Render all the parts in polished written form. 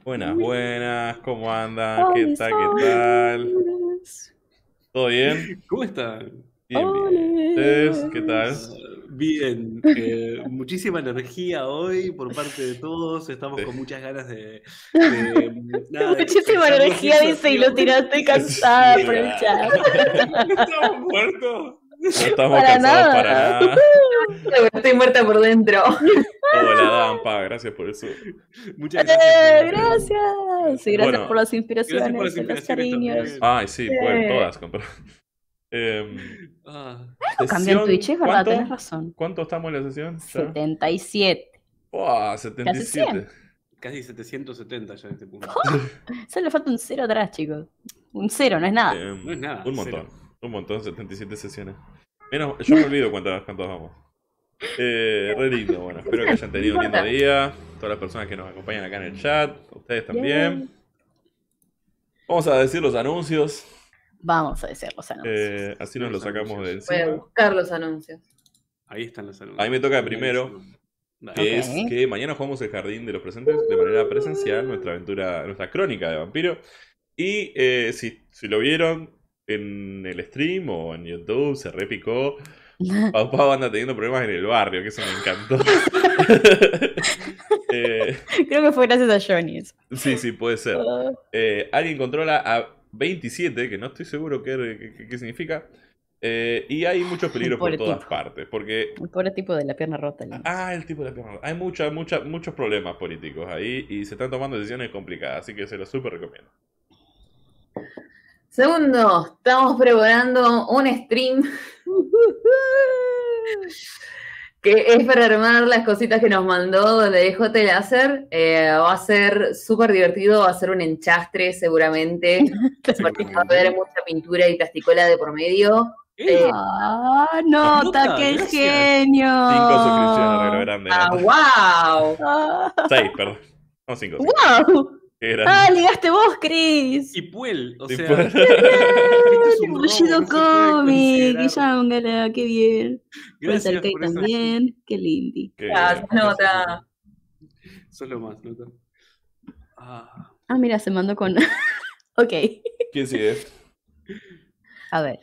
Buenas, buenas, ¿cómo andan? Con ¿Qué mis tal? ¿Qué tal? soles, ¿Todo bien? ¿Cómo están? Bien, bien. ¿Ustedes qué tal? oles. Bien, muchísima energía hoy por parte de todos. Estamos Sí. con muchas ganas de Muchísima expresar lo energía, dice, y lo sensación. tiraste cansada por el Nah, chat. Estamos muertos. no estamos Para cansados para nada. nada. Estoy muerta por dentro. Hola, Dampa, gracias por eso. Muchas gracias Gracias. Y gracias por Bueno, las gracias por inspiraciones las y los inspiraciones cariños. también. ay, sí, pueden todas comprar. Ah, Algo cambió en Twitch, Sesión, es verdad, tenés ¿cuánto? razón. ¿Cuánto estamos en la sesión? ¿Ya? 77. ¡Wow! Casi 77. 100. casi 770 ya en este punto. Solo le falta un cero atrás, chicos. Un cero, no es nada. No es nada, Un cero. montón. Un montón, 77 sesiones. Menos, yo me olvido cuántos vamos. Re lindo, bueno, espero que hayan tenido un lindo día. Todas las personas que nos acompañan acá en el chat, ustedes también. Vamos a decir los anuncios, Vamos a decir los anuncios. así nos los sacamos de Voy a encima. buscar los anuncios. Ahí están los anuncios. A mí me toca primero, Dale. que Ok. es que mañana jugamos el Jardín de los Presentes de manera presencial, nuestra aventura, nuestra crónica de vampiro. Y si lo vieron en el stream o en YouTube, se repicó. Pau Pau anda teniendo problemas en el barrio, que eso me encantó. Creo que fue gracias a Johnny eso. Sí, puede ser. Ah. Alguien controla a 27, que no estoy seguro qué significa. Y hay muchos peligros por Pobre todas tipo. partes. Porque. El pobre tipo de la pierna rota. El tipo de la pierna. Hay muchos problemas políticos ahí y se están tomando decisiones complicadas. Así que se los súper recomiendo. Segundo, estamos preparando un stream que es para armar las cositas que nos mandó de DJ Láser. Va a ser súper divertido, va a ser un enchastre seguramente, porque va a haber mucha pintura y plasticola de por medio. Nota, Nota, qué gracias. genio. 5 suscripciones, regalo grande. ¡Wow! 6, perdón. No, 5. ¡Wow! Qué grande. Ligaste vos, Chris. Y Puel, o Y sea, Puel. esto es un robo, Bushido no se puede Comic, considerar. Yángala, qué bien. Gracias Arcade por esa. también, qué lindi. Qué Gracias, bien. Nota. Solo más, Nota. Mira, se mandó con. Ok. ¿Quién sigue? A ver.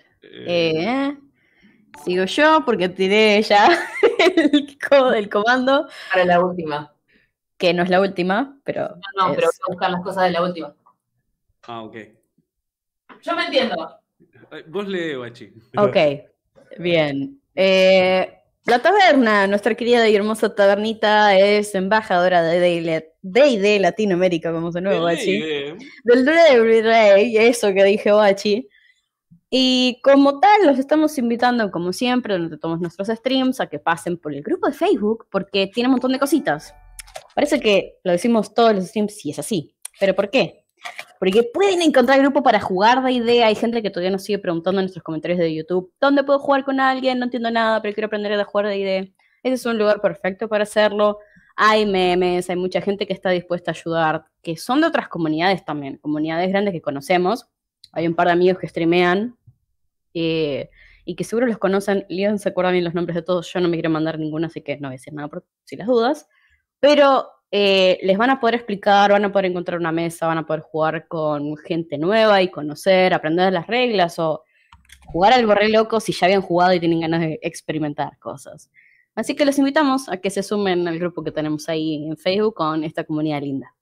Sigo yo porque tiré ya el comando, Para la última. que no es la última, pero. No, pero voy a buscar las cosas de la última. Ok. Yo me entiendo. Vos lee, Bachi. Ok, bien. La taberna, nuestra querida y hermosa tabernita, es embajadora de D&D Latinoamérica, vamos de nuevo, Bachi. Del Rey, eso que dije, Bachi. Y como tal, los estamos invitando, como siempre, durante todos nuestros streams, a que pasen por el grupo de Facebook, porque tiene un montón de cositas. Parece que lo decimos todos los streams y es así. ¿Pero por qué? Porque pueden encontrar grupo para jugar D&D. Hay gente que todavía nos sigue preguntando en nuestros comentarios de YouTube, ¿dónde puedo jugar con alguien? No entiendo nada, pero quiero aprender a jugar D&D. Ese es un lugar perfecto para hacerlo. Hay memes, hay mucha gente que está dispuesta a ayudar, que son de otras comunidades también, comunidades grandes que conocemos. Hay un par de amigos que streamean y que seguro los conocen. Leon se acuerda bien los nombres de todos. Yo no me quiero mandar ninguno, así que no voy a decir nada por si las dudas. Pero les van a poder explicar, van a poder encontrar una mesa, van a poder jugar con gente nueva y conocer, aprender las reglas o jugar algo re loco si ya habían jugado y tienen ganas de experimentar cosas. Así que los invitamos a que se sumen al grupo que tenemos ahí en Facebook con esta comunidad linda.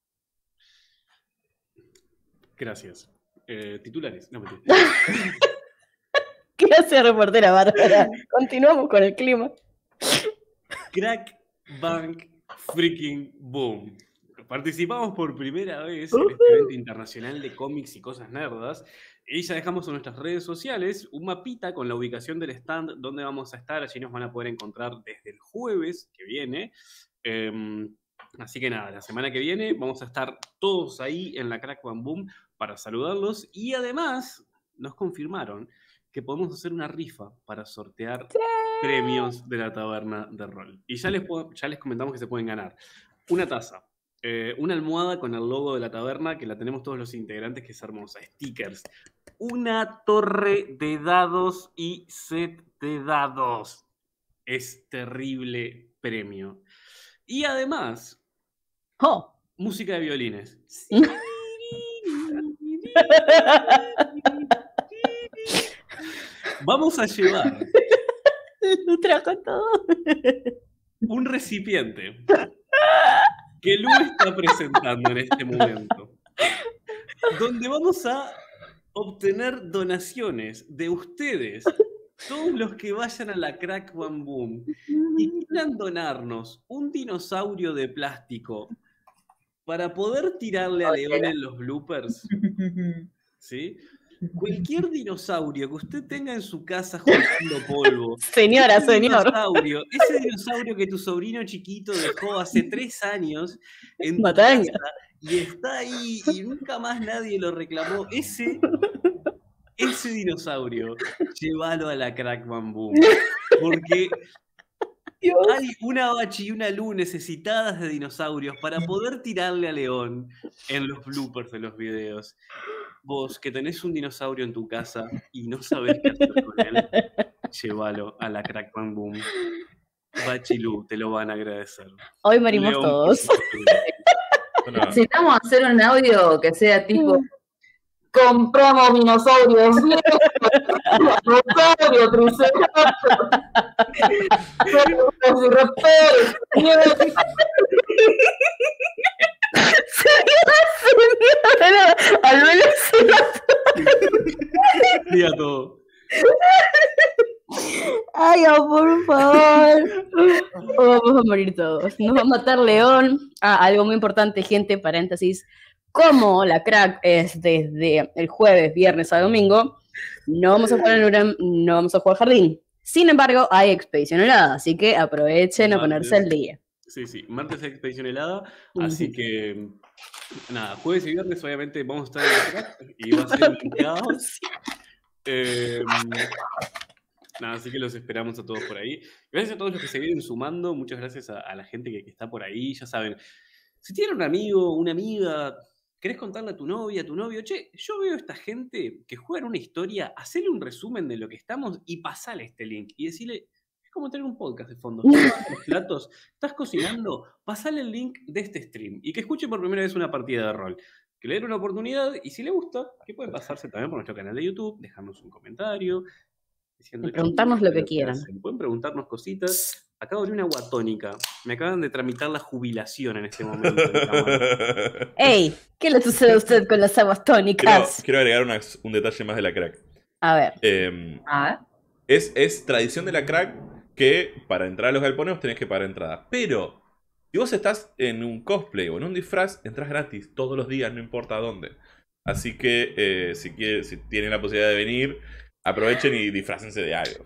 Gracias. Titulares. No, mentira. Gracias, reportera Bárbara. Continuamos con el clima. Crack Bank Freaking Boom. Participamos por primera vez en este evento internacional de cómics y cosas nerdas. Y ya dejamos en nuestras redes sociales un mapita con la ubicación del stand donde vamos a estar. Allí nos van a poder encontrar desde el jueves que viene. Así que nada, la semana que viene vamos a estar todos ahí en la Crack Bang Boom para saludarlos. Y además nos confirmaron que podemos hacer una rifa para sortear premios de la taberna de rol. Y ya les comentamos que se pueden ganar una taza, una almohada con el logo de la taberna, que la tenemos todos los integrantes, que es hermosa, stickers, una torre de dados y set de dados. Es terrible premio. Y además, música de violines. Vamos a llevar Lo trajo todo. un recipiente que Lu está presentando en este momento, donde vamos a obtener donaciones de ustedes, todos los que vayan a la Crack Bang Boom y quieran donarnos un dinosaurio de plástico para poder tirarle a León en los bloopers, ¿sí? Cualquier dinosaurio que usted tenga en su casa juntando polvo. Señora, señor. Ese dinosaurio que tu sobrino chiquito dejó hace 3 años en tu Matanga. casa y está ahí y nunca más nadie lo reclamó. Ese dinosaurio, llévalo a la Crack Bang Boom. Porque hay una Bachi y una Lu necesitadas de dinosaurios para poder tirarle a León en los bloopers de los videos. Vos, que tenés un dinosaurio en tu casa y no sabés qué hacer con él, llévalo a la Crack Bang Boom. Bachi y Lu te lo van a agradecer. Hoy morimos León, todos. Necesitamos hacer un audio que sea tipo: compramos dinosaurios, dinosaurio, triceratops, raptores. Al menos Diga todo. ay, por favor. Vamos a morir todos. Nos va a matar León. Algo muy importante, gente, paréntesis. Como la Crack es desde el jueves, viernes a domingo, no vamos a jugar en Uram, no vamos a jugar Jardín. Sin embargo, hay Expedición Helada, así que aprovechen a ponerse al día. Sí, martes es Expedición Helada, así que nada, jueves y viernes obviamente vamos a estar en la Crack y va a ser un caos. Nada, así que los esperamos a todos por ahí. Gracias a todos los que se vienen sumando, muchas gracias a la gente que está por ahí, ya saben. Si tienen un amigo, una amiga, querés contarle a tu novia, a tu novio, che, yo veo a esta gente que juega una historia, hacele un resumen de lo que estamos y pasale este link y decirle, es como tener un podcast de fondo. Estás lavando los platos, estás cocinando, pasale el link de este stream y que escuche por primera vez una partida de rol. Que le den una oportunidad y si le gusta, que pueden pasarse también por nuestro canal de YouTube, dejarnos un comentario. Diciendo, y preguntarnos lo que quieran. Pueden preguntarnos cositas. Acabo de abrir una agua tónica. Me acaban de tramitar la jubilación en este momento. ¡Ey! ¿Qué le sucede a usted con las aguas tónicas? Quiero agregar un detalle más de la Crack. A ver. Es tradición de la Crack que para entrar a los galpones tenés que pagar entrada. Pero si vos estás en un cosplay o en un disfraz, entras gratis todos los días, no importa dónde. Así que si tienen la posibilidad de venir, aprovechen y disfrácense de algo.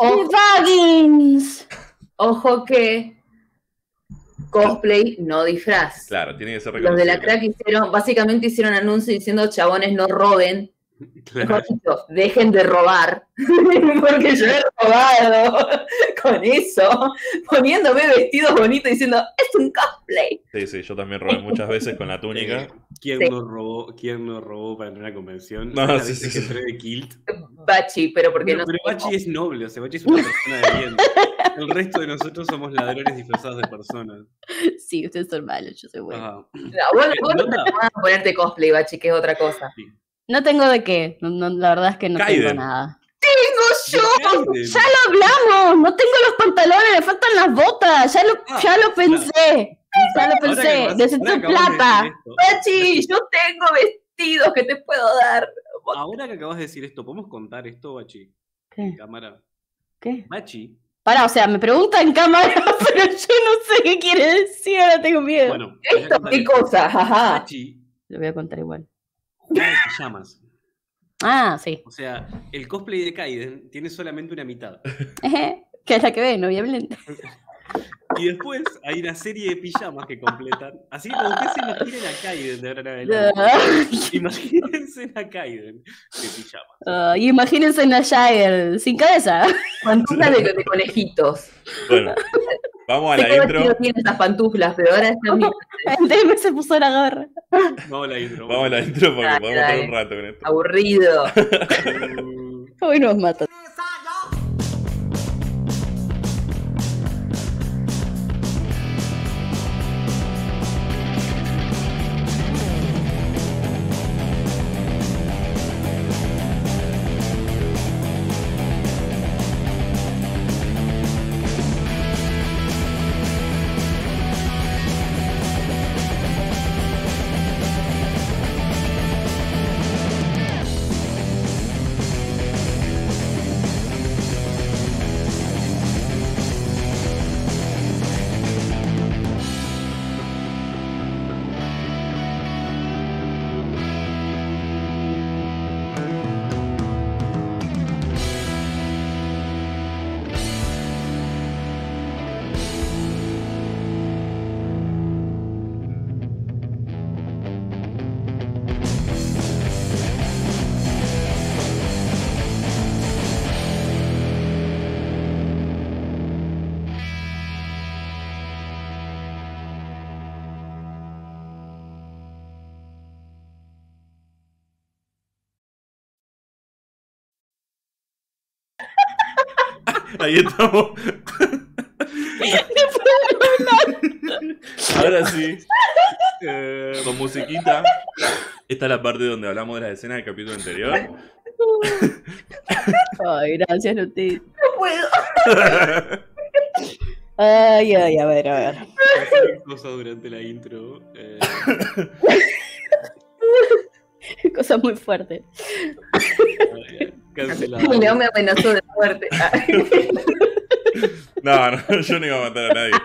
Ojo que cosplay, no disfraz. Claro, tiene que ser Los reconocible. de la Crack básicamente hicieron anuncio diciendo: chabones, no roben. Claro. Dejen de robar. Porque yo he robado con eso, poniéndome vestidos bonitos diciendo: es un cosplay. Sí, yo también robé muchas veces con la túnica. ¿Quién Sí. no robó para entrar a una convención? No, La sí, vez sí, que sí. entré de kilt. Bachi, pero porque no Pero sé Bachi es noble, o sea, Bachi es una persona de bien. El resto de nosotros somos ladrones disfrazados de personas. Sí, ustedes son malos, yo soy bueno. Ajá. No, vos no ¿Nota? te vas a ponerte cosplay, Bachi, que es otra cosa. Sí. No tengo de qué. La verdad es que no tengo Kaiden. nada. ¡Tengo yo! Kaiden. ¡Ya lo hablamos! No tengo los pantalones, me faltan las botas. Ya lo pensé. Ya lo pensé. Necesito plata. Bachi, yo tengo vestidos que te puedo dar. Ahora que acabas de decir esto, ¿podemos contar esto, Bachi? ¿Qué? En cámara. ¿Qué? Bachi. Pará, o sea, me pregunta en cámara, pero yo no sé qué quiere decir, ahora tengo miedo. Bueno, voy a ¿Esto contar qué esto. cosa? Ajá. Bachi Lo voy a contar igual. juega de pijamas. Ah, sí. O sea, el cosplay de Kaiden tiene solamente una mitad. Que es la que ven, obviamente. Y después hay una serie de pijamas que completan. Así que cuando ustedes se imaginen a Kaiden de ahora en adelante, imagínense a Kaiden de pijamas. Imagínense en la Shire sin cabeza. Pantuflas de conejitos. Bueno, vamos a Sé la que Bachi intro. no tiene esas pantuflas, pero ahora están bien El DM se puso la gorra. Vamos a la intro. Vamos a la intro porque Dale, podemos estar dale. un rato con esto. aburrido. Hoy nos matan. Ahí estamos. Ahora sí. Con musiquita. Esta es la parte donde hablamos de las escenas del capítulo anterior. Ay, gracias, Luti. No puedo. Ay, a ver. Cosas durante la intro. Cosas muy fuertes. Cancelado. León me amenazó de muerte. No, yo no iba a matar a nadie.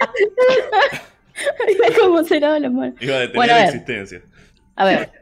Mira cómo se lava la mano. Iba a detener Bueno, la existencia. A ver.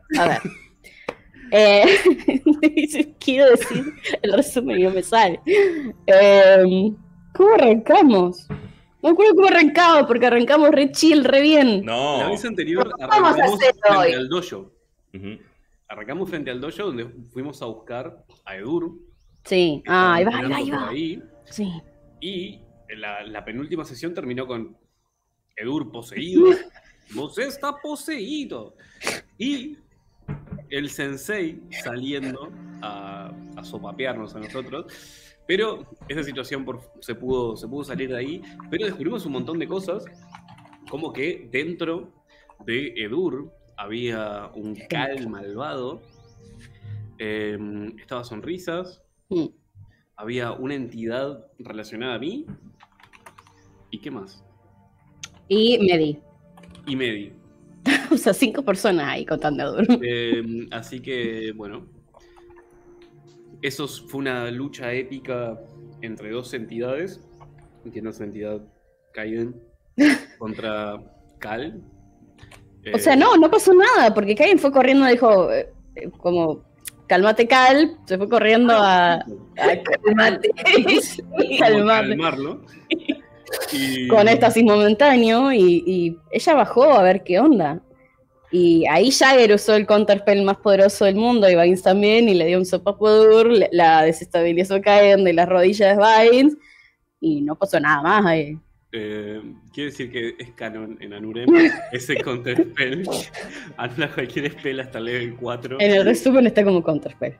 Quiero decir el resumen y no me sale. ¿Cómo arrancamos? No me acuerdo cómo arrancamos, porque arrancamos re chill, re bien. No. La vez anterior Vamos a arrancamos hacerlo frente hoy. al dojo. Ujú. Arrancamos frente al dojo donde fuimos a buscar a Edur. Sí, ahí Caminando por va. ahí, Sí. y la penúltima sesión terminó con Edur poseído. Vos está poseído. Y el sensei saliendo a sopapearnos a nosotros. Pero esa situación se pudo salir de ahí. Pero descubrimos un montón de cosas. Como que dentro de Edur había un Cal malvado. Estaba Sonrisas. Mm. Había una entidad relacionada a mí. ¿Y qué más? Y Medi. Y Medi. O sea, 5 personas ahí contando duro. Así que, bueno. Eso fue una lucha épica entre dos entidades. Entiendo esa entidad Kaiden contra Cal. O sea, no pasó nada, porque Kaiden fue corriendo y dijo, como, cálmate, Cal, se fue corriendo a Calmate. calmarlo. Y... con éxtasis momentáneo, y ella bajó a ver qué onda. Y ahí Jagger usó el counterspell más poderoso del mundo, y Vines también, y le dio un sopapo dur, la desestabilizó Kaiden de las rodillas de Vines, y no pasó nada más ahí. quiere decir que es canon en Anurem ese counterspell. Anula cualquier spell hasta level 4. En el resumen está como counterspell.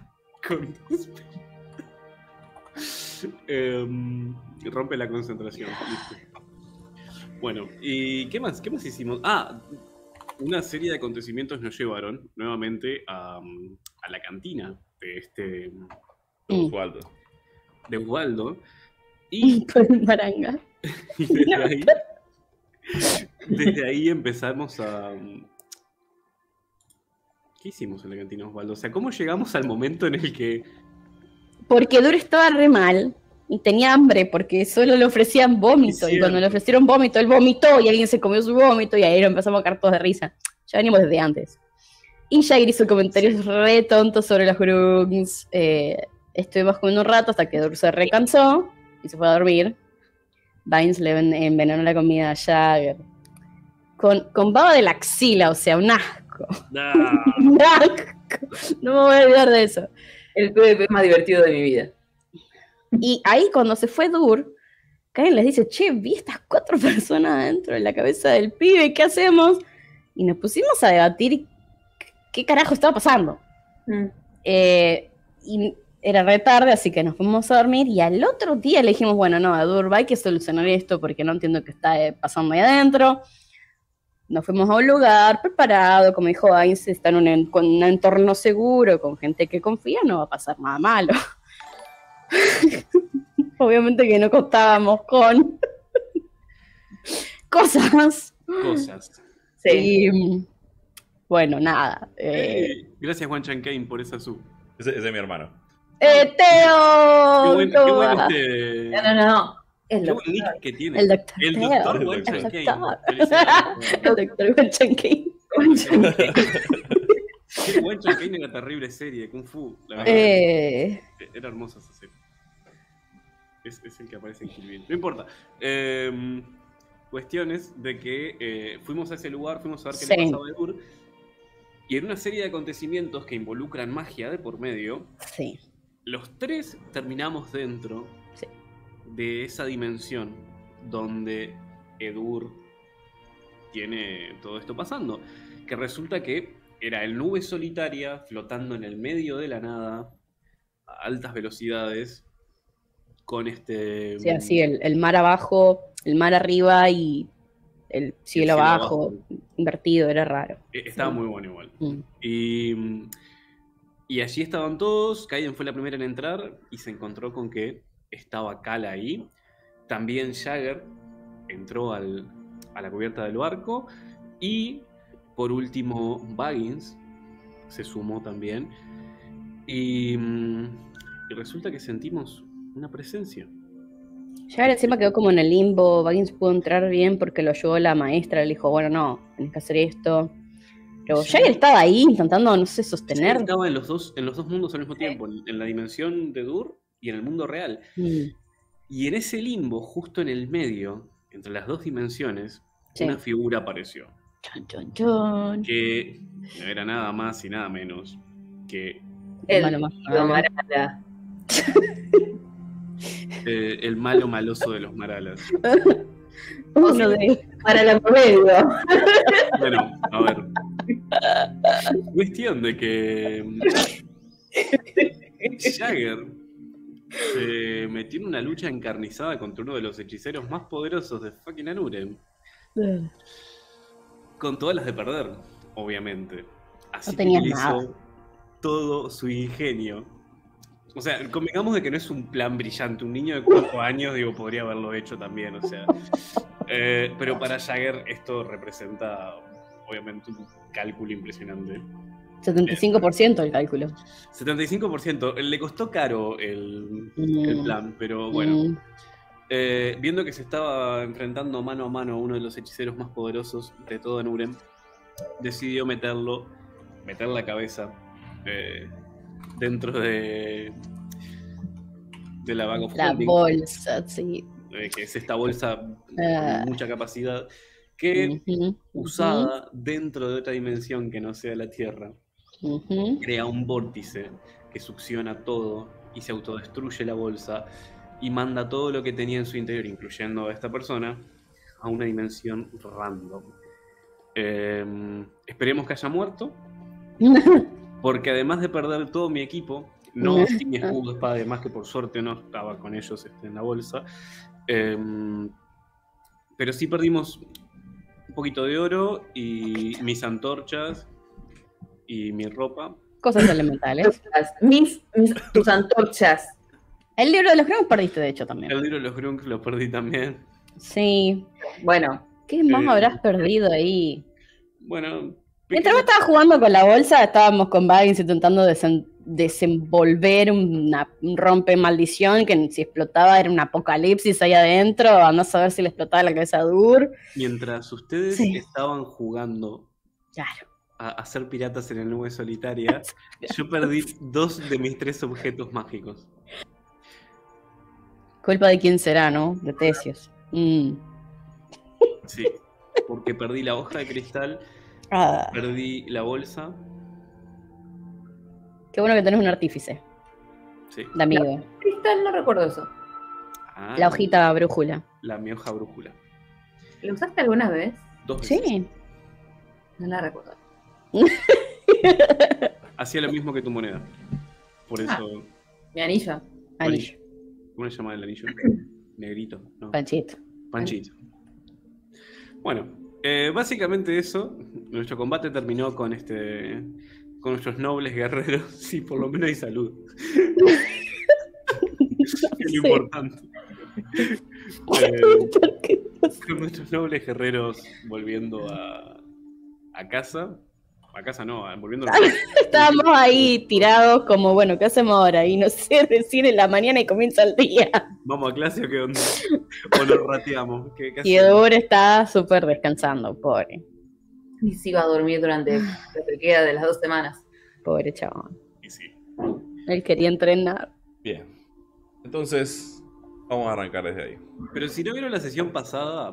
Rompe la concentración. Listo. Bueno, ¿y qué más hicimos? Una serie de acontecimientos nos llevaron nuevamente a la cantina de Osvaldo. de Osvaldo. Y Por el maranga. desde ahí empezamos a... ¿Qué hicimos en la cantina Osvaldo? O sea, ¿cómo llegamos al momento en el que... Porque Dur estaba re mal y tenía hambre porque solo le ofrecían vómito. Es Y cuando le cierto. ofrecieron vómito, él vomitó y alguien se comió su vómito y ahí lo empezamos a caer todos de risa. Ya venimos desde antes. Y Jair hizo comentarios re tontos sobre los grunts. Estuvimos comiendo un rato hasta que Dur se recansó y se fue a dormir. Vines le envenenó la comida a Jagger. Con baba de la axila, o sea, un asco. Un asco. No me voy a olvidar de eso. El PvP más divertido de mi vida. Y ahí cuando se fue Dur, Karen les dice, che, vi estas 4 personas dentro de la cabeza del pibe, ¿qué hacemos? Y nos pusimos a debatir qué carajo estaba pasando. Y era re tarde, así que nos fuimos a dormir, y al otro día le dijimos, bueno, no, a Dur, hay que solucionar esto porque no entiendo qué está pasando ahí adentro. Nos fuimos a un lugar preparado, como dijo Ainz, está en un entorno seguro, con gente que confía, no va a pasar nada malo. Obviamente que no contábamos con cosas. Sí. Y bueno, nada. Gracias, Juan Chankane, por esa sub. Ese es mi hermano. Teo. Qué buen No. Qué buen nick que tiene. El doctor. El Teo. doctor Juan El Chankane. doctor. Felicidades. El doctor Juan Chankane. Qué Juan Chankane era terrible serie de Kung Fu. La verdad. Era hermosa esa serie. Es el que aparece en Kill Bill. No importa. Cuestiones de que fuimos a ese lugar, fuimos a ver qué le pasaba a Edur. Y en una serie de acontecimientos que involucran magia de por medio, Sí. los 3 terminamos dentro de esa dimensión donde Edur tiene todo esto pasando. Que resulta que era el nube solitaria flotando en el medio de la nada a altas velocidades con Sí, así, el mar abajo, el mar arriba y el cielo abajo, invertido, era raro. Estaba muy bueno igual. Y allí estaban todos, Kaiden fue la primera en entrar y se encontró con que estaba Cal ahí. También Jagger entró a la cubierta del barco. Y por último Baggins se sumó también. Y resulta que sentimos una presencia. Jagger encima quedó como en el limbo. Baggins pudo entrar bien porque lo ayudó la maestra. Le dijo, bueno, no, tenés que hacer esto. Pero Jagger estaba ahí intentando, no sé, sostener. Jagger estaba en los dos mundos al mismo tiempo, en la dimensión de Dur y en el mundo real. Y en ese limbo, justo en el medio, entre las dos dimensiones, una figura apareció. Chon, chon, chon. Que no era nada más y nada menos que el Marala. El malo maloso de los Maralas. Uno de... Para la comedia. Bueno, a ver. Cuestión de que Jagger se metió en una lucha encarnizada contra uno de los hechiceros más poderosos de fucking Anure. Con todas las de perder, obviamente. Así que utilizó todo su ingenio. O sea, convengamos de que no es un plan brillante. Un niño de 4 años, digo, podría haberlo hecho también, o sea. Pero para Jagger esto representa, obviamente, un cálculo impresionante. 75% el cálculo. 75%. Le costó caro el plan, pero bueno. Viendo que se estaba enfrentando mano a mano a uno de los hechiceros más poderosos de todo Anurem, decidió meter la cabeza dentro de la bag of holding. La bolsa, sí. Que es esta bolsa con mucha capacidad que, usada dentro de otra dimensión que no sea la Tierra, crea un vórtice que succiona todo y se autodestruye la bolsa y manda todo lo que tenía en su interior, incluyendo a esta persona, a una dimensión random. Esperemos que haya muerto, porque además de perder todo mi equipo, no sin mi escudo, espada, además que por suerte no estaba con ellos en la bolsa, pero sí perdimos un poquito de oro y mis antorchas y mi ropa. Cosas elementales. Tus antorchas. El libro de los Grunks perdiste, de hecho, también. El libro de los Grunks lo perdí también. Sí. Bueno. ¿Qué más habrás perdido ahí? Bueno. Mientras vos estabas jugando con la bolsa, estábamos con Baggins intentando desenvolver un rompe maldición que si explotaba era un apocalipsis ahí adentro. Andás a ver si le explotaba la cabeza a Dur. Mientras ustedes estaban jugando claro. a ser piratas en la nube solitaria, yo perdí 2 de mis 3 objetos mágicos. Culpa de quién será, ¿no? De Tesios. Sí, porque perdí la hoja de cristal, perdí la bolsa. Qué bueno que tenés un artífice. Sí. De amigo. Cristal, no recuerdo eso. La hojita brújula. Mi hoja brújula. ¿La usaste alguna vez? 2 veces. Sí. No la recuerdo. Hacía lo mismo que tu moneda. Por eso. Mi anillo. ¿Cómo se llama el anillo? Negrito. No. Panchito. Bueno, básicamente eso. Nuestro combate terminó con nuestros nobles guerreros. Sí, por lo menos hay salud. Es lo importante. Con nuestros nobles guerreros volviendo a casa. A casa no, volviendo a casa. Estábamos ahí tirados como, bueno, ¿qué hacemos ahora? Y no sé decir en la mañana y comienza el día. ¿Vamos a clase o qué onda? ¿O nos rateamos? ¿Qué y Dur está súper descansando, pobre. Y sí va a dormir durante lo que queda de las 2 semanas. Pobre chabón. Y sí. Él quería entrenar. Bien. Entonces, vamos a arrancar desde ahí. Pero si no vieron la sesión pasada,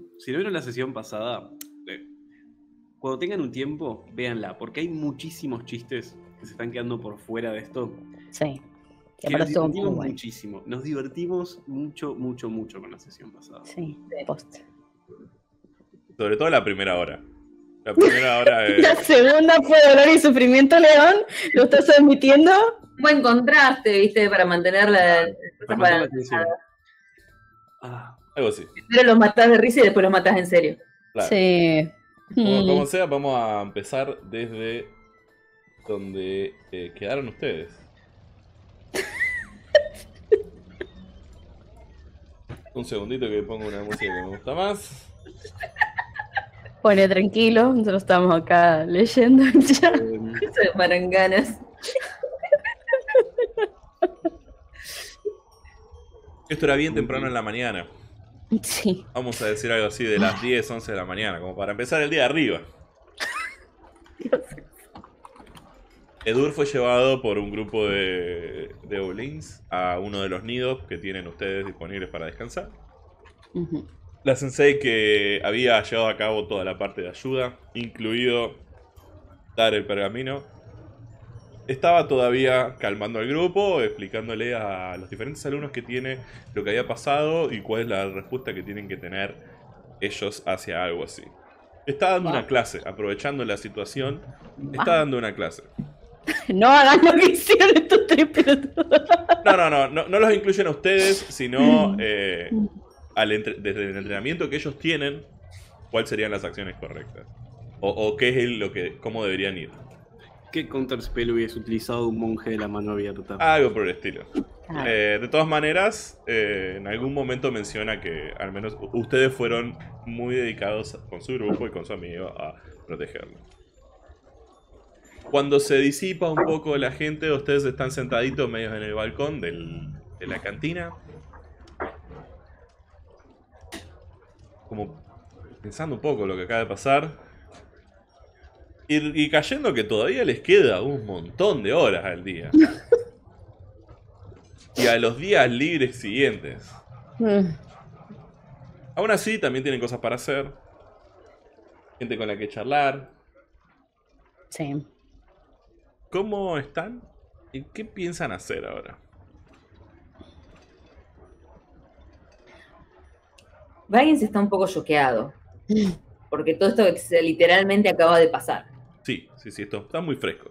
cuando tengan un tiempo, véanla, porque hay muchísimos chistes que se están quedando por fuera de esto. Sí. Que nos divertimos muchísimo. Nos divertimos mucho con la sesión pasada. Sí, post. Sobre todo la primera hora. La primera hora es... La segunda fue dolor y sufrimiento, León. ¿Lo estás admitiendo? buen contraste, ¿viste? Para mantener la atención. Algo así. Primero los matás de risa y después los matás en serio. Claro. Sí. Como sea, vamos a empezar desde donde quedaron ustedes. Un segundito que pongo una música que me gusta más. Pone tranquilo, nosotros estamos acá leyendo ya. Eso de maranganas. Esto era bien temprano en la mañana. Sí. Vamos a decir algo así de las 10, 11 de la mañana, como para empezar el día arriba. Edur fue llevado por un grupo de goblins a uno de los nidos que tienen ustedes disponibles para descansar. La sensei, que había llevado a cabo toda la parte de ayuda, incluido dar el pergamino, estaba todavía calmando al grupo, explicándole a los diferentes alumnos que tiene lo que había pasado y cuál es la respuesta que tienen que tener ellos hacia algo así. Está dando una clase, aprovechando la situación, está dando una clase. No hagan lo que hicieron estos tres pelotudos. No los incluyen a ustedes, sino desde el entrenamiento que ellos tienen, cuáles serían las acciones correctas. O qué es cómo deberían ir. ¿Qué counterspell hubiese utilizado un monje de la mano abierta? Algo por el estilo. De todas maneras, en algún momento menciona que al menos ustedes fueron muy dedicados con su grupo y con su amigo a protegerlo. Cuando se disipa un poco la gente, ustedes están sentaditos medio en el balcón de la cantina. Como pensando un poco lo que acaba de pasar. Y cayendo que todavía les queda un montón de horas al día. Y a los días libres siguientes. Aún así, también tienen cosas para hacer. Gente con la que charlar. Sí. ¿Cómo están? ¿Y qué piensan hacer ahora? Baggins está un poco choqueado. Porque todo esto literalmente acaba de pasar. Sí, esto está muy fresco.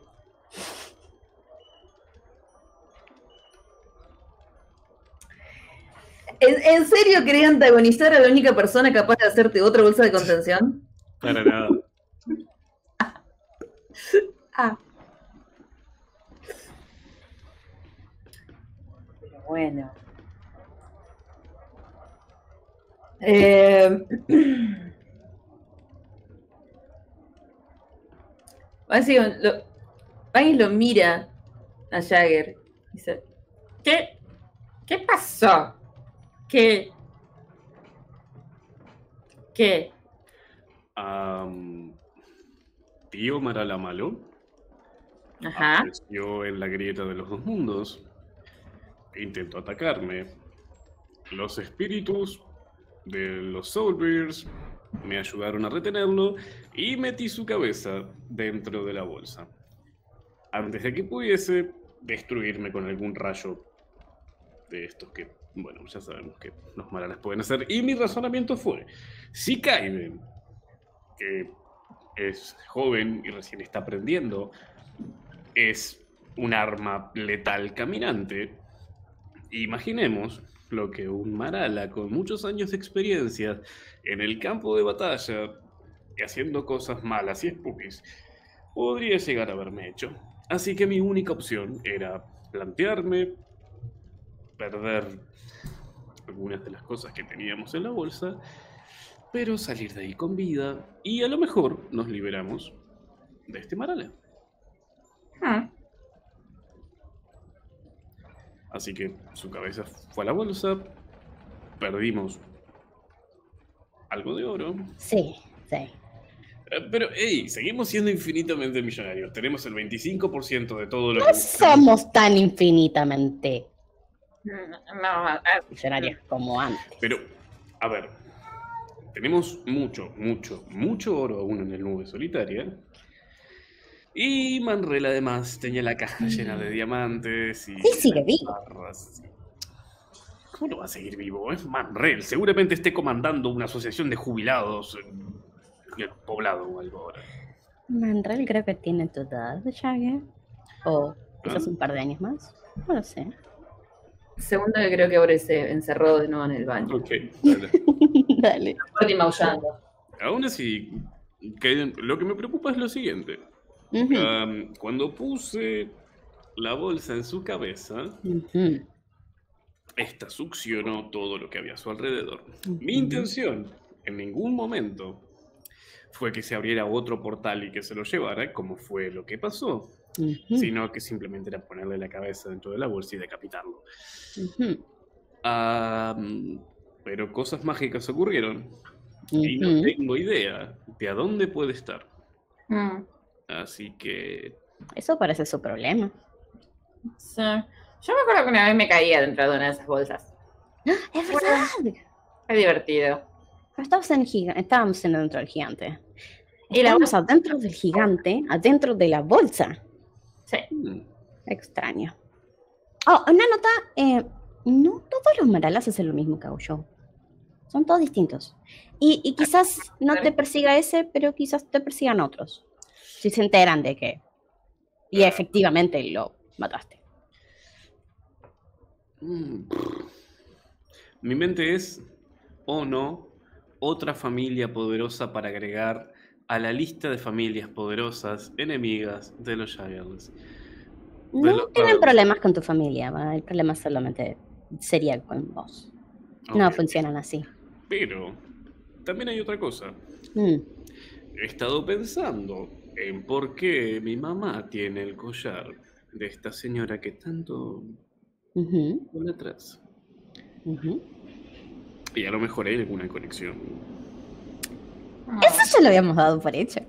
¿En serio quería antagonizar a la única persona capaz de hacerte otra bolsa de contención? Para nada. Pero bueno. Baggins lo mira a Jagger y dice: ¿Qué pasó? ¿Qué? Tío Maralamalo apareció en la grieta de los dos mundos. Intentó atacarme. Los espíritus de los Soulbears me ayudaron a retenerlo y metí su cabeza dentro de la bolsa antes de que pudiese destruirme con algún rayo de estos que, bueno, ya sabemos que los Maralas pueden hacer. Y mi razonamiento fue: si Kaiden, que es joven y recién está aprendiendo, es un arma letal caminante, imaginemos lo que un Marala con muchos años de experiencia en el campo de batalla y haciendo cosas malas y spookies podría llegar a haberme hecho. Así que mi única opción era plantearme, perder algunas de las cosas que teníamos en la bolsa, pero salir de ahí con vida y a lo mejor nos liberamos de este Marala. Así que su cabeza fue a la bolsa, perdimos algo de oro. Sí. Pero, hey, seguimos siendo infinitamente millonarios. Tenemos el 25% de todo lo No que... somos tan infinitamente millonarios como antes. Pero, a ver, tenemos mucho oro aún en el Nube Solitaria. Y Manrel además tenía la caja llena de diamantes y... Él sigue vivo. ¿Cómo no va a seguir vivo? Es Manrel. Seguramente esté comandando una asociación de jubilados en el poblado o algo ahora. Manrel creo que tiene tu edad, Jagger. O Quizás un par de años más. No lo sé. Segundo que creo que ahora se encerró de nuevo en el baño. Ok, dale. Dale. Fuerte y maullando. Aún así, lo que me preocupa es lo siguiente. Cuando puse la bolsa en su cabeza, esta succionó todo lo que había a su alrededor. Mi intención, en ningún momento, fue que se abriera otro portal y que se lo llevara, como fue lo que pasó, sino que simplemente era ponerle la cabeza dentro de la bolsa y decapitarlo. Pero cosas mágicas ocurrieron y no tengo idea de a dónde puede estar. Así que... Eso parece su problema. Sí. Yo me acuerdo que una vez me caía dentro de una de esas bolsas. ¡Es verdad! Fue divertido. Pero estábamos dentro del gigante. Y la bolsa dentro del gigante, adentro de la bolsa. Sí. Extraño. Oh, una nota. No todos los Maralas hacen lo mismo que hago yo. Son todos distintos. Y quizás no te persiga ese, pero quizás te persigan otros. Si se enteran de que... Y efectivamente lo mataste. Mi mente es, o no, otra familia poderosa para agregar a la lista de familias poderosas enemigas de los Giants. No tienen problemas con tu familia, ¿va? El problema solamente sería con vos. No funcionan así. Pero también hay otra cosa. He estado pensando en por qué mi mamá tiene el collar de esta señora que tanto vuelve atrás. Y a lo mejor hay alguna conexión. Eso ya lo habíamos dado por hecho.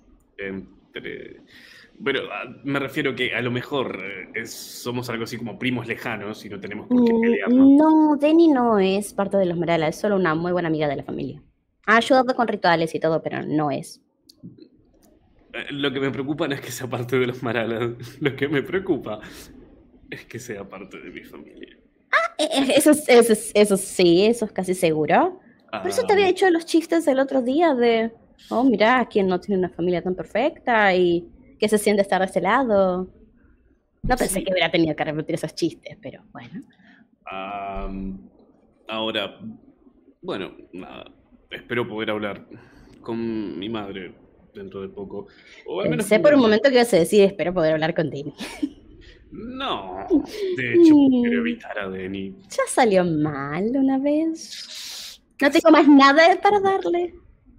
Pero me refiero que a lo mejor somos algo así como primos lejanos y no tenemos por qué pelearnos. No, Denny no es parte de los Marala, es solo una muy buena amiga de la familia. Ha ayudado con rituales y todo, pero no es. Lo que me preocupa no es que sea parte de los Marala, lo que me preocupa es que sea parte de mi familia. Eso sí, eso es casi seguro. Por eso te había hecho los chistes el otro día de, oh, mira, ¿quién no tiene una familia tan perfecta? Y ¿qué se siente estar de este lado? No pensé que hubiera tenido que repetir esos chistes, pero bueno. Ahora, bueno, nada, espero poder hablar con mi madre dentro de poco. O al menos Pensé por un momento que ibas a decir, espero poder hablar con Denny. No, de hecho, quiero evitar a Denny. Ya salió mal una vez. No tengo más nada para darle.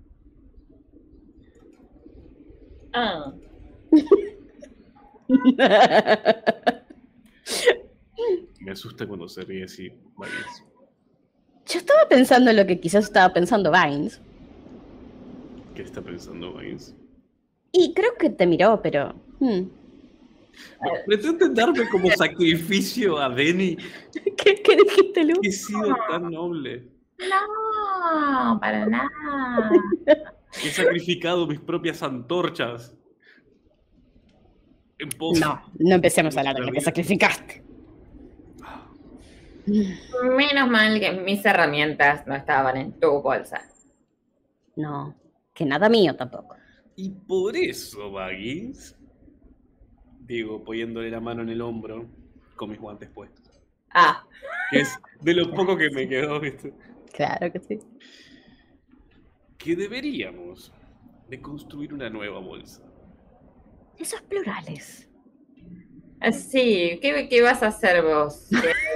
Me asusta cuando se ríe así, Vines. Yo estaba pensando en lo que quizás estaba pensando Vines. ¿Qué está pensando Vines? Y creo que te miró, pero... ¿Pretenden darme como sacrificio a Denny? ¿Qué dijiste, Lu? Que he sido tan noble. No, para nada. He sacrificado mis propias antorchas. En pos No empecemos a hablar de lo que sacrificaste. Menos mal que mis herramientas no estaban en tu bolsa. No, que nada mío tampoco. Y por eso, Baggins, digo, poniéndole la mano en el hombro con mis guantes puestos. Que es de lo poco que me quedó, ¿viste? Claro que sí. Que deberíamos de construir una nueva bolsa. Esos plurales. Sí, ¿qué vas a hacer vos?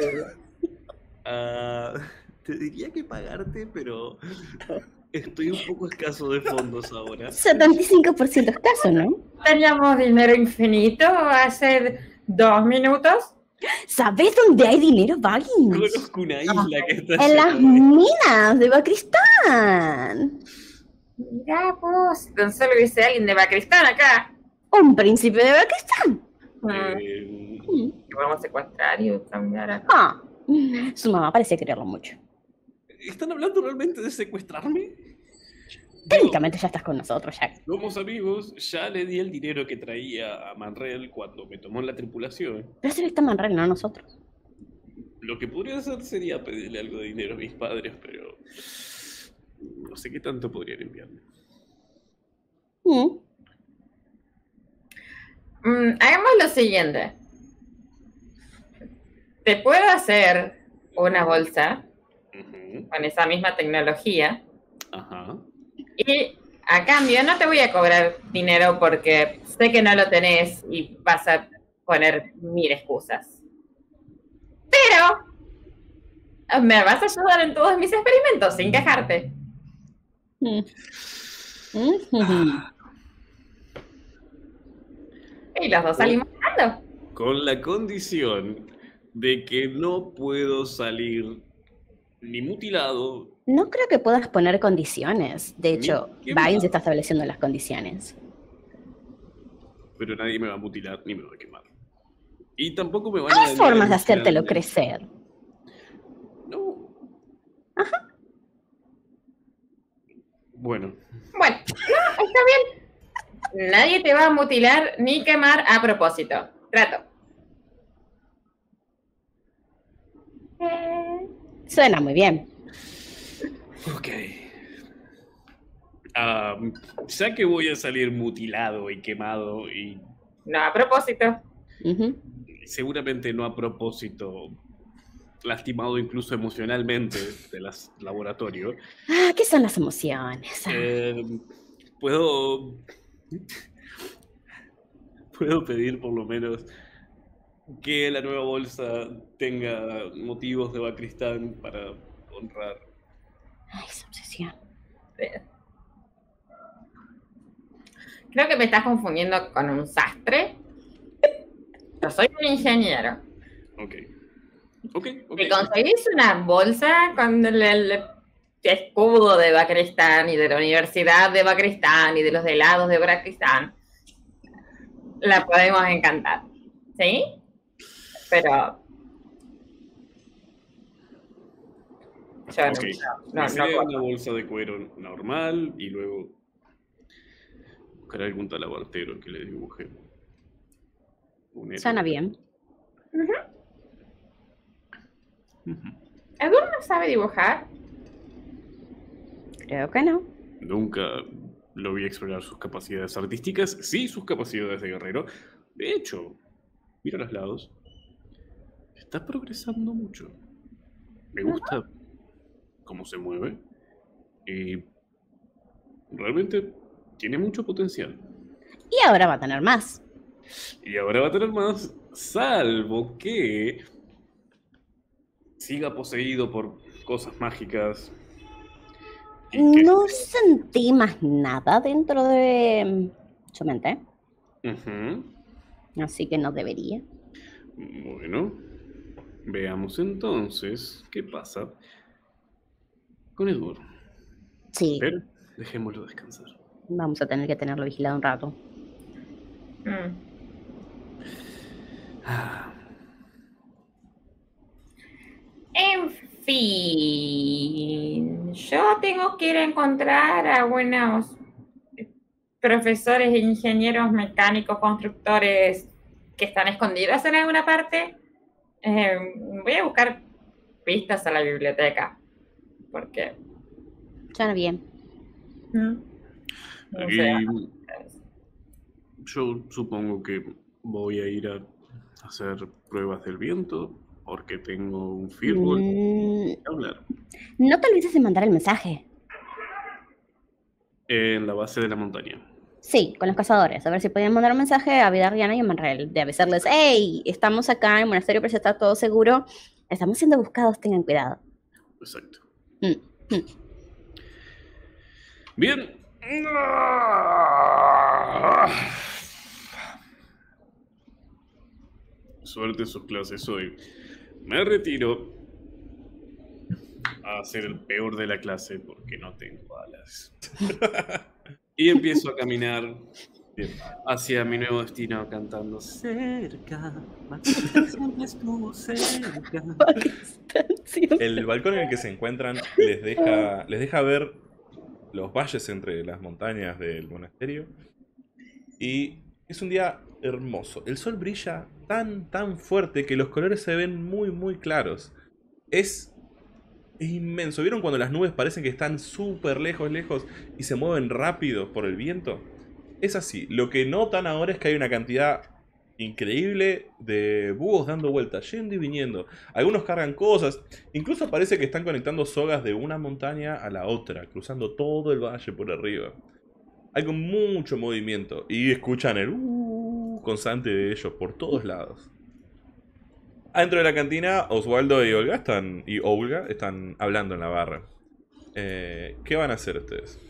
Te diría que pagarte, pero estoy un poco escaso de fondos ahora. 75% escaso, ¿no? Teníamos dinero infinito hace 2 minutos. ¿Sabes dónde hay dinero, Baggins? Conozco una isla que está en las minas de Bacristán. Mirá vos, tan solo dice alguien de Bacristán acá. Un príncipe de Bacristán. Que vamos a secuestrar y cambiar acá. Su mamá parece quererlo mucho. ¿Están hablando realmente de secuestrarme? Técnicamente ya estás con nosotros, Jack. Somos amigos, ya le di el dinero que traía a Manrel cuando me tomó en la tripulación. Pero ese está Manrel, no nosotros. Lo que podría hacer sería pedirle algo de dinero a mis padres, pero no sé qué tanto podrían enviarme. Hagamos lo siguiente. te puedo hacer una bolsa con esa misma tecnología. Ajá. Y a cambio no te voy a cobrar dinero porque sé que no lo tenés y vas a poner 1000 excusas. Pero me vas a ayudar en todos mis experimentos sin quejarte. Y los dos salimos ganando. Con la condición de que no puedo salir ni mutilado. No creo que puedas poner condiciones. De hecho, quemado. Vines está estableciendo las condiciones. Pero nadie me va a mutilar ni me va a quemar. Y tampoco me van a... Hay formas de hacértelo crecer. No. Ajá. Bueno. Bueno, no, está bien. Nadie te va a mutilar ni quemar a propósito. Trato. Suena muy bien. Ok. Ya que voy a salir mutilado y quemado y... No, a propósito. Seguramente no a propósito, lastimado incluso emocionalmente del laboratorio. ¿Qué son las emociones? Puedo pedir por lo menos que la nueva bolsa tenga motivos de Bacristán para honrar. Ay, esa obsesión. Creo que me estás confundiendo con un sastre. Yo soy un ingeniero. Ok. Si conseguís una bolsa con el escudo de Bacristán y de la Universidad de Bacristán y de los helados de Bacristán, la podemos encantar. ¿Sí? Pero... yo me seré una bolsa de cuero normal y luego buscaré algún talabartero que le dibuje. Suena bien. ¿Edward no sabe dibujar? Creo que no. Nunca lo vi explorar sus capacidades artísticas, sí sus capacidades de guerrero. De hecho, mira a los lados. Está progresando mucho. Me gusta cómo se mueve. Y realmente tiene mucho potencial. Y ahora va a tener más. Y ahora va a tener más, salvo que siga poseído por cosas mágicas. No sentí más nada dentro de su mente. Así que no debería. Bueno, veamos entonces qué pasa con Edward. Sí. Pero dejémoslo descansar. Vamos a tener que tenerlo vigilado un rato. En fin, yo tengo que ir a encontrar a buenos profesores, ingenieros, mecánicos, constructores que están escondidos en alguna parte. Voy a buscar pistas a la biblioteca, porque... Suena bien. No sé. Yo supongo que voy a ir a hacer pruebas del viento porque tengo un firewall que hablar. No te olvides de mandar el mensaje. En la base de la montaña. Sí, con los cazadores. A ver si podían mandar un mensaje a Vidarriana y a Manrael de avisarles: hey, estamos acá en el monasterio, pero si está todo seguro. Estamos siendo buscados, tengan cuidado. Exacto. Bien. Suerte en sus clases hoy. Me retiro a ser el peor de la clase porque no tengo alas. Y empiezo a caminar hacia mi nuevo destino cantando cerca. Siempre estuvo cerca. El balcón en el que se encuentran les deja ver los valles entre las montañas del monasterio. Y es un día hermoso. El sol brilla tan fuerte que los colores se ven muy claros. Es inmenso. ¿Vieron cuando las nubes parecen que están súper lejos y se mueven rápido por el viento? Es así. Lo que notan ahora es que hay una cantidad increíble de búhos dando vueltas, yendo y viniendo. Algunos cargan cosas. Incluso parece que están conectando sogas de una montaña a la otra, cruzando todo el valle por arriba. Hay con mucho movimiento. Y escuchan el constante de ellos por todos lados. Adentro de la cantina, Oswaldo y Olga están hablando en la barra. ¿Qué van a hacer ustedes?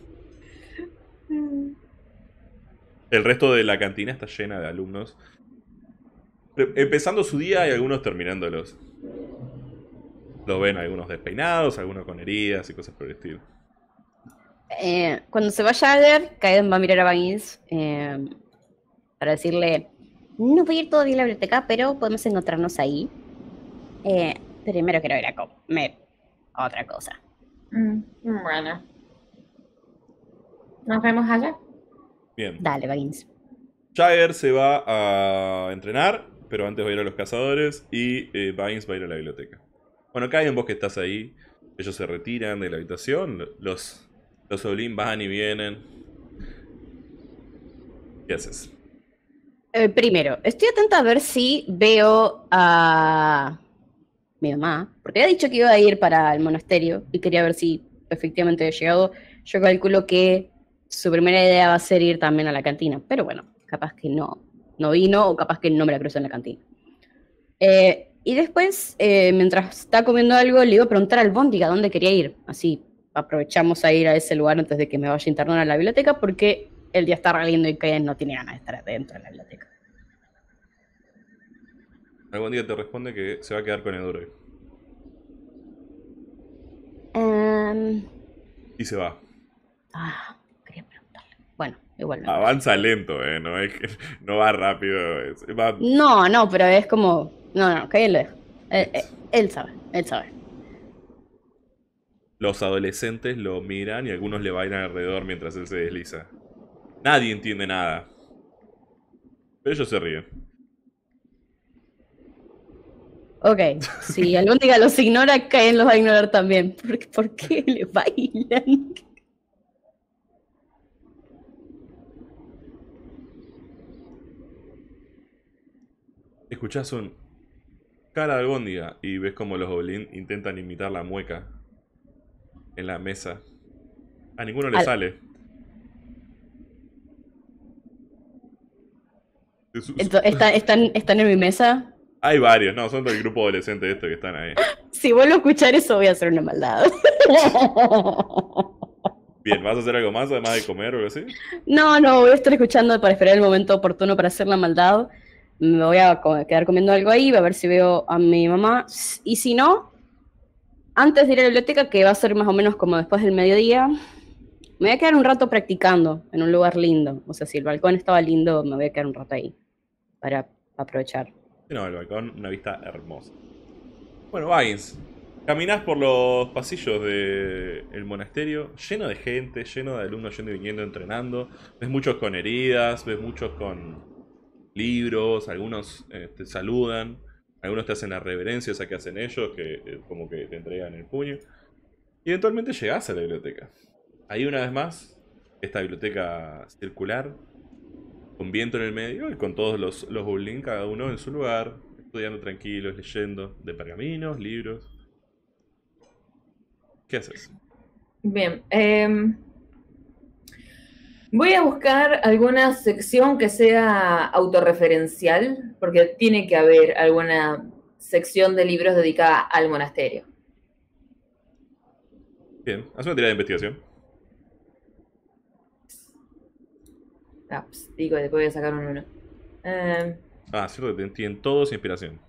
El resto de la cantina está llena de alumnos. Empezando su día y algunos terminándolos. Lo ven algunos despeinados, algunos con heridas y cosas por el estilo. Cuando se va Jagger, Kaeden va a mirar a Baggins para decirle: no voy a ir todavía a la biblioteca, pero podemos encontrarnos ahí. Primero quiero ir a comer otra cosa. Bueno. ¿Nos vemos allá? Bien. Dale, Baggins. Jagger se va a entrenar, pero antes va a ir a los cazadores y Baggins va a ir a la biblioteca. Bueno, Kaeden, vos que estás ahí, ellos se retiran de la habitación, los Oblin van y vienen. ¿Qué haces? Primero, estoy atenta a ver si veo a mi mamá, porque había dicho que iba a ir para el monasterio y quería ver si efectivamente había llegado. Yo calculo que su primera idea va a ser ir también a la cantina, pero bueno, capaz que no vino o capaz que no me la cruzó en la cantina. Y después, mientras está comiendo algo, le iba a preguntar al Bóndiga dónde quería ir. Así aprovechamos a ir a ese lugar antes de que me vaya a internar a la biblioteca, porque el día está re lindo y Kaeden no tiene ganas de estar dentro de la biblioteca. Algún día te responde que se va a quedar con Edurey. Y se va. Quería preguntarle. Bueno, igual. Avanza lento, no va rápido. Va... No, pero es como... No, Kaeden lo deja. Él sabe. Los adolescentes lo miran y algunos le bailan alrededor mientras él se desliza. Nadie entiende nada. Pero ellos se ríen. Ok, si algún día los ignora, Kaeden los va a ignorar también. ¿Por qué le bailan? Escuchás un cara de albóndiga y ves como los Oblin intentan imitar la mueca en la mesa. A ninguno le sale. ¿Están en mi mesa? Hay varios, no, son del grupo adolescente que están ahí. Si vuelvo a escuchar eso, voy a hacer una maldad. Bien, ¿vas a hacer algo más además de comer o algo así? No, voy a estar escuchando para esperar el momento oportuno para hacer la maldad. Me voy a quedar comiendo algo ahí, a ver si veo a mi mamá. Y si no, antes de ir a la biblioteca, que va a ser más o menos como después del mediodía, me voy a quedar un rato practicando en un lugar lindo. O sea, si el balcón estaba lindo, me voy a quedar un rato ahí para aprovechar. No, el balcón, una vista hermosa. Bueno, Baggins, caminás por los pasillos del monasterio, lleno de gente, lleno de alumnos yendo y viniendo, entrenando. Ves muchos con heridas, ves muchos con libros, algunos te saludan, algunos te hacen la reverencia esa que hacen ellos, que como que te entregan el puño. Y eventualmente llegás a la biblioteca. Ahí una vez más, esta biblioteca circular, con viento en el medio y con todos los Oblin, cada uno en su lugar, estudiando tranquilos, leyendo de pergaminos, libros. ¿Qué haces? Bien. Voy a buscar alguna sección que sea autorreferencial, porque tiene que haber alguna sección de libros dedicada al monasterio. Bien, haz una tirada de investigación. Digo, después voy a sacar un 1. Cierto que tienen todos inspiración.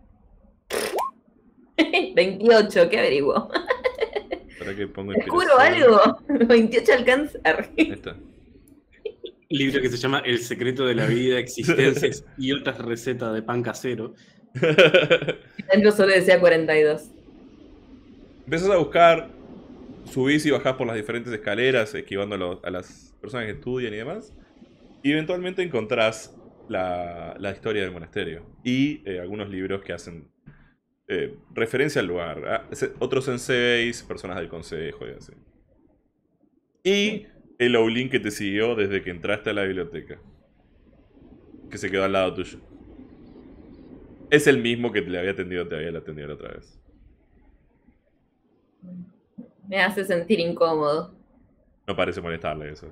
28, ¿qué averiguo? ¿Para qué pongo ¿Descubro algo? 28 alcanza. Ahí está. Libro que se llama El secreto de la vida, existencias y otras recetas de pan casero. Dentro solo decía 42. Empezás a buscar, subís y bajás por las diferentes escaleras, esquivando a las personas que estudian y demás. Y eventualmente encontrás la historia del monasterio. Y algunos libros que hacen referencia al lugar. Otros senseis, personas del consejo y así. Y el Oblin que te siguió desde que entraste a la biblioteca. Que se quedó al lado tuyo. Es el mismo que te había atendido la otra vez. Me hace sentir incómodo. No parece molestarle eso.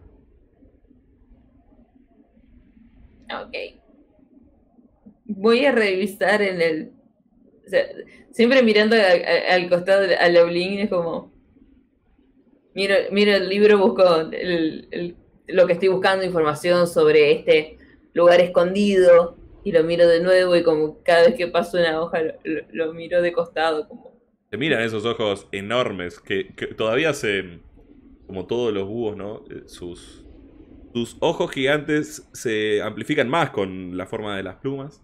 Ok. Voy a revisar en el... O sea, siempre mirando al costado, al Oblin, es como... Miro el libro, busco lo que estoy buscando, información sobre este lugar escondido, y lo miro de nuevo, y como cada vez que paso una hoja lo miro de costado, como... Te miran esos ojos enormes que todavía se... Como todos los búhos, ¿no? Sus ojos gigantes se amplifican más con la forma de las plumas.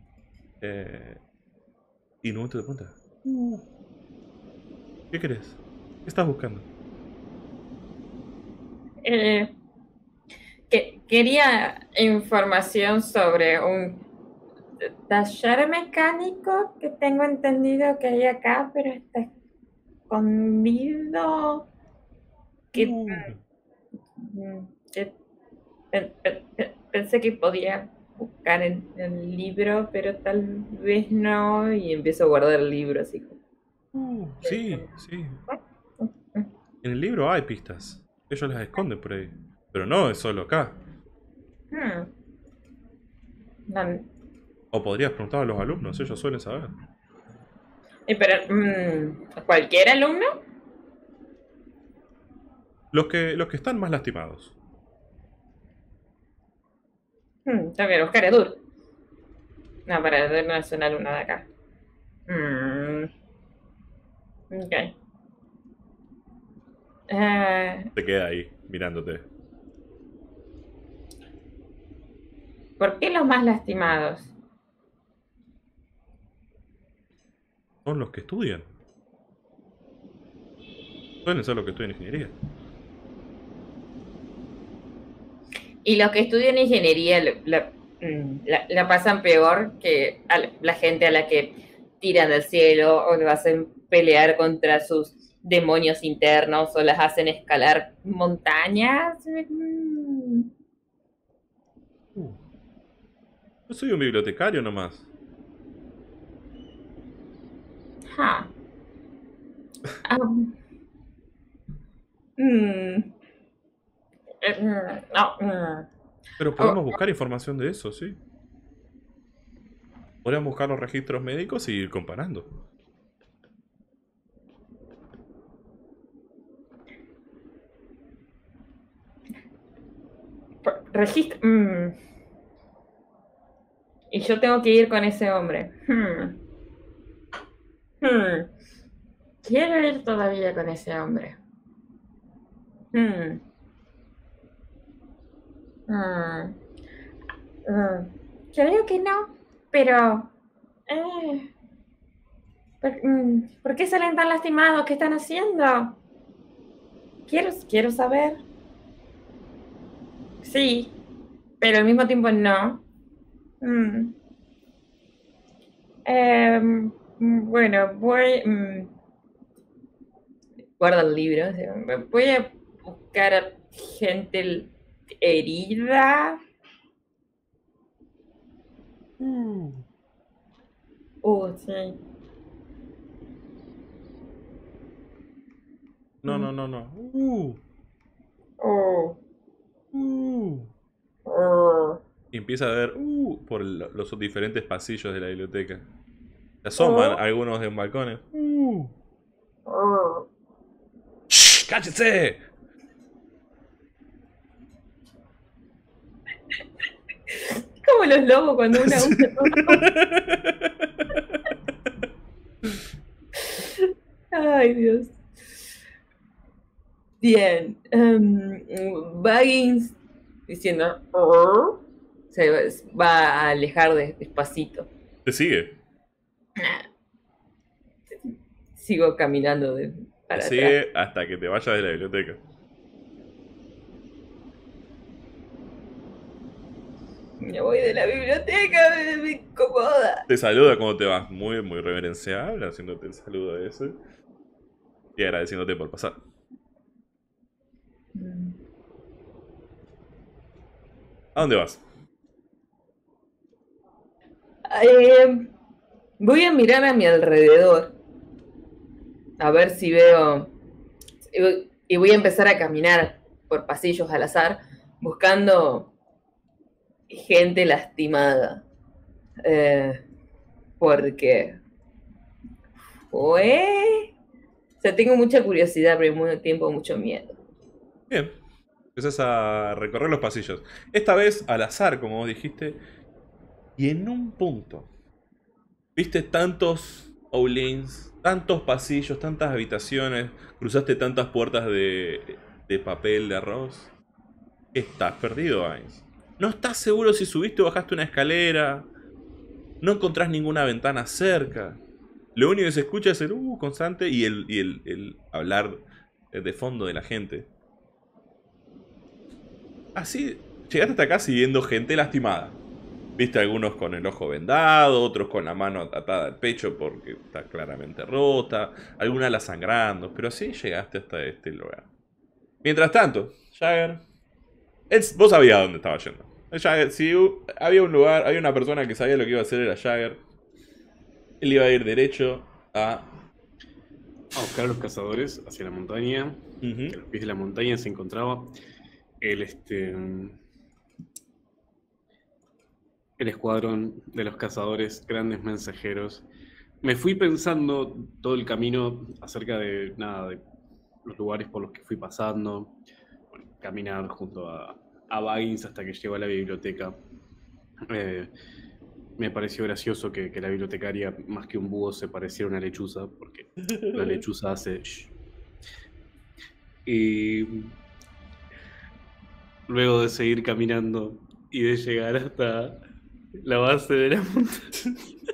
Y en un momento te pregunta: ¿qué querés? ¿Qué estás buscando? Quería información sobre un taller mecánico que tengo entendido que hay acá, pero está escondido. Pensé que podía buscar en el libro, pero tal vez no, y empiezo a guardar el libro así como... Sí. En el libro hay pistas. Ellos las esconden por ahí. Pero no es solo acá. No. O podrías preguntar a los alumnos, ellos suelen saber. Pero, ¿cualquier alumno? Los que están más lastimados. Tengo que buscar a Edur. No, para Edur no es una alumna de acá. Ok. Se queda ahí, mirándote. ¿Por qué los más lastimados? Son los que estudian. Suelen ser los que estudian ingeniería. Y los que estudian ingeniería la pasan peor que la gente a la que tiran del cielo o le hacen pelear contra sus demonios internos o las hacen escalar montañas. Yo soy un bibliotecario nomás. Pero podemos buscar información de eso, sí. Podríamos buscar los registros médicos y ir comparando. Registro. Y yo tengo que ir con ese hombre. Quiero ir todavía con ese hombre. Creo que no, pero... ¿por qué salen tan lastimados? ¿Qué están haciendo? Quiero saber. Sí, pero al mismo tiempo no. Bueno, guarda el libro. Voy a buscar a gente herida. Sí. No. Y empieza a ver por los diferentes pasillos de la biblioteca. Se asoman algunos de un balcón. ¡Shh! ¡Cállese! Como los lobos cuando una usa Ay, Dios. Bien. Baggins diciendo... se va a alejar despacito. ¿Te sigue? Sigo caminando para Te sigue atrás. hasta que te vayas de la biblioteca. Me voy de la biblioteca, me incomoda. Te saluda cuando te vas, muy, muy reverencial, haciéndote el saludo ese. Y agradeciéndote por pasar. ¿A dónde vas? Voy a mirar a mi alrededor, a ver si veo, y voy a empezar a caminar por pasillos al azar, buscando gente lastimada. Porque fue... O sea, tengo mucha curiosidad, pero al mismo tiempo mucho miedo. Bien. Empezás a recorrer los pasillos. Esta vez al azar, como vos dijiste. Y en un punto, viste tantos Owlins, tantos pasillos, tantas habitaciones, cruzaste tantas puertas de papel de arroz. Estás perdido, Ainz. No estás seguro si subiste o bajaste una escalera. No encontrás ninguna ventana cerca. Lo único que se escucha es el constante y el hablar de fondo de la gente. Así, llegaste hasta acá siguiendo gente lastimada. Viste algunos con el ojo vendado, otros con la mano atada al pecho porque está claramente rota, algunas la sangrando, pero así llegaste hasta este lugar. Mientras tanto, Jagger, vos sabías dónde estaba yendo. Jagger, si había un lugar, había una persona que sabía lo que iba a hacer, era Jagger. Él iba a ir derecho a buscar a los cazadores hacia la montaña. A los pies de la montaña se encontraba el escuadrón de los cazadores, grandes mensajeros. Me fui pensando todo el camino acerca de los lugares por los que fui pasando, caminar junto a Baggins hasta que llegó a la biblioteca. Me pareció gracioso que la bibliotecaria, más que un búho, se pareciera a una lechuza, porque la lechuza hace shh. Y luego de seguir caminando y de llegar hasta la base de la montaña,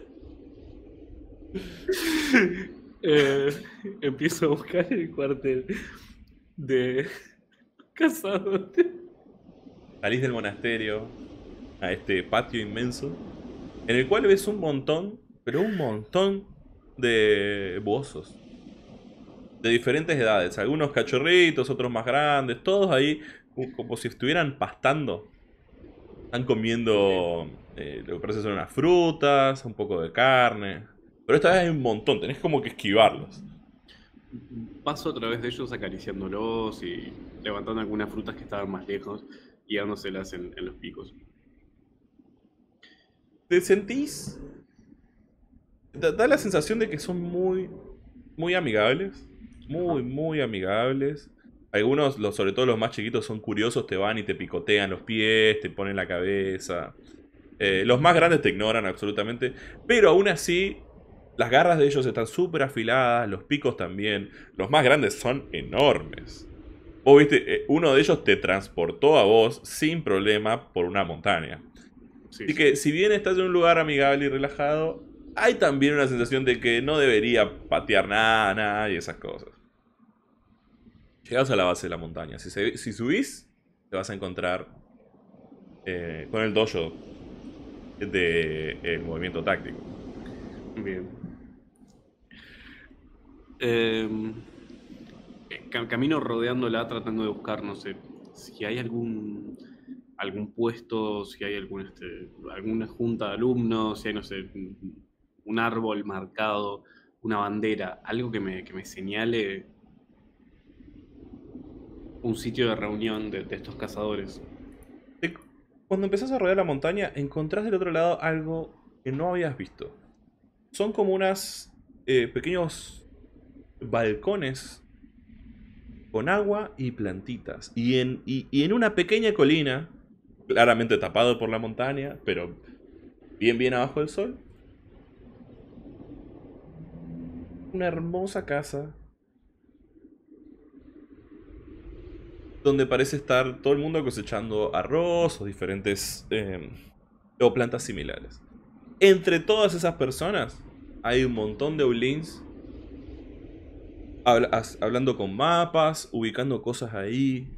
empiezo a buscar el cuartel de cazadores. Salís del monasterio a este patio inmenso, en el cual ves un montón, pero un montón de bozos. De diferentes edades, algunos cachorritos, otros más grandes, todos ahí como si estuvieran pastando. Están comiendo lo que parece ser unas frutas, un poco de carne. Pero esta vez hay un montón, tenés como que esquivarlos. Paso a través de ellos acariciándolos y levantando algunas frutas que estaban más lejos y dándoselas en los picos. ¿Te sentís? Da la sensación de que son muy, muy amigables. Muy amigables. Algunos, sobre todo los más chiquitos, son curiosos, te van y te picotean los pies, te ponen la cabeza. Los más grandes te ignoran absolutamente. Pero aún así, las garras de ellos están súper afiladas, los picos también. Los más grandes son enormes. Vos viste, uno de ellos te transportó a vos sin problema por una montaña. Así que si bien estás en un lugar amigable y relajado, hay también una sensación de que no debería patear nada y esas cosas. Llegás a la base de la montaña. Si subís, te vas a encontrar con el dojo del movimiento táctico. Bien. Camino rodeándola tratando de buscar, no sé, si hay algún puesto, si hay alguna junta de alumnos, si hay, no sé, un árbol marcado, una bandera, algo que me señale un sitio de reunión de estos cazadores. Cuando empezás a rodear la montaña, encontrás del otro lado algo que no habías visto. Son como unos pequeños balcones con agua y plantitas. Y en una pequeña colina, claramente tapado por la montaña, pero bien abajo del sol, una hermosa casa donde parece estar todo el mundo cosechando arroz o diferentes o plantas similares. Entre todas esas personas hay un montón de Owlins hablando con mapas, ubicando cosas ahí.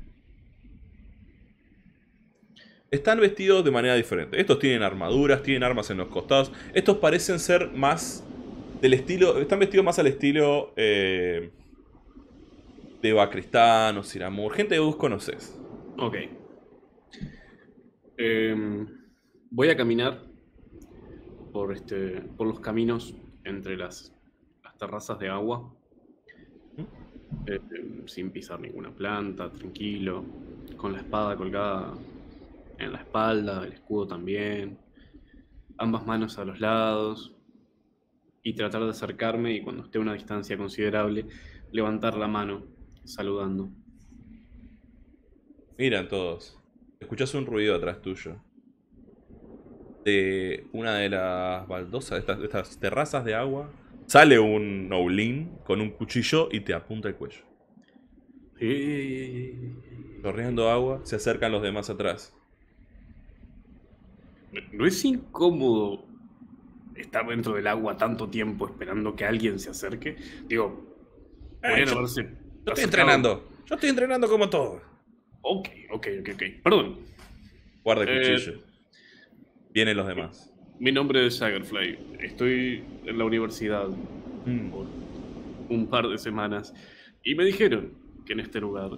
Están vestidos de manera diferente. Estos tienen armaduras, tienen armas en los costados. Estos parecen ser más del estilo... Están vestidos más al estilo de Bacristán o Siramur. Gente que vos conocés. Ok. Voy a caminar por los caminos entre las terrazas de agua, sin pisar ninguna planta, tranquilo, con la espada colgada en la espalda, el escudo también, ambas manos a los lados, y tratar de acercarme y cuando esté a una distancia considerable, levantar la mano, saludando. Miran todos. Escuchás un ruido atrás tuyo. De una de las baldosas, de estas terrazas de agua, sale un Noblin con un cuchillo y te apunta el cuello. Chorreando agua, se acercan los demás atrás. ¿No es incómodo estar dentro del agua tanto tiempo esperando que alguien se acerque? Digo, podrían haberse yo estoy entrenando. Yo estoy entrenando como todo. Ok. Perdón. Guarda el cuchillo. Vienen los demás. Mi nombre es Sagerfly. Estoy en la universidad por un par de semanas. Y me dijeron que en este lugar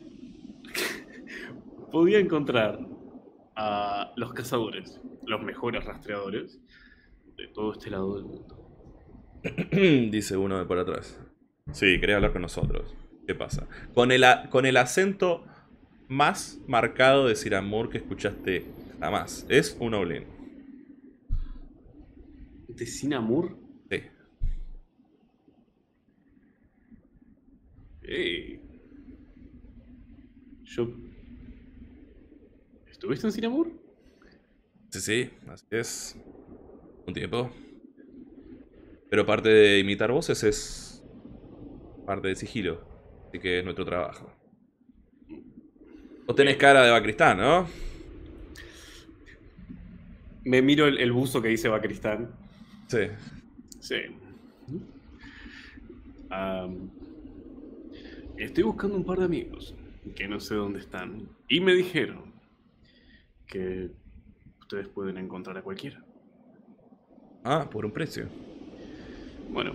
podía encontrar a los cazadores, los mejores rastreadores de todo este lado del mundo. Dice uno de por atrás. Sí, quería hablar con nosotros. ¿Qué pasa? Con el acento más marcado de Sir Amur que escuchaste jamás. Es un Noblin. ¿De Sir Amur? Sí. ¿Estuviste en Sir Amur? Sí, así es. Un tiempo. Pero parte de imitar voces es parte de sigilo. Así que es nuestro trabajo. Vos tenés cara de Bacristán, ¿no? Me miro el buzo que dice Bacristán. Sí. Estoy buscando un par de amigos que no sé dónde están. Y me dijeron que ustedes pueden encontrar a cualquiera. Ah, por un precio. Bueno,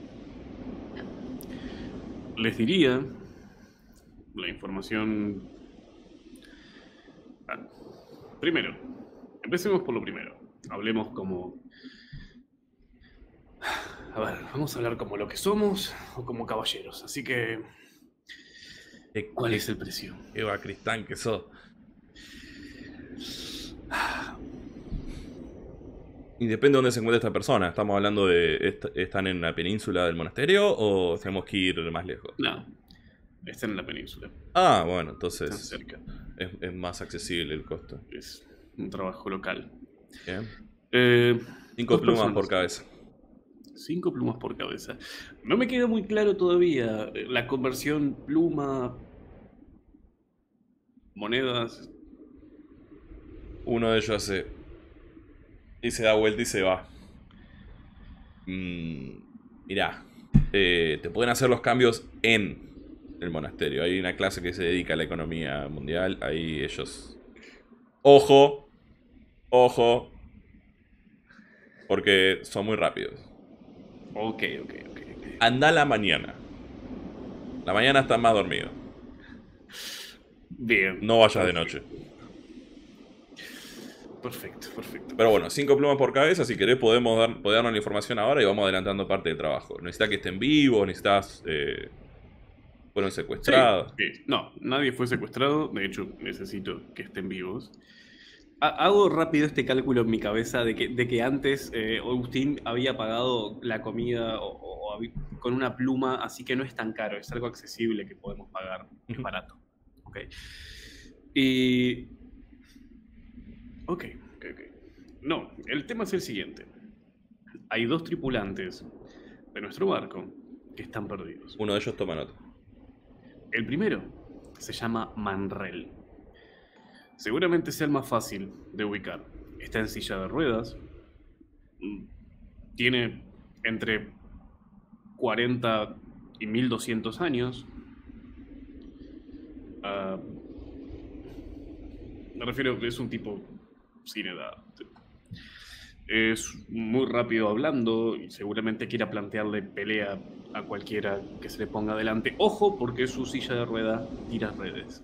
les diría la información. Primero, empecemos por lo primero. Hablemos como... A ver, vamos a hablar como lo que somos o como caballeros. Así que... ¿Cuál es el precio? Qué Bacristán que sos. Y depende de dónde se encuentre esta persona. ¿Estamos hablando de... ¿Están en la península del monasterio o tenemos que ir más lejos? No, están en la península. Ah, bueno, entonces... Están cerca. Es más accesible el costo. Es un trabajo local. Bien. 5 plumas por cabeza. 5 plumas por cabeza. No me queda muy claro todavía la conversión pluma... monedas. Uno de ellos hace... y se da vuelta y se va. Mirá, te pueden hacer los cambios en el monasterio. Hay una clase que se dedica a la economía mundial. Ahí ellos... Ojo. Porque son muy rápidos. Ok. Anda a la mañana. La mañana están más dormidos. Bien. No vayas de noche. Perfecto. Pero bueno, 5 plumas por cabeza. Si querés podemos darnos la información ahora y vamos adelantando parte del trabajo. Necesitas que estén vivos, necesitas... fueron secuestrados. Sí. No, nadie fue secuestrado. De hecho, necesito que estén vivos. Hago rápido este cálculo en mi cabeza de que antes Agustín había pagado la comida con una pluma, así que no es tan caro, es algo accesible que podemos pagar, es barato. Ok. No, el tema es el siguiente. Hay 2 tripulantes de nuestro barco que están perdidos. Uno de ellos toma nota. El primero se llama Manrel. Seguramente sea el más fácil de ubicar. Está en silla de ruedas. Tiene entre 40 y 1200 años. Me refiero, es un tipo sin edad. Es muy rápido hablando y seguramente quiera plantearle pelea a cualquiera que se le ponga delante. Ojo, porque su silla de rueda tira redes.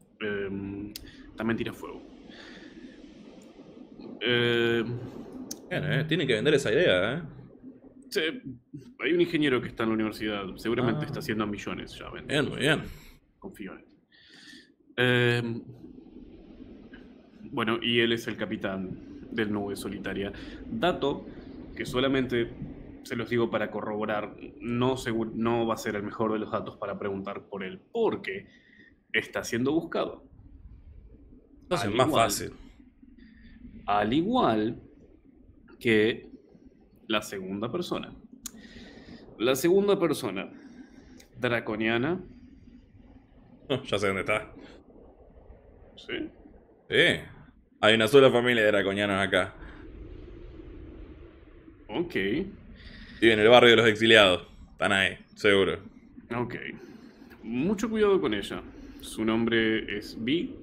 También tira fuego. Bien, tienen que vender esa idea, Sí, hay un ingeniero que está en la universidad. Seguramente está haciendo millones ya. Bien, muy bien. Confío en él. Bueno, y él es el capitán del Nube Solitaria. Dato que solamente se los digo para corroborar. No va a ser el mejor de los datos para preguntar por él, porque está siendo buscado. Entonces es más fácil. Al igual que la segunda persona. La segunda persona, draconiana. Ya sé dónde está. Sí. Sí. Hay una sola familia de draconianos acá. Ok. Vive en el barrio de los exiliados. Están ahí, seguro. Ok. Mucho cuidado con ella. Su nombre es Vi.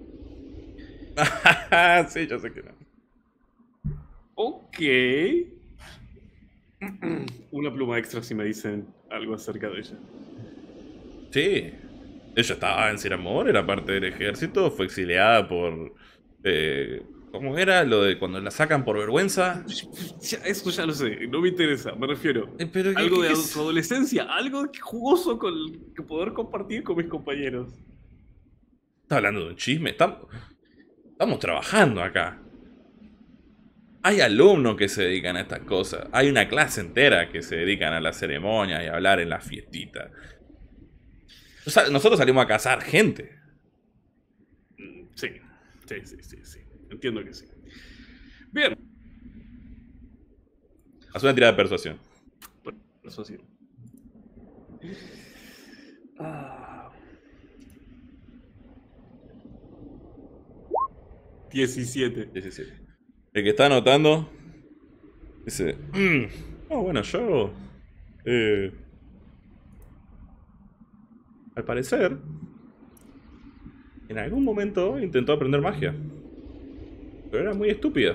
Sí, yo sé que no. Ok. Una pluma extra si me dicen algo acerca de ella. Sí. Ella estaba en Ciudad Amor, era parte del ejército, fue exiliada por... ¿cómo era? Lo de cuando la sacan por vergüenza. Eso ya lo sé, no me interesa, me refiero. Pero algo de su adolescencia, algo jugoso que poder compartir con mis compañeros. ¿Estás hablando de un chisme? Estamos trabajando acá. Hay alumnos que se dedican a estas cosas. Hay una clase entera que se dedican a las ceremonias y a hablar en las fiestitas. Nosotros salimos a cazar gente. Sí. Entiendo que sí. Bien. Haz una tirada de persuasión. Persuasión. 17. El que está anotando dice... bueno, yo... al parecer... en algún momento intentó aprender magia. Pero era muy estúpido.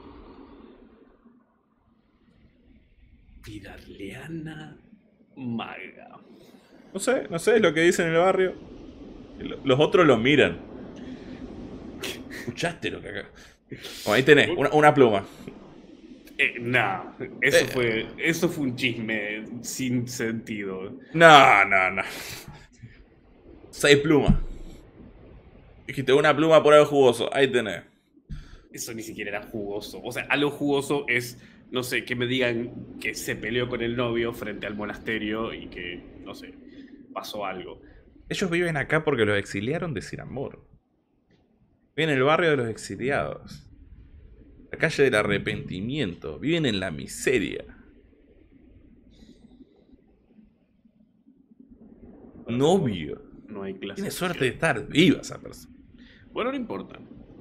Vidarleana maga. No sé, es lo que dicen en el barrio. Los otros lo miran. ¿Escuchaste lo que acá? Bueno, ahí tenés, una pluma. No, eso fue un chisme sin sentido. No. 6 plumas. Dijiste una pluma por algo jugoso, ahí tenés. Eso ni siquiera era jugoso. O sea, algo jugoso es, no sé, que me digan que se peleó con el novio frente al monasterio y que, no sé, pasó algo. Ellos viven acá porque los exiliaron de Ciudad Amor. Viven en el barrio de los exiliados. La calle del arrepentimiento. Viven en la miseria. Novio. No hay clase. Tiene suerte de estar viva esa persona. Bueno, no importa.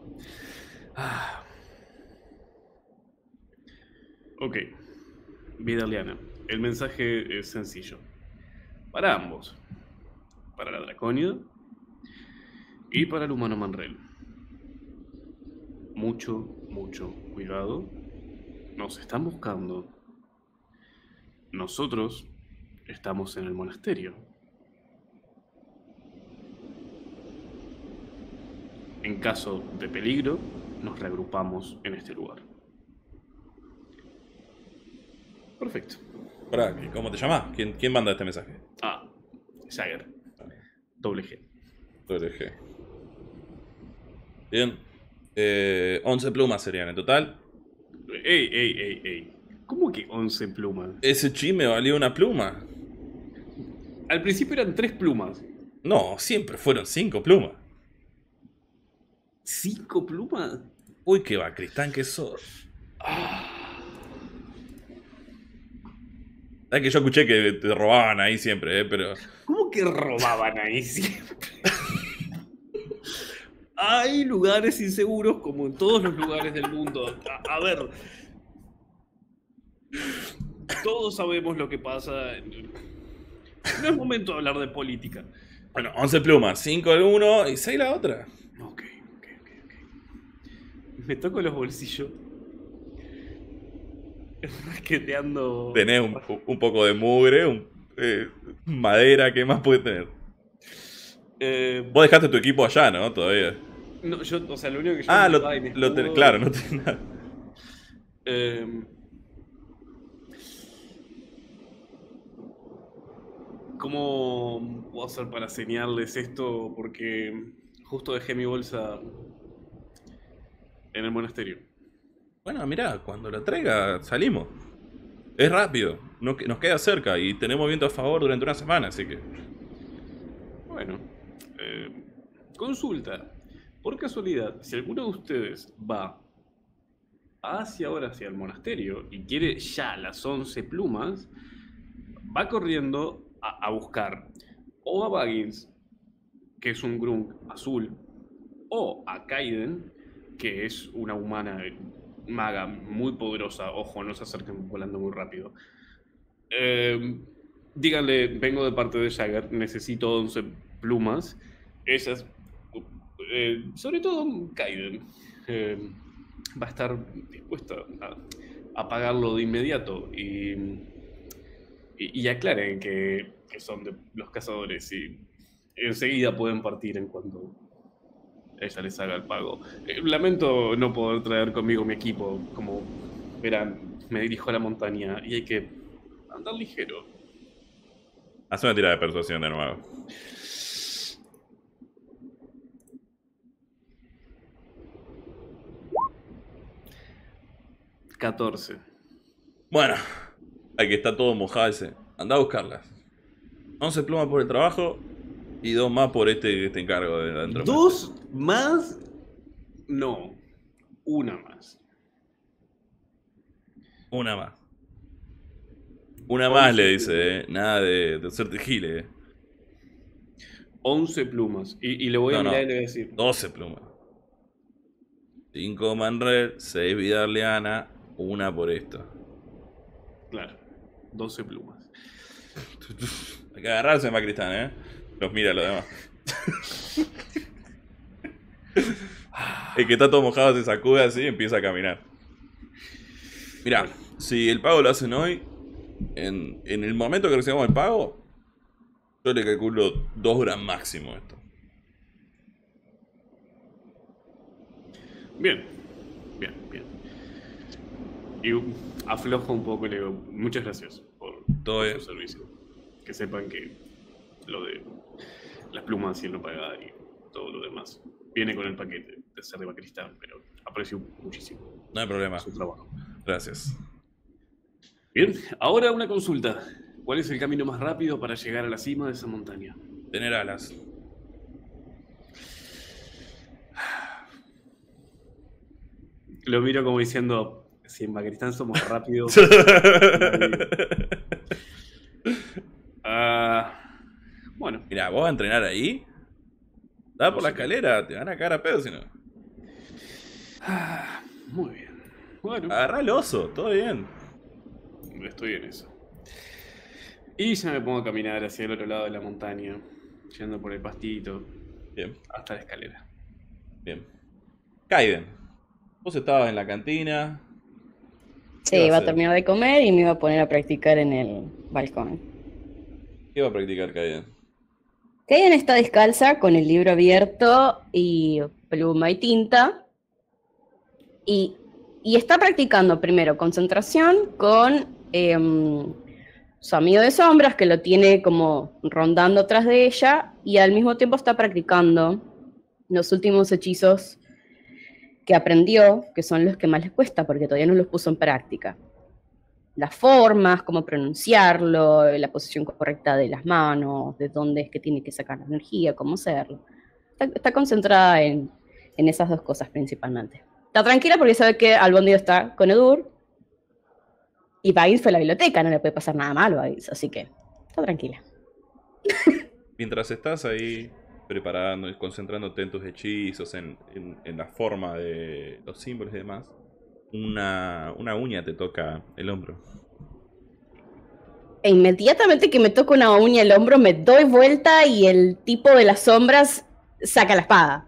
Ok. Vidaliana. El mensaje es sencillo. Para ambos. Para la Draconia y para el humano Manrel. Mucho cuidado. Nos están buscando. Nosotros estamos en el monasterio. En caso de peligro, nos reagrupamos en este lugar. Perfecto. ¿Cómo te llamas? ¿Quién manda este mensaje? Jagger. Doble G. Doble G. Bien. 11 plumas serían en total. Ey. ¿Cómo que 11 plumas? Ese chisme valía una pluma. Al principio eran 3 plumas. No, siempre fueron 5 plumas. ¿5 plumas? Uy, qué bacristán que sos. Es que yo escuché que te robaban ahí siempre, pero... ¿Cómo que robaban ahí siempre? Hay lugares inseguros como en todos los lugares del mundo. A ver... Todos sabemos lo que pasa. No es momento de hablar de política. Bueno, 11 plumas, 5 el uno y 6 la otra. Ok. Me toco los bolsillos. Rasqueteando. Tenés un poco de mugre, madera, ¿qué más puedes tener? Vos dejaste tu equipo allá, ¿no? Todavía. No, yo, o sea, lo único que yo... claro, no tenés nada. ¿Cómo puedo hacer para señalarles esto? Porque justo dejé mi bolsa en el monasterio. Bueno, mirá, cuando la traiga salimos. Es rápido, nos queda cerca y tenemos viento a favor durante una semana, así que... Bueno, consulta. Por casualidad, si alguno de ustedes va hacia el monasterio y quiere ya las 11 plumas, va corriendo a buscar o a Baggins, que es un Grunk azul, o a Kaiden, que es una humana maga muy poderosa. Ojo, no se acerquen volando muy rápido. Díganle, vengo de parte de Jagger, necesito 11 plumas. Esas, sobre todo Kaiden, va a estar dispuesta a pagarlo de inmediato. Y aclaren que son de los cazadores y enseguida pueden partir en cuanto ella les haga el pago. Lamento no poder traer conmigo mi equipo. Como verán, me dirijo a la montaña y hay que andar ligero. Haz una tirada de persuasión de nuevo. $14. Bueno, hay que está todo mojado ese. Anda a buscarlas. 11 plumas por el trabajo y 2 más por este encargo de adentro. ¿2 más? No, una más. Una más. Una más le dice, nada de hacerte gile. 11 plumas. Y le voy a mirar y le voy a decir 12 plumas. 5 Manred, 6 vida Arleana, 1 por esto. Claro, 12 plumas. Hay que agarrarse, Macristán, Los mira los demás. El que está todo mojado se sacude así y empieza a caminar. Mirá, si el pago lo hacen hoy, en el momento que recibamos el pago, yo le calculo 2 horas máximo esto. Bien. Y aflojo un poco y le digo, muchas gracias por su servicio. Que sepan que lo de las plumas y el no pagar y todo lo demás viene con el paquete de ser de Bacristán, pero aprecio muchísimo. No hay problema. Su trabajo. Gracias. Bien, ahora una consulta. ¿Cuál es el camino más rápido para llegar a la cima de esa montaña? Tener alas. Lo miro como diciendo, si en Bacristán somos rápidos. Bueno. Mira, vos vas a entrenar ahí. Da por la escalera, te van a cagar a pedo si no. Muy bien. Bueno. Agarrá el oso, todo bien. Estoy en eso. Y ya me pongo a caminar hacia el otro lado de la montaña, yendo por el pastito. Bien. Hasta la escalera. Bien. Kaiden, vos estabas en la cantina. Sí, iba a terminar de comer y me iba a poner a practicar en el balcón. ¿Qué iba a practicar Kaiden? Kaiden está descalza con el libro abierto y pluma y tinta. Y está practicando primero concentración con su amigo de sombras, que lo tiene como rondando atrás de ella, y al mismo tiempo está practicando los últimos hechizos que aprendió, que son los que más les cuesta, porque todavía no los puso en práctica. Las formas, cómo pronunciarlo, la posición correcta de las manos, de dónde es que tiene que sacar la energía, cómo hacerlo. Está concentrada en esas dos cosas principalmente. Está tranquila porque sabe que Albondio está con Edur, y Baggins fue a la biblioteca, no le puede pasar nada malo a Baggins, así que está tranquila. Mientras estás ahí preparando y concentrándote en tus hechizos, en la forma de los símbolos y demás, una uña te toca el hombro. E inmediatamente que me toca una uña el hombro, me doy vuelta y el tipo de las sombras saca la espada.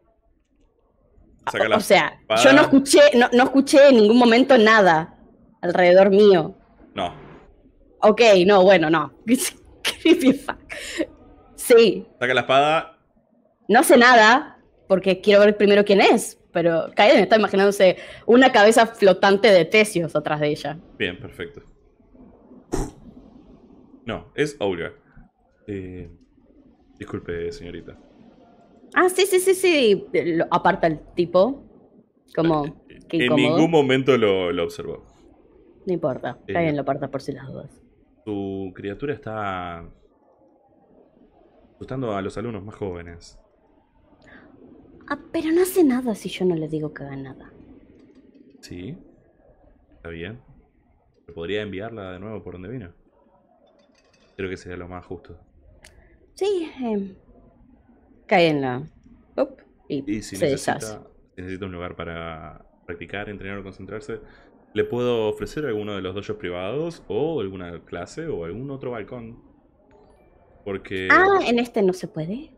O sea, espada. Yo no escuché en ningún momento nada alrededor mío. No. Ok, no, bueno, no. Creepy fuck. Sí. Saca la espada. No sé nada, porque quiero ver primero quién es, pero Kaiden está imaginándose una cabeza flotante de Tesios atrás de ella. Bien, perfecto. No, es Olga. Disculpe, señorita. Ah, sí. Aparta el tipo. Como, qué En incómodo. ningún momento lo observó. No importa, está bien, lo aparta por si las dudas. Su criatura está asustando a los alumnos más jóvenes. Ah, pero no hace nada si yo no le digo que haga nada. Sí, está bien. ¿Podría enviarla de nuevo por donde vino? Creo que sería lo más justo. Sí, cae en la... Y si se deshace. necesita un lugar para practicar, entrenar o concentrarse, le puedo ofrecer alguno de los dojos privados o alguna clase o algún otro balcón. Porque... Ah, en este no se puede.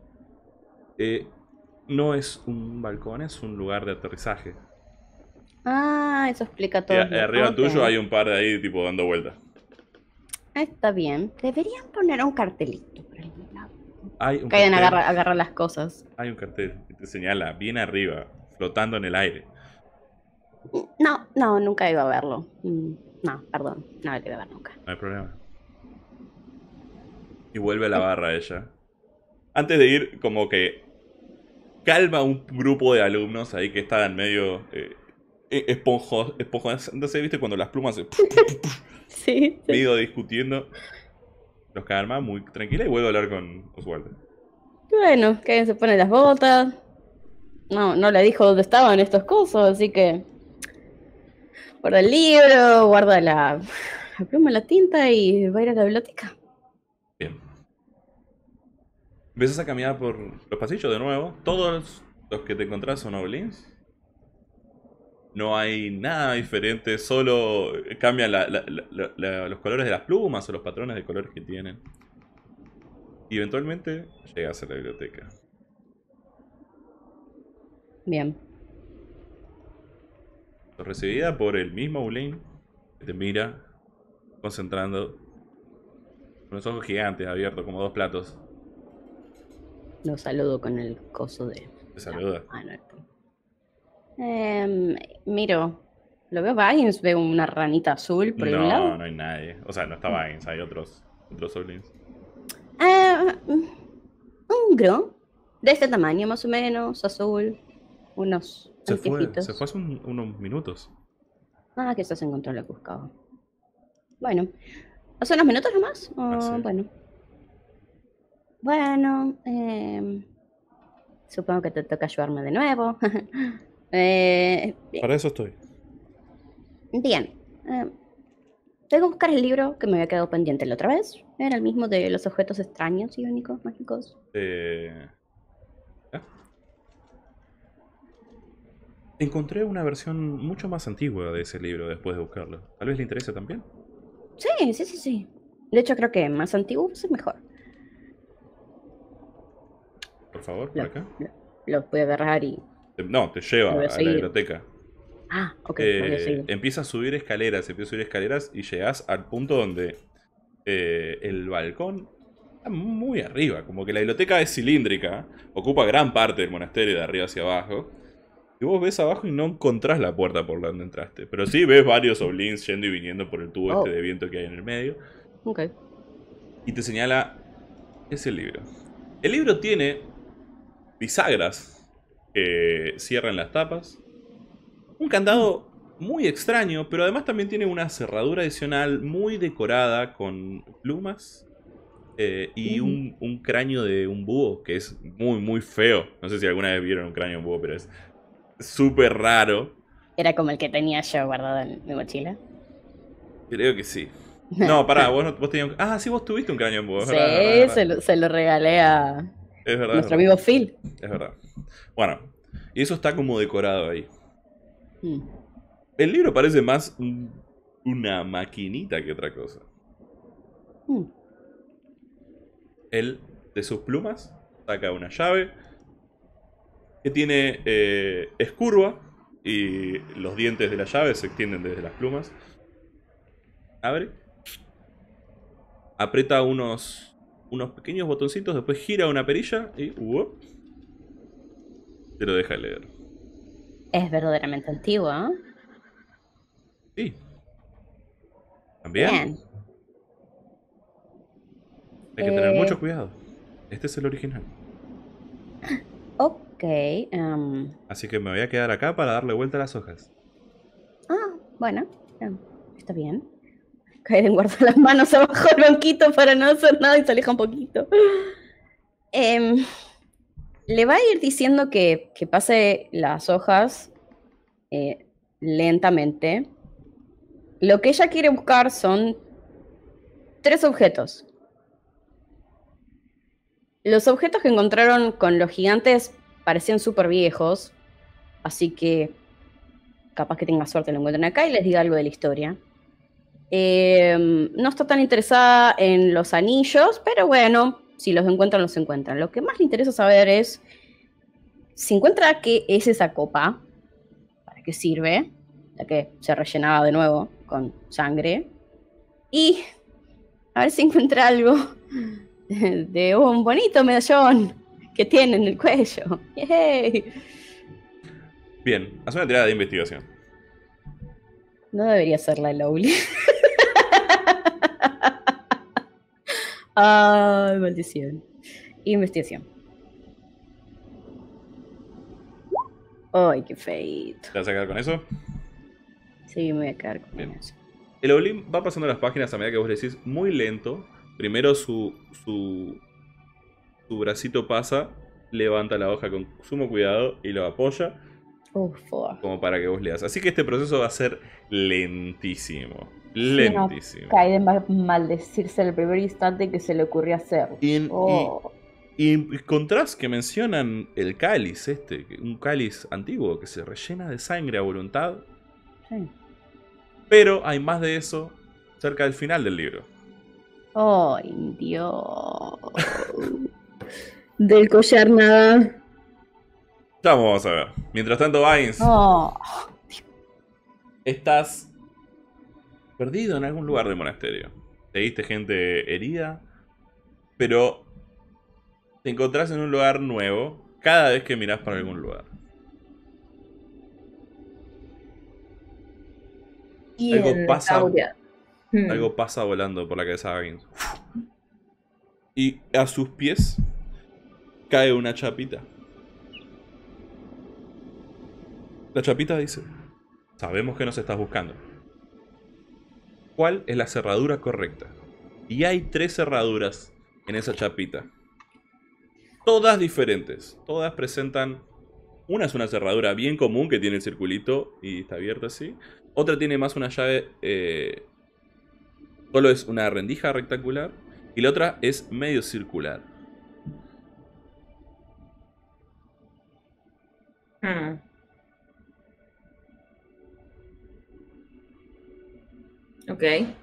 no es un balcón, es un lugar de aterrizaje. Ah, eso explica Y todo. arriba tuyo hay un par de ahí tipo dando vueltas. Está bien. Deberían poner un cartelito por algún lado. Hay un Caen, cartel. agarra las cosas. Hay un cartel que te señala bien arriba, flotando en el aire. No, nunca iba a verlo. No, perdón, no lo iba a ver nunca. No hay problema. Y vuelve a la barra ella. Antes de ir, como que calma un grupo de alumnos ahí que estaban medio esponjosos. ¿Viste? Cuando las plumas se... Sí. medio discutiendo. Los calma muy tranquila y vuelve a hablar con Oswaldo. Bueno, que se pone las botas. No le dijo dónde estaban estos cosos, así que guarda el libro, guarda la pluma, la tinta y va a ir a la biblioteca. Bien. Empiezas a caminar por los pasillos de nuevo. Todos los que te encontrás son goblins. No hay nada diferente, solo cambian los colores de las plumas o los patrones de colores que tienen. Y eventualmente llegas a la biblioteca. Bien. Recibida por el mismo goblin que te mira, concentrando, con los ojos gigantes abiertos como dos platos. Lo saludo con el coso de... Te saluda. Miro, lo veo Baggins, veo una ranita azul por un lado. No hay nadie. O sea, no está Baggins, hay otros goblins. Un gro, de este tamaño más o menos, azul, unos Se fue anteojitos. hace unos minutos. Ah, quizás encontró lo que buscaba. Bueno, ¿hace unos minutos nomás? Sí. Bueno, supongo que te toca ayudarme de nuevo. Para eso estoy. Bien. Tengo que buscar el libro que me había quedado pendiente la otra vez. Era el mismo de los objetos extraños y únicos, mágicos. Encontré una versión mucho más antigua de ese libro después de buscarlo. Tal vez le interese también. Sí. De hecho, creo que más antiguo es mejor. Por favor, por acá. Lo voy a agarrar y... No, te lleva a la biblioteca. Ah, ok, voy a seguir. Empieza a subir escaleras y llegas al punto donde el balcón está muy arriba. Como que la biblioteca es cilíndrica, ocupa gran parte del monasterio de arriba hacia abajo. Y vos ves abajo y no encontrás la puerta por donde entraste. Pero sí ves varios oblins yendo y viniendo por el tubo de viento que hay en el medio. Ok. Y te señala ese libro. El libro tiene bisagras que cierran las tapas. Un candado muy extraño, pero además también tiene una cerradura adicional muy decorada con plumas y un cráneo de un búho que es muy feo. No sé si alguna vez vieron un cráneo de un búho, pero es súper raro. ¿Era como el que tenía yo guardado en mi mochila? Creo que sí. No, pará, vos tenías un... Ah, sí, vos tuviste un cráneo en búho. Sí, verdad. Se lo regalé a nuestro amigo Phil. Es verdad. Bueno, y eso está como decorado ahí. El libro parece más una maquinita que otra cosa. Él, de sus plumas, saca una llave que tiene es curva y los dientes de la llave se extienden desde las plumas. Abre, aprieta unos pequeños botoncitos, después gira una perilla y te lo deja leer. Es verdaderamente antiguo, ¿eh? Sí. ¿También? Bien. Hay que tener mucho cuidado. Este es el original. Ok. Así que me voy a quedar acá para darle vuelta a las hojas. Bueno, está bien. Kaeden guarda las manos abajo del banquito para no hacer nada y se aleja un poquito. Le va a ir diciendo que pase las hojas lentamente. Lo que ella quiere buscar son 3 objetos. Los objetos que encontraron con los gigantes parecían súper viejos, así que capaz que tenga suerte lo encuentren acá y les diga algo de la historia. No está tan interesada en los anillos, pero bueno, si los encuentran, los encuentran. Lo que más le interesa saber es si encuentra qué es esa copa, para qué sirve, ya que se rellenaba de nuevo con sangre, y a ver si encuentra algo de un bonito medallón que tiene en el cuello. ¡Yay! Bien, haz una tirada de investigación. No debería ser la Lowly. Ay, maldición. Investigación. Ay, qué feito. ¿Te vas a quedar con eso? Sí, me voy a quedar con Bien. eso. El Olim va pasando las páginas a medida que vos le decís muy lento. Primero su bracito pasa, levanta la hoja con sumo cuidado y lo apoya como para que vos leas. Así que este proceso va a ser lentísimo. Lentísimo. Kaeden va a maldecirse el primer instante que se le ocurrió hacer. Y encontrás que mencionan el cáliz un cáliz antiguo que se rellena de sangre a voluntad. Sí. Pero hay más de eso cerca del final del libro. ¡Ay, Dios! Del collar nada. Ya vamos a ver. Mientras tanto, Vines, estás perdido en algún lugar del monasterio. Te viste gente herida, pero te encontrás en un lugar nuevo cada vez que mirás para algún lugar. Y Algo pasa volando por la cabeza de Vines. Y a sus pies cae una chapita. La chapita dice: sabemos que nos estás buscando. ¿Cuál es la cerradura correcta? Y hay 3 cerraduras en esa chapita. Todas diferentes. Todas presentan... Una es una cerradura bien común que tiene el circulito y está abierta así. Otra tiene más una llave... solo es una rendija rectangular. Y la otra es medio circular. Ok.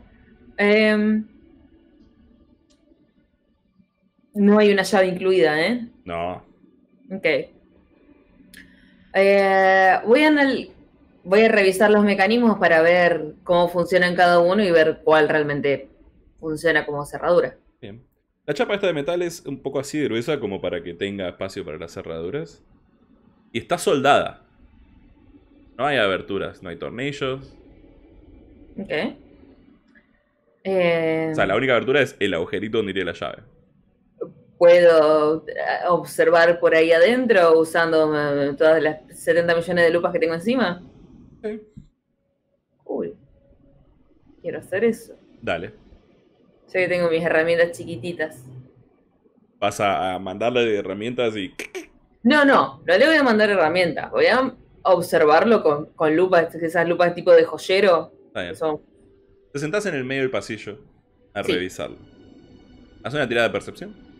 No hay una llave incluida, ¿eh? No. Ok. Voy a revisar los mecanismos para ver cómo funcionan cada uno y ver cuál realmente funciona como cerradura. Bien. La chapa esta de metal es un poco así de gruesa como para que tenga espacio para las cerraduras. Y está soldada. No hay aberturas, no hay tornillos. Ok. O sea, la única abertura es el agujerito donde iría la llave. ¿Puedo observar por ahí adentro usando todas las 70 millones de lupas que tengo encima? Sí. Cool. Quiero hacer eso. Dale. Yo que tengo mis herramientas chiquititas. Vas a mandarle de herramientas y... No le voy a mandar herramientas. Voy a observarlo con lupas, esas lupas tipo de joyero. Está bien. Son... Te sentás en el medio del pasillo a revisarlo. Haz una tirada de percepción.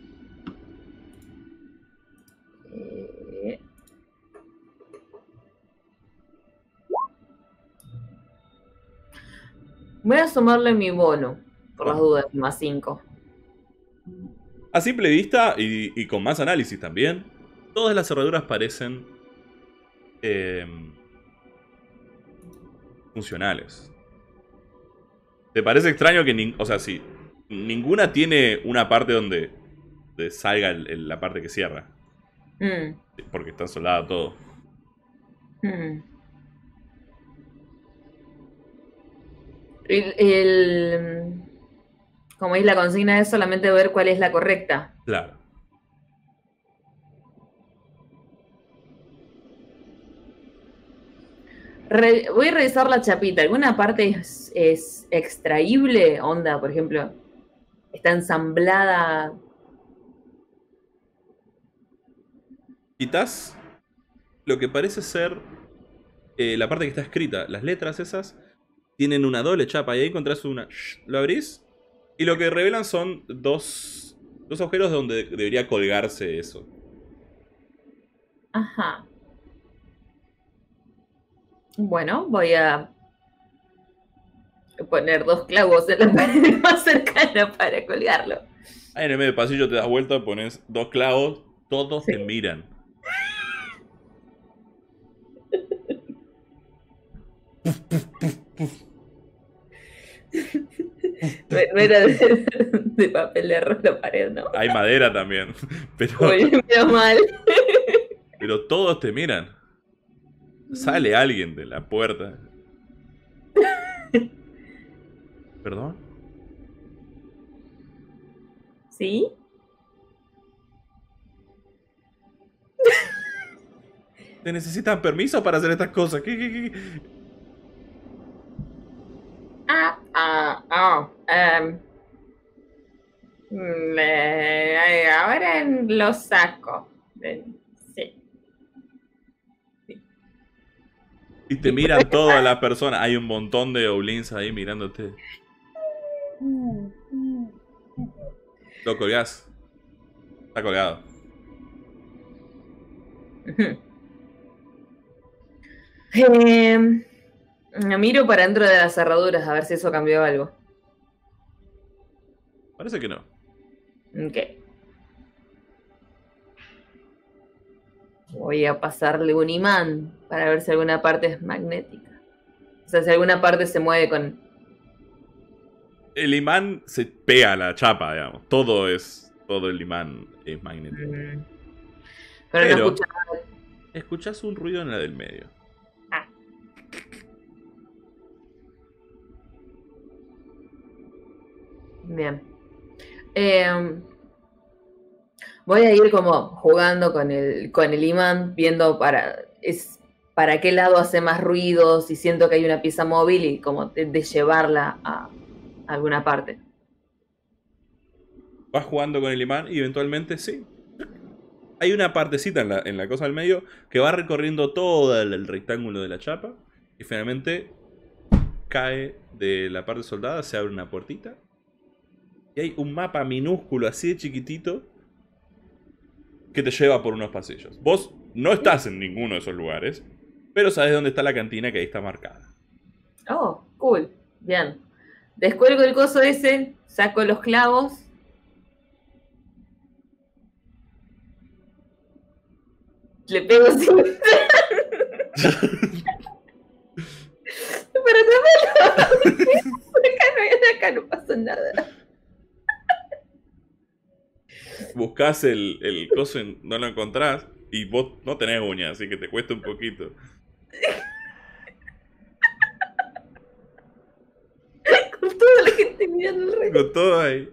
Voy a sumarle mi bono, por las dudas, más 5. A simple vista y con más análisis también, todas las cerraduras parecen funcionales. ¿Te parece extraño que si ninguna tiene una parte donde salga la parte que cierra? Porque está soldado todo. Como es la consigna, es solamente ver cuál es la correcta. Claro. Voy a revisar la chapita. ¿Alguna parte es extraíble? Onda, por ejemplo, está ensamblada. Quitas lo que parece ser la parte que está escrita. Las letras esas tienen una doble chapa y ahí encontrás una. Lo abrís y lo que revelan son dos agujeros donde debería colgarse eso. Ajá. Bueno, voy a poner 2 clavos en la pared más cercana para colgarlo. Ahí en el medio del pasillo te das vuelta, pones 2 clavos, todos te miran. No era de papel de arroz la pared, ¿no? Hay madera también, pero Menos mal. pero todos te miran. Sale alguien de la puerta. ¿Perdón? ¿Sí? ¿Te necesitan permiso para hacer estas cosas? ¿Qué? Ahora lo saco. Sí. Y te miran todas las personas. Hay un montón de oblins ahí mirándote. Lo colgás. Está colgado. Miro para dentro de las cerraduras a ver si eso cambió algo. Parece que no. Ok. Voy a pasarle un imán para ver si alguna parte es magnética. O sea, si alguna parte se mueve con... El imán se pega a la chapa, digamos. Todo el imán es magnético. Pero no escucho nada. Escuchás un ruido en la del medio. Bien. Voy a ir como jugando con el imán, viendo para qué lado hace más ruido, si siento que hay una pieza móvil y como de llevarla a alguna parte. Vas jugando con el imán y eventualmente sí. Hay una partecita en la cosa del medio que va recorriendo todo el rectángulo de la chapa y finalmente cae de la parte soldada, se abre una puertita y hay un mapa minúsculo así de chiquitito que te lleva por unos pasillos. Vos no estás en ninguno de esos lugares, pero sabes dónde está la cantina que ahí está marcada. Oh, cool. Bien. Descuelgo el coso ese, saco los clavos. Le pego sin... Pero también acá no pasa nada. Buscás el coso, no lo encontrás y vos no tenés uñas, así que te cuesta un poquito. Con toda la gente mirando alrededor. Con todo ahí.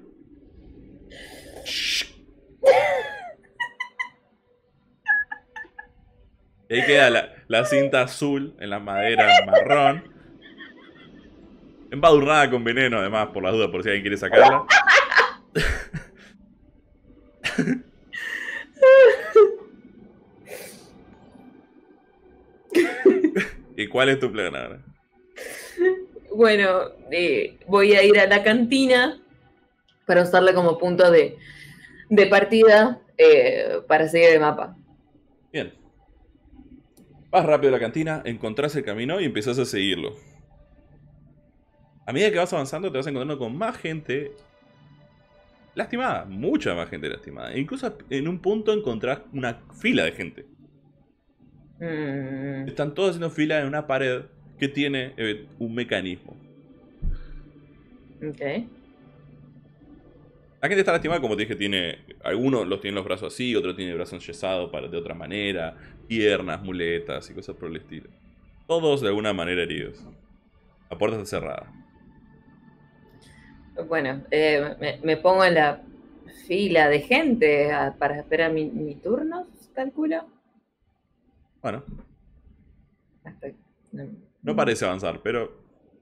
Y ahí queda la cinta azul en la madera marrón. Embadurnada con veneno, además, por las dudas, por si alguien quiere sacarla. ¿Y cuál es tu plan ahora? Bueno, voy a ir a la cantina para usarla como punto de partida para seguir el mapa. Bien. Vas rápido a la cantina, encontrás el camino y empezás a seguirlo. A medida que vas avanzando te vas encontrando con más gente lastimada, mucha más gente lastimada. E incluso en un punto encontrás una fila de gente. Están todos haciendo fila en una pared que tiene un mecanismo. Ok. La gente está lastimada, como te dije, algunos los tienen los brazos así, otros tienen el brazo enyesado de otra manera, piernas, muletas y cosas por el estilo. Todos de alguna manera heridos. La puerta está cerrada. Bueno, me pongo en la fila de gente para esperar mi turno, calculo. Bueno. No. No parece avanzar, pero...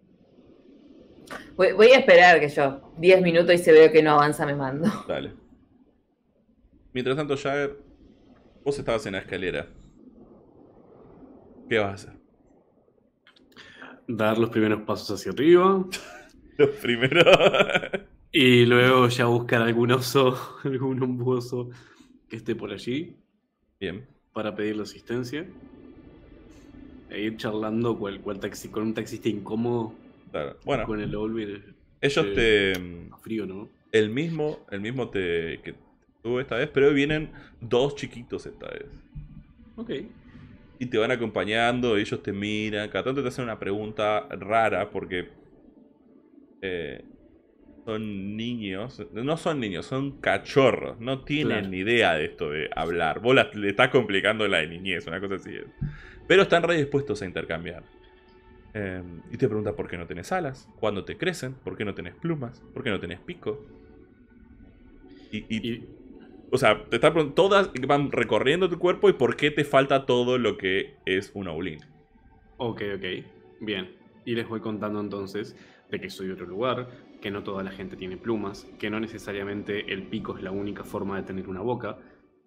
Voy a esperar que yo 10 minutos y se veo que no avanza, me mando. Dale. Mientras tanto, Jagger, vos estabas en la escalera. ¿Qué vas a hacer? Dar los primeros pasos hacia arriba. Los primeros... Y luego ya buscar algún oso, algún ombuoso que esté por allí. Bien. Para pedirle asistencia. E ir charlando con un taxista incómodo. Claro. Bueno. Con el Olver. Ellos te... Frío, ¿no? El mismo que tuvo esta vez, pero vienen 2 chiquitos esta vez. Ok. Y te van acompañando, ellos te miran, cada tanto te hacen una pregunta rara porque son niños, no son niños, son cachorros, no tienen ni idea de esto de hablar. Vos le estás complicando la de niñez, una cosa así. Pero están re dispuestos a intercambiar. Y te preguntan por qué no tenés alas, cuándo te crecen, por qué no tenés plumas, por qué no tenés pico. O sea, te están preguntando, todas van recorriendo tu cuerpo y por qué te falta todo lo que es un Aulin. Ok. Bien. Y les voy contando entonces de que soy de otro lugar, que no toda la gente tiene plumas, que no necesariamente el pico es la única forma de tener una boca.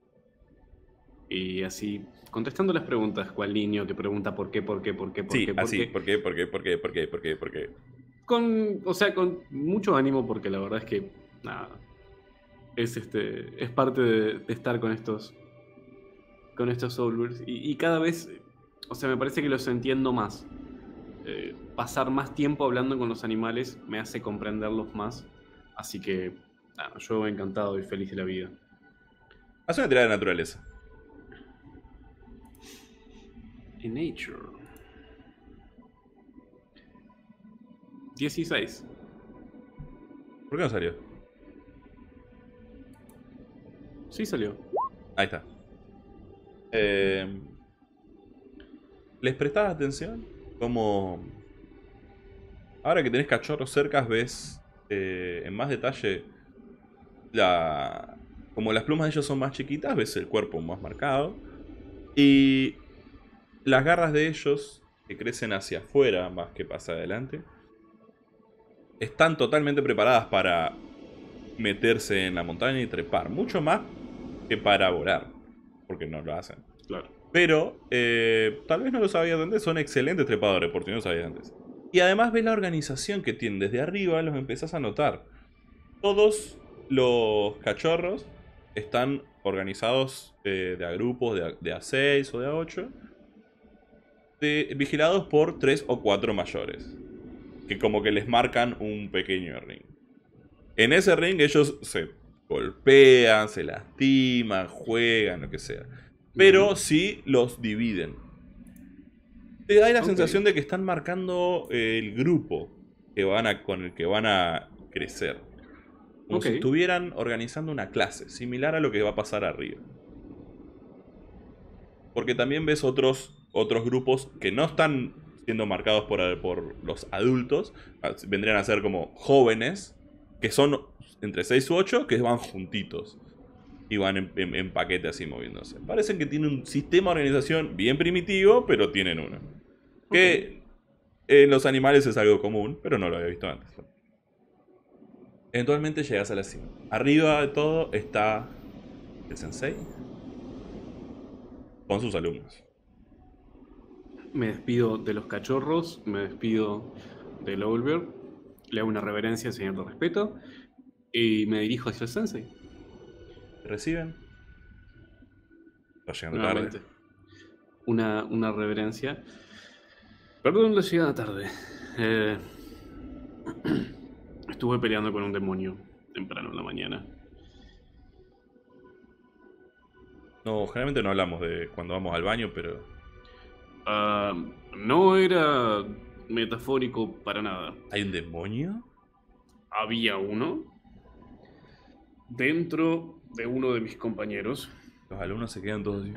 Y así, contestando las preguntas, cual niño que pregunta por qué. Sí, así, ¿por qué? Con mucho ánimo, porque la verdad es que, nada, es parte de estar con estos Soulworks. Y cada vez, o sea, me parece que los entiendo más. Pasar más tiempo hablando con los animales me hace comprenderlos más. Así que, nada, yo encantado y feliz de la vida. Haz una tirada de naturaleza. En Nature. 16. ¿Por qué no salió? Sí salió. Ahí está. ¿Les prestás atención? Como... Ahora que tenés cachorros cerca, ves en más detalle como las plumas de ellos son más chiquitas, ves el cuerpo más marcado. Y las garras de ellos, que crecen hacia afuera más que hacia adelante, están totalmente preparadas para meterse en la montaña y trepar. Mucho más que para volar, porque no lo hacen. Claro. Pero, tal vez no lo sabías antes, son excelentes trepadores, por si no lo sabías antes. Y además ves la organización que tienen desde arriba, los empezás a notar. Todos los cachorros están organizados de a grupos de a 6 o de a 8, vigilados por 3 o 4 mayores, que como que les marcan un pequeño ring. En ese ring ellos se golpean, se lastiman, juegan, lo que sea. Pero sí los dividen. Te da la sensación de que están marcando el grupo con el que van a crecer. Como si estuvieran organizando una clase, similar a lo que va a pasar arriba. Porque también ves otros grupos que no están siendo marcados por los adultos. Vendrían a ser como jóvenes, que son entre 6 u 8, que van juntitos. Y van en paquete así moviéndose. Parecen que tienen un sistema de organización bien primitivo, pero tienen uno. Que en los animales es algo común, pero no lo había visto antes. Eventualmente llegas a la cima. Arriba de todo está el sensei con sus alumnos. Me despido de los cachorros, me despido del Owlbear, le hago una reverencia al señor de respeto y me dirijo hacia el sensei. ¿Te reciben? Está llegando nuevamente tarde. Una reverencia. Perdón la llegada tarde. Estuve peleando con un demonio temprano en la mañana. No, generalmente no hablamos de cuando vamos al baño, pero... no era metafórico para nada. ¿Hay un demonio? Había uno dentro de uno de mis compañeros. Los alumnos se quedan todos así.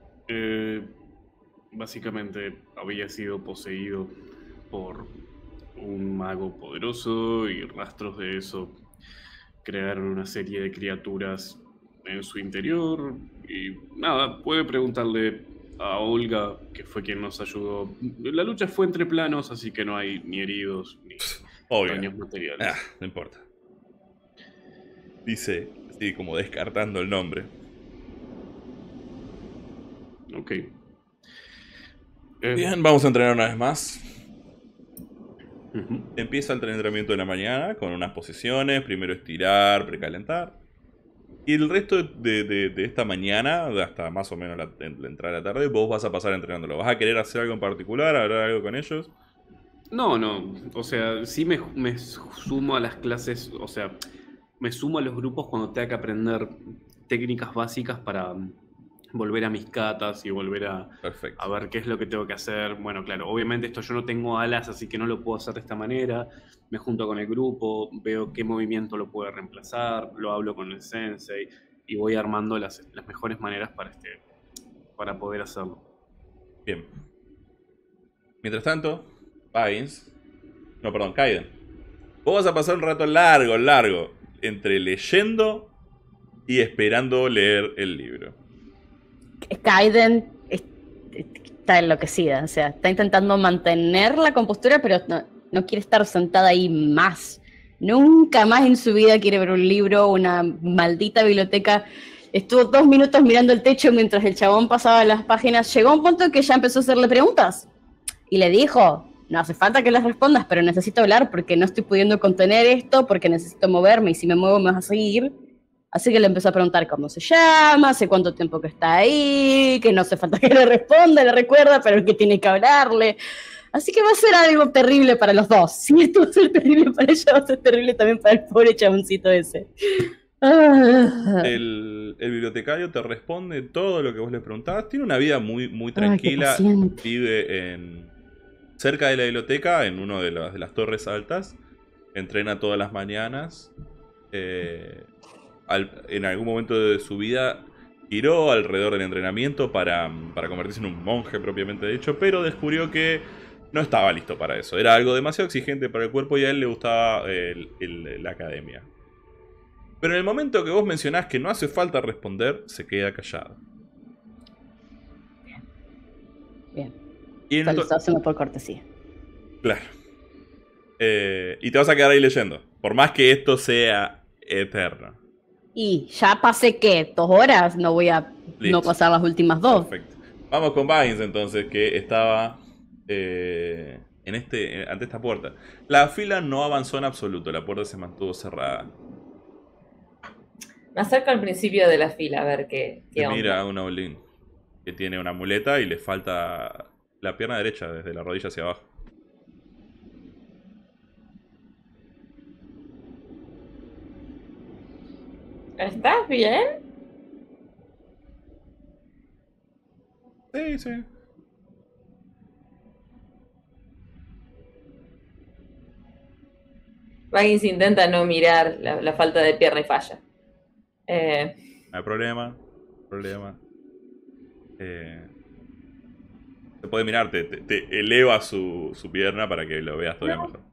Básicamente había sido poseído por un mago poderoso y rastros de eso. Crearon una serie de criaturas en su interior y nada, puede preguntarle a Olga, que fue quien nos ayudó. La lucha fue entre planos, así que no hay ni heridos ni daños materiales. No importa. Dice, así como descartando el nombre. Ok. Bien, vamos a entrenar una vez más. Empieza el entrenamiento de la mañana con unas posiciones. Primero estirar, precalentar. Y el resto de esta mañana, hasta más o menos la entrada de la tarde, vos vas a pasar entrenándolo. ¿Vas a querer hacer algo en particular? ¿Hablar algo con ellos? No. O sea, sí me sumo a las clases. O sea, me sumo a los grupos cuando tenga que aprender técnicas básicas para volver a mis catas y volver a ver qué es lo que tengo que hacer. Bueno, claro, obviamente yo no tengo alas, así que no lo puedo hacer de esta manera. Me junto con el grupo, veo qué movimiento lo puede reemplazar, lo hablo con el sensei y voy armando las mejores maneras para poder hacerlo. Bien. Mientras tanto, Kaiden. Vos vas a pasar un rato largo, entre leyendo y esperando leer el libro. Kaiden está enloquecida, o sea, está intentando mantener la compostura, pero no quiere estar sentada ahí más. Nunca más en su vida quiere ver un libro, una maldita biblioteca. Estuvo 2 minutos mirando el techo mientras el chabón pasaba las páginas. Llegó a un punto en que ya empezó a hacerle preguntas. Y le dijo, no hace falta que las respondas, pero necesito hablar porque no estoy pudiendo contener esto, porque necesito moverme y si me muevo me vas a seguir. Así que le empezó a preguntar cómo se llama, hace cuánto tiempo que está ahí, que no hace falta que le responda, le recuerda, pero que tiene que hablarle. Así que va a ser algo terrible para los dos. Si esto va a ser terrible para ella, va a ser terrible también para el pobre chaboncito ese. El bibliotecario te responde todo lo que vos le preguntabas. Tiene una vida muy tranquila. Vive cerca de la biblioteca, en una de las torres altas. Entrena todas las mañanas. En algún momento de su vida giró alrededor del entrenamiento para convertirse en un monje propiamente dicho, pero descubrió que no estaba listo para eso. Era algo demasiado exigente para el cuerpo y a él le gustaba la academia. Pero en el momento que vos mencionás que no hace falta responder, se queda callado. Bien. Y lo está haciendo por cortesía. Claro. Y te vas a quedar ahí leyendo, por más que esto sea eterno. Y ya pasé, ¿qué? 2 horas, no voy a no pasar las últimas 2. Perfecto. Vamos con Vines entonces, que estaba ante esta puerta. La fila no avanzó en absoluto, la puerta se mantuvo cerrada. Me acerco al principio de la fila a ver qué onda. Mira a un Aulín que tiene una muleta y le falta la pierna derecha desde la rodilla hacia abajo. ¿Estás bien? Sí. Baggins intenta no mirar la falta de pierna y falla. No hay problema. Se puede mirar, te eleva su pierna para que lo veas todavía mejor.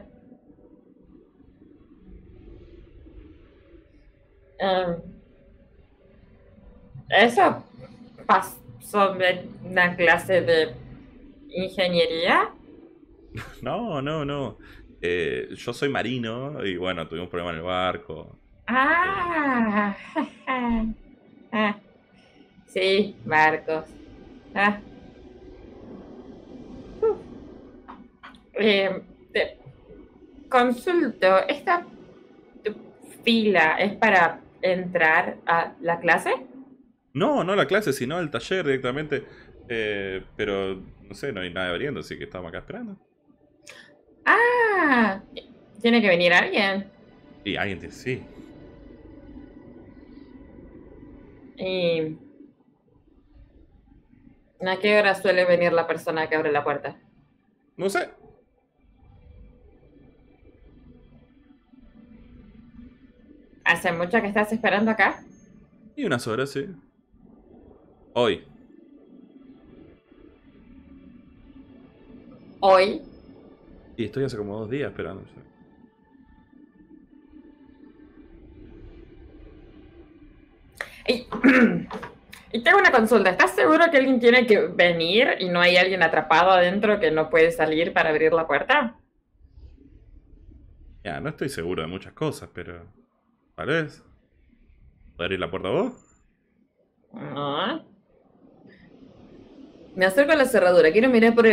¿Eso pasó en una clase de ingeniería? No. Yo soy marino y bueno, tuvimos un problema en el barco. Sí, barcos. Te consulto, ¿esta fila es para entrar a la clase? No la clase, sino al taller directamente. Pero no sé, no hay nada abriendo, así que estamos acá esperando. Tiene que venir alguien. Y alguien sí. ¿Y a qué hora suele venir la persona que abre la puerta? No sé. ¿Hace mucho que estás esperando acá? Y unas horas, sí. Hoy. ¿Hoy? Y estoy hace como 2 días esperando. Y tengo una consulta. ¿Estás seguro que alguien tiene que venir y no hay alguien atrapado adentro que no puede salir para abrir la puerta? Ya, no estoy seguro de muchas cosas, pero... ¿Tal vez? ¿Puedes abrir la puerta vos? No. Me acerco a la cerradura. Quiero mirar por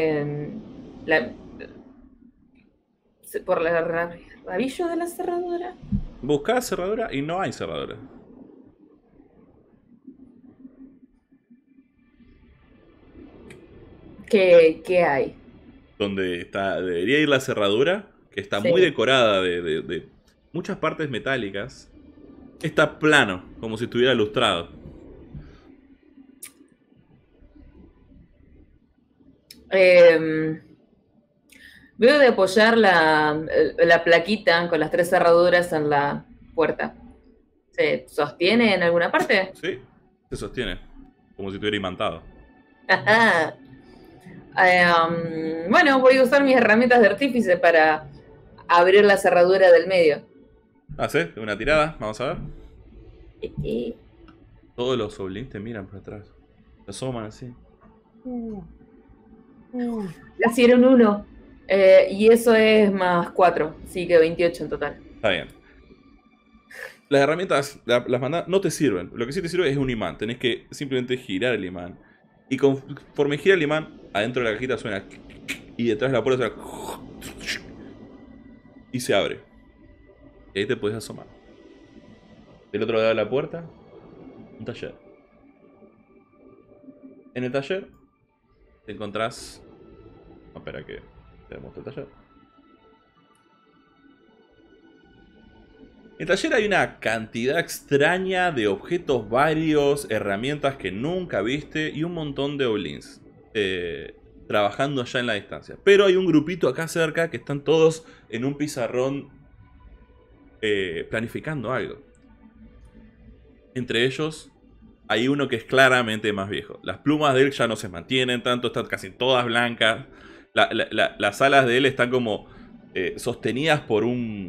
por el rabillo de la cerradura. Buscás cerradura y no hay cerradura. ¿Qué hay? Donde debería ir la cerradura, que está muy decorada de muchas partes metálicas, está plano, como si estuviera lustrado. Veo de apoyar la plaquita con las 3 cerraduras en la puerta. ¿Se sostiene en alguna parte? Sí, se sostiene, como si estuviera imantado. Bueno, voy a usar mis herramientas de artífice para abrir la cerradura del medio. ¿Sí? Una tirada, vamos a ver. Todos los Oblins te miran por atrás. Te asoman así. Casi era un 1. Y eso es más 4. Así que 28 en total. Está bien. Las herramientas, las mandadas, no te sirven. Lo que sí te sirve es un imán. Tenés que simplemente girar el imán. Y conforme gira el imán, adentro de la cajita suena... Y detrás de la puerta suena... Y se abre. Y ahí te puedes asomar. Del otro lado de la puerta, un taller. En el taller te encontrás... No, espera que te muestro el taller. En el taller hay una cantidad extraña de objetos varios, herramientas que nunca viste y un montón de Oblins trabajando allá en la distancia. Pero hay un grupito acá cerca que están todos en un pizarrón planificando algo. Entre ellos hay uno que es claramente más viejo. Las plumas de él ya no se mantienen tanto, están casi todas blancas. Las alas de él están como sostenidas por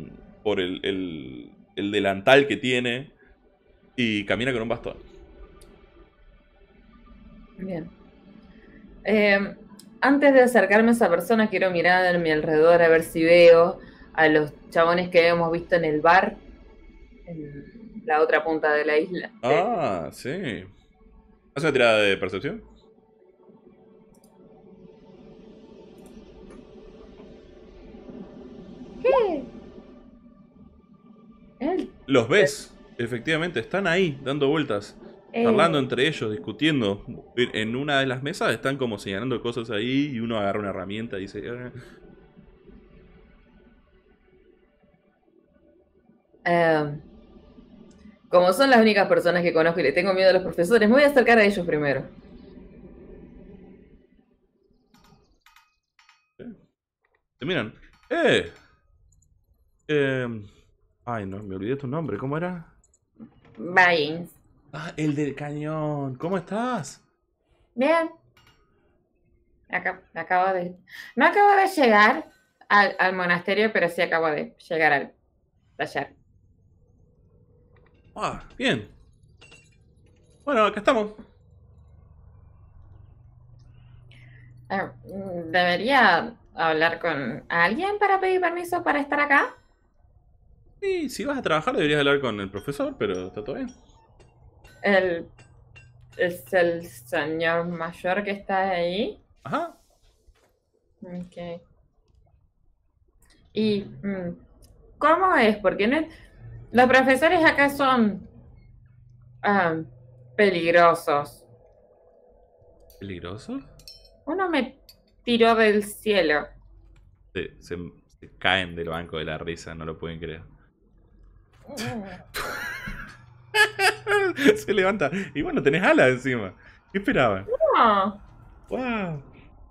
el delantal que tiene y camina con un bastón. Bien. Antes de acercarme a esa persona, quiero mirar a mi alrededor a ver si veo a los chabones que hemos visto en el bar en la otra punta de la isla. Ah, sí. ¿Haz una tirada de percepción? ¿Qué? Los ves, efectivamente, están ahí, dando vueltas, charlando entre ellos, discutiendo. En una de las mesas están como señalando cosas ahí y uno agarra una herramienta y dice... Como son las únicas personas que conozco y le tengo miedo a los profesores, me voy a acercar a ellos primero. Te miran. Ay, no, me olvidé tu nombre. ¿Cómo era? Bynes. Ah, el del cañón. ¿Cómo estás? Bien. No acabo de llegar al monasterio, pero sí acabo de llegar al taller. Ah, bien. Bueno, acá estamos. ¿Debería hablar con alguien para pedir permiso para estar acá? Sí, si vas a trabajar deberías hablar con el profesor, pero está todo bien. ¿Es el señor mayor que está ahí? Ajá. Ok. ¿Y cómo es? Porque no, los profesores acá son peligrosos. ¿Peligroso? Uno me tiró del cielo. Se caen del banco de la risa, no lo pueden creer. Se levanta. Y bueno, tenés alas encima. ¿Qué esperaban? No. ¡Wow!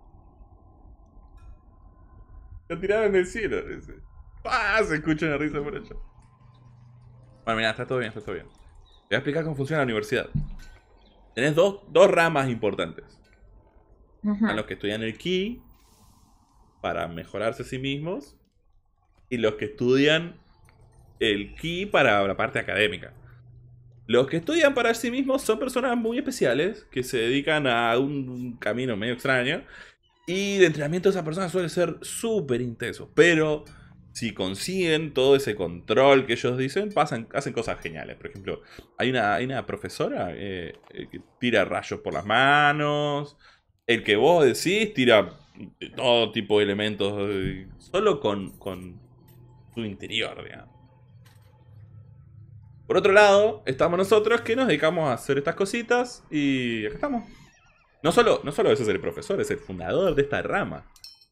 Lo tiraron del cielo. ¡Ah! Se escucha una risa por allá. Bueno, mira, está todo bien, está todo bien. Te voy a explicar cómo funciona la universidad. Tenés dos ramas importantes. A los que estudian el ki para mejorarse a sí mismos y los que estudian el ki para la parte académica. Los que estudian para sí mismos son personas muy especiales que se dedican a un camino medio extraño y de entrenamiento de esa persona suele ser súper intenso, pero si consiguen todo ese control que ellos dicen, hacen cosas geniales. Por ejemplo, hay una profesora que tira rayos por las manos. El que vos decís tira todo tipo de elementos. Solo con su interior, digamos. Por otro lado, estamos nosotros que nos dedicamos a hacer estas cositas. Y acá estamos. No solo es el profesor, es el fundador de esta rama.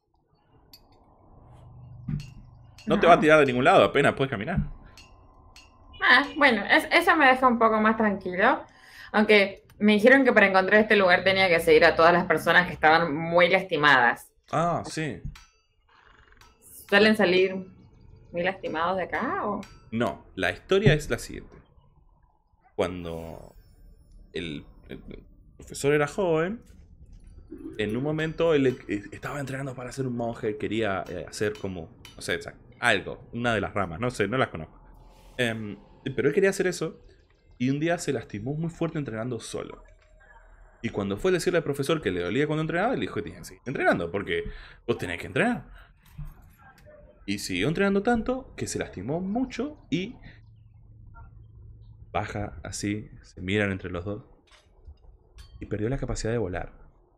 No te va a tirar de ningún lado, apenas puedes caminar. Bueno, eso me deja un poco más tranquilo. Aunque me dijeron que para encontrar este lugar tenía que seguir a todas las personas que estaban muy lastimadas. Ah, sí. ¿Suelen salir muy lastimados de acá o...? No, la historia es la siguiente. Cuando el profesor era joven, en un momento él estaba entrenando para ser un monje, quería hacer como, no sé, algo, una de las ramas, no sé, no las conozco. Pero él quería hacer eso y un día se lastimó muy fuerte entrenando solo. Y cuando fue a decirle al profesor que le dolía cuando entrenaba, le dijo que tenía que seguir entrenando, porque vos tenés que entrenar. Y siguió entrenando tanto que se lastimó mucho y baja así, se miran entre los dos y perdió la capacidad de volar.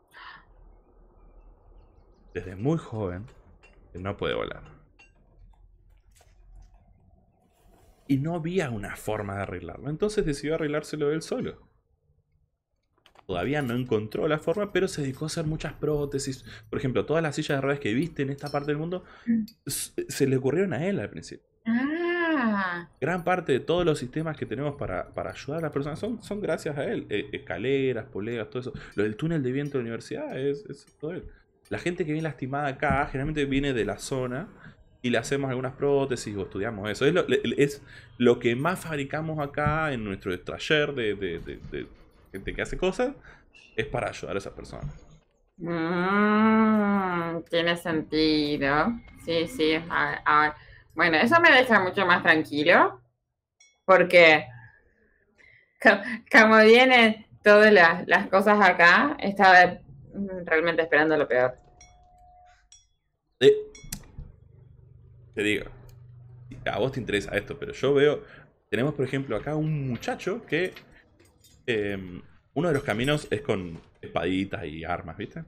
Desde muy joven, él no puede volar. Y no había una forma de arreglarlo. Entonces decidió arreglárselo él solo. Todavía no encontró la forma, pero se dedicó a hacer muchas prótesis. Por ejemplo, todas las sillas de ruedas que viste en esta parte del mundo se le ocurrieron a él al principio. Gran parte de todos los sistemas que tenemos para ayudar a las personas son gracias a él. Escaleras, poleas, todo eso. Lo del túnel de viento de la universidad es todo él. La gente que viene lastimada acá generalmente viene de la zona y le hacemos algunas prótesis o estudiamos eso. Es lo que más fabricamos acá en nuestro taller de gente que hace cosas, es para ayudar a esas personas. Tiene sentido. Sí. Bueno, eso me deja mucho más tranquilo. Porque como vienen todas las cosas acá, estaba realmente esperando lo peor. Te digo, a vos te interesa esto, pero yo veo... Tenemos, por ejemplo, acá un muchacho que... uno de los caminos es con espaditas y armas, ¿viste?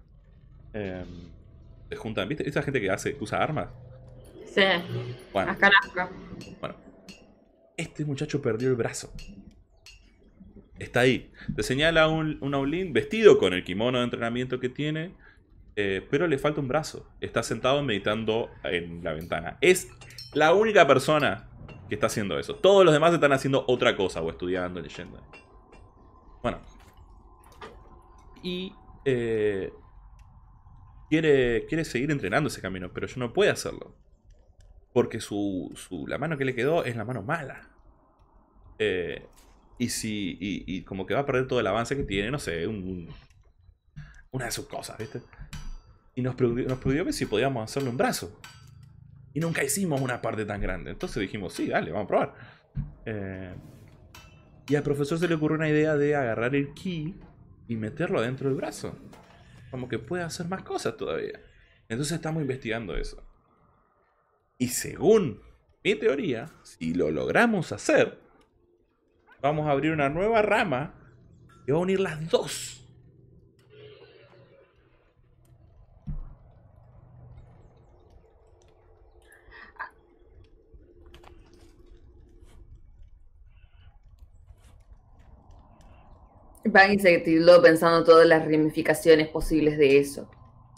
Se juntan, ¿viste? Esa gente que usa armas. Sí, bueno, acá conozco. Bueno, este muchacho perdió el brazo. Está ahí. Te señala un Aulin vestido con el kimono de entrenamiento que tiene, pero le falta un brazo. Está sentado meditando en la ventana. Es la única persona que está haciendo eso. Todos los demás están haciendo otra cosa, o estudiando, leyendo. Bueno. Y quiere seguir entrenando ese camino, pero no puede hacerlo. Porque la mano que le quedó es la mano mala. Y como que va a perder todo el avance que tiene, no sé, una de sus cosas, ¿viste? Y nos preguntó que si podíamos hacerle un brazo. Y nunca hicimos una parte tan grande. Entonces dijimos, sí, dale, vamos a probar. Y al profesor se le ocurrió una idea de agarrar el ki y meterlo dentro del brazo. Como que puede hacer más cosas todavía. Entonces estamos investigando eso. Y según mi teoría, si lo logramos hacer, vamos a abrir una nueva rama que va a unir las dos. Van se tildó pensando todas las ramificaciones posibles de eso.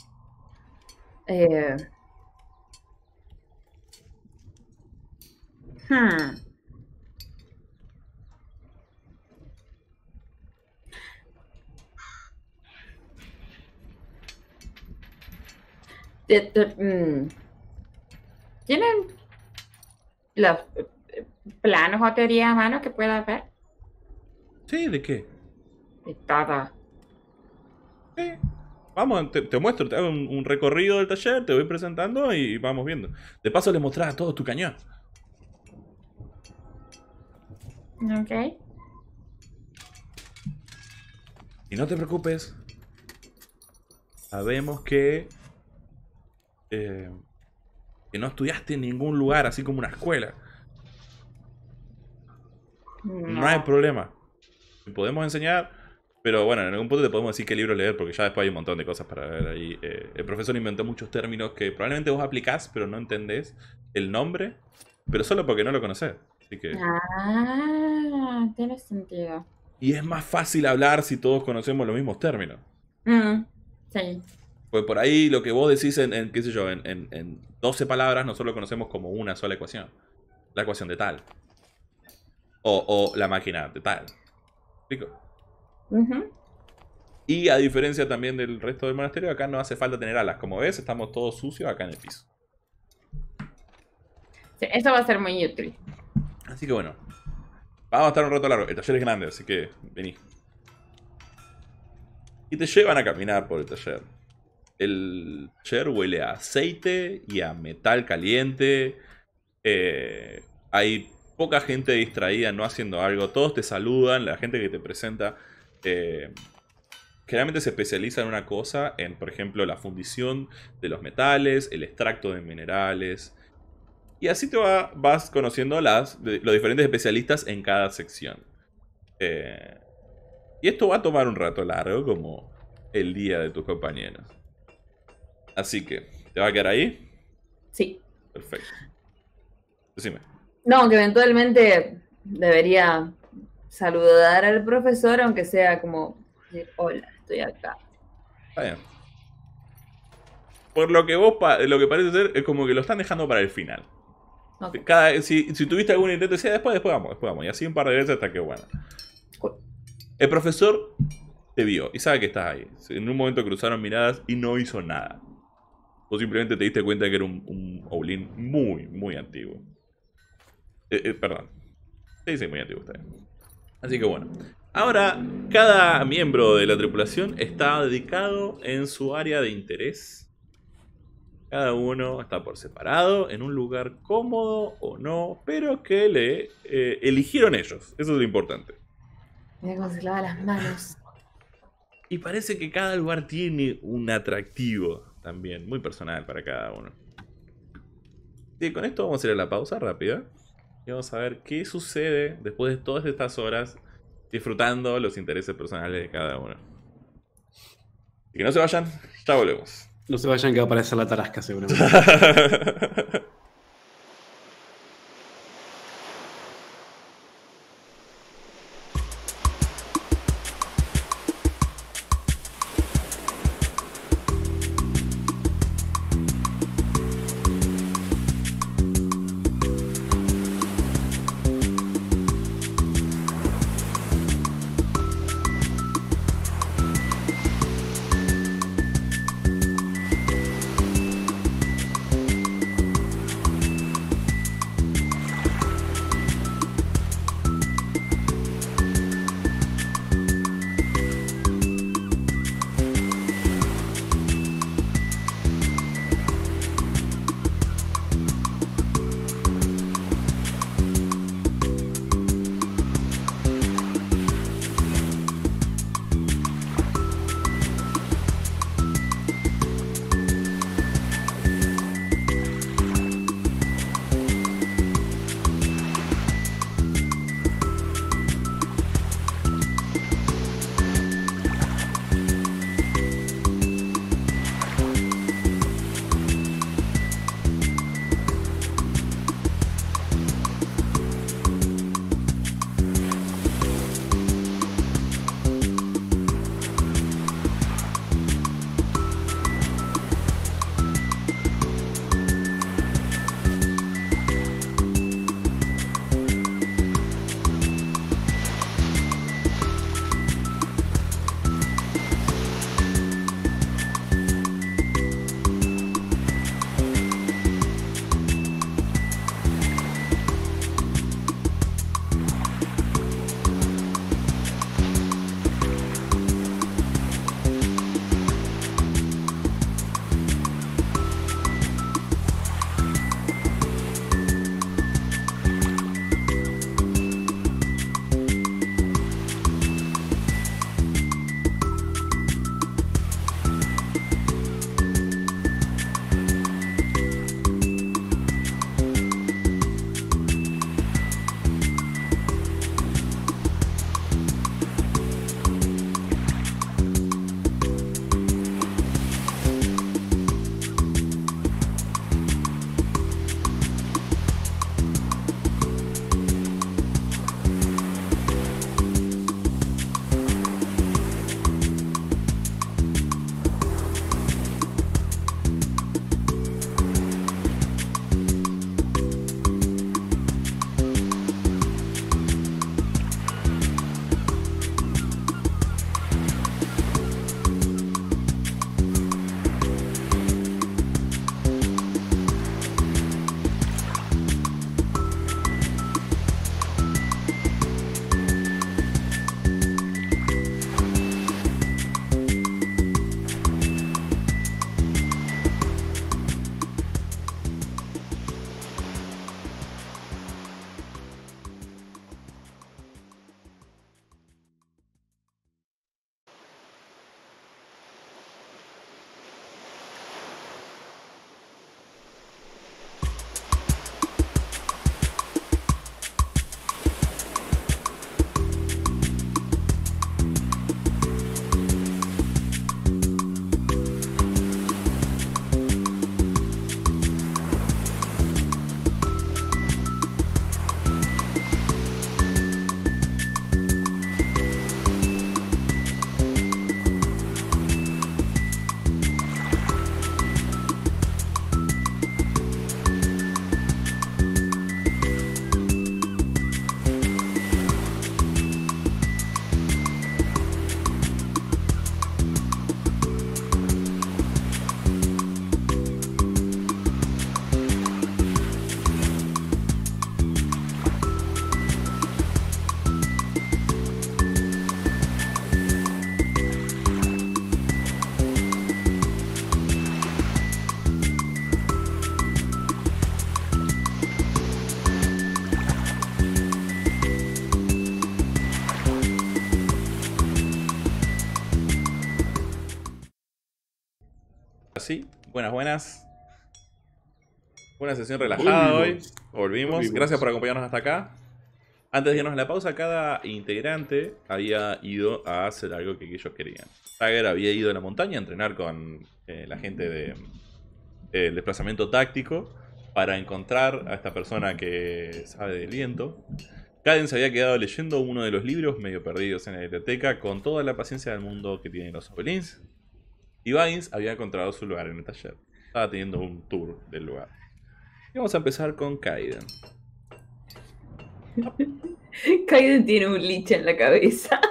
¿Tienen los planos o teorías a mano que pueda ver? Sí, ¿de qué? De todo. Sí. Vamos, te muestro, te hago un recorrido del taller, te voy presentando y vamos viendo. De paso, le mostrás a todos tu cañón. Ok. Y no te preocupes. Sabemos que no estudiaste en ningún lugar, así como una escuela. No hay problema. Te podemos enseñar, pero bueno, en algún punto te podemos decir qué libro leer, porque ya después hay un montón de cosas para ver ahí. El profesor inventó muchos términos que probablemente vos aplicás, pero no entendés el nombre, pero solo porque no lo conocés. Así que... tiene sentido. Y es más fácil hablar si todos conocemos los mismos términos. Sí. Pues por ahí lo que vos decís en qué sé yo, en 12 palabras, nosotros lo conocemos como una sola ecuación. La ecuación de tal. O la máquina de tal. ¿Explico? Y a diferencia también del resto del monasterio, acá no hace falta tener alas. Como ves, estamos todos sucios acá en el piso. Sí, eso va a ser muy útil. Así que bueno. Vamos a estar un rato largo. El taller es grande, así que vení. Y te llevan a caminar por el taller. El taller huele a aceite y a metal caliente. Hay poca gente distraída no haciendo algo. Todos te saludan. La gente que te presenta generalmente se especializa en una cosa. En, por ejemplo, la fundición de los metales, el extracto de minerales. Y así te vas conociendo los diferentes especialistas en cada sección. Y esto va a tomar un rato largo, como el día de tus compañeros. Así que, ¿te va a quedar ahí? Sí. Perfecto. Decime. No, que eventualmente debería saludar al profesor, aunque sea como decir, hola, estoy acá. Está bien. Por lo que lo que parece ser es como que lo están dejando para el final. Okay. Si tuviste algún intento, decía después vamos. Y así un par de veces hasta que bueno. Cool. El profesor te vio y sabe que estás ahí. En un momento cruzaron miradas y no hizo nada. Vos simplemente te diste cuenta que era un Oulin muy, muy antiguo. Perdón. Sí, muy antiguo está bien. Así que bueno. Ahora, cada miembro de la tripulación está dedicado en su área de interés. Cada uno está por separado, en un lugar cómodo o no, pero que le eligieron ellos. Eso es lo importante. Me congelaba las manos. Y parece que cada lugar tiene un atractivo también, muy personal para cada uno. Y con esto vamos a ir a la pausa rápida. Y vamos a ver qué sucede después de todas estas horas disfrutando los intereses personales de cada uno. Y que no se vayan, ya volvemos. No se vayan que va a aparecer la tarasca seguramente. sí, buenas. Una sesión relajada hoy. Volvimos. Gracias por acompañarnos hasta acá. Antes de irnos a la pausa, cada integrante había ido a hacer algo que ellos querían. Tiger había ido a la montaña a entrenar con la gente del desplazamiento táctico para encontrar a esta persona que sabe del viento. Caden se había quedado leyendo uno de los libros medio perdidos en la biblioteca con toda la paciencia del mundo que tienen los Obelins. Y Vines había encontrado su lugar en el taller. Estaba teniendo un tour del lugar. Y vamos a empezar con Kaiden. Kaiden tiene un lich en la cabeza.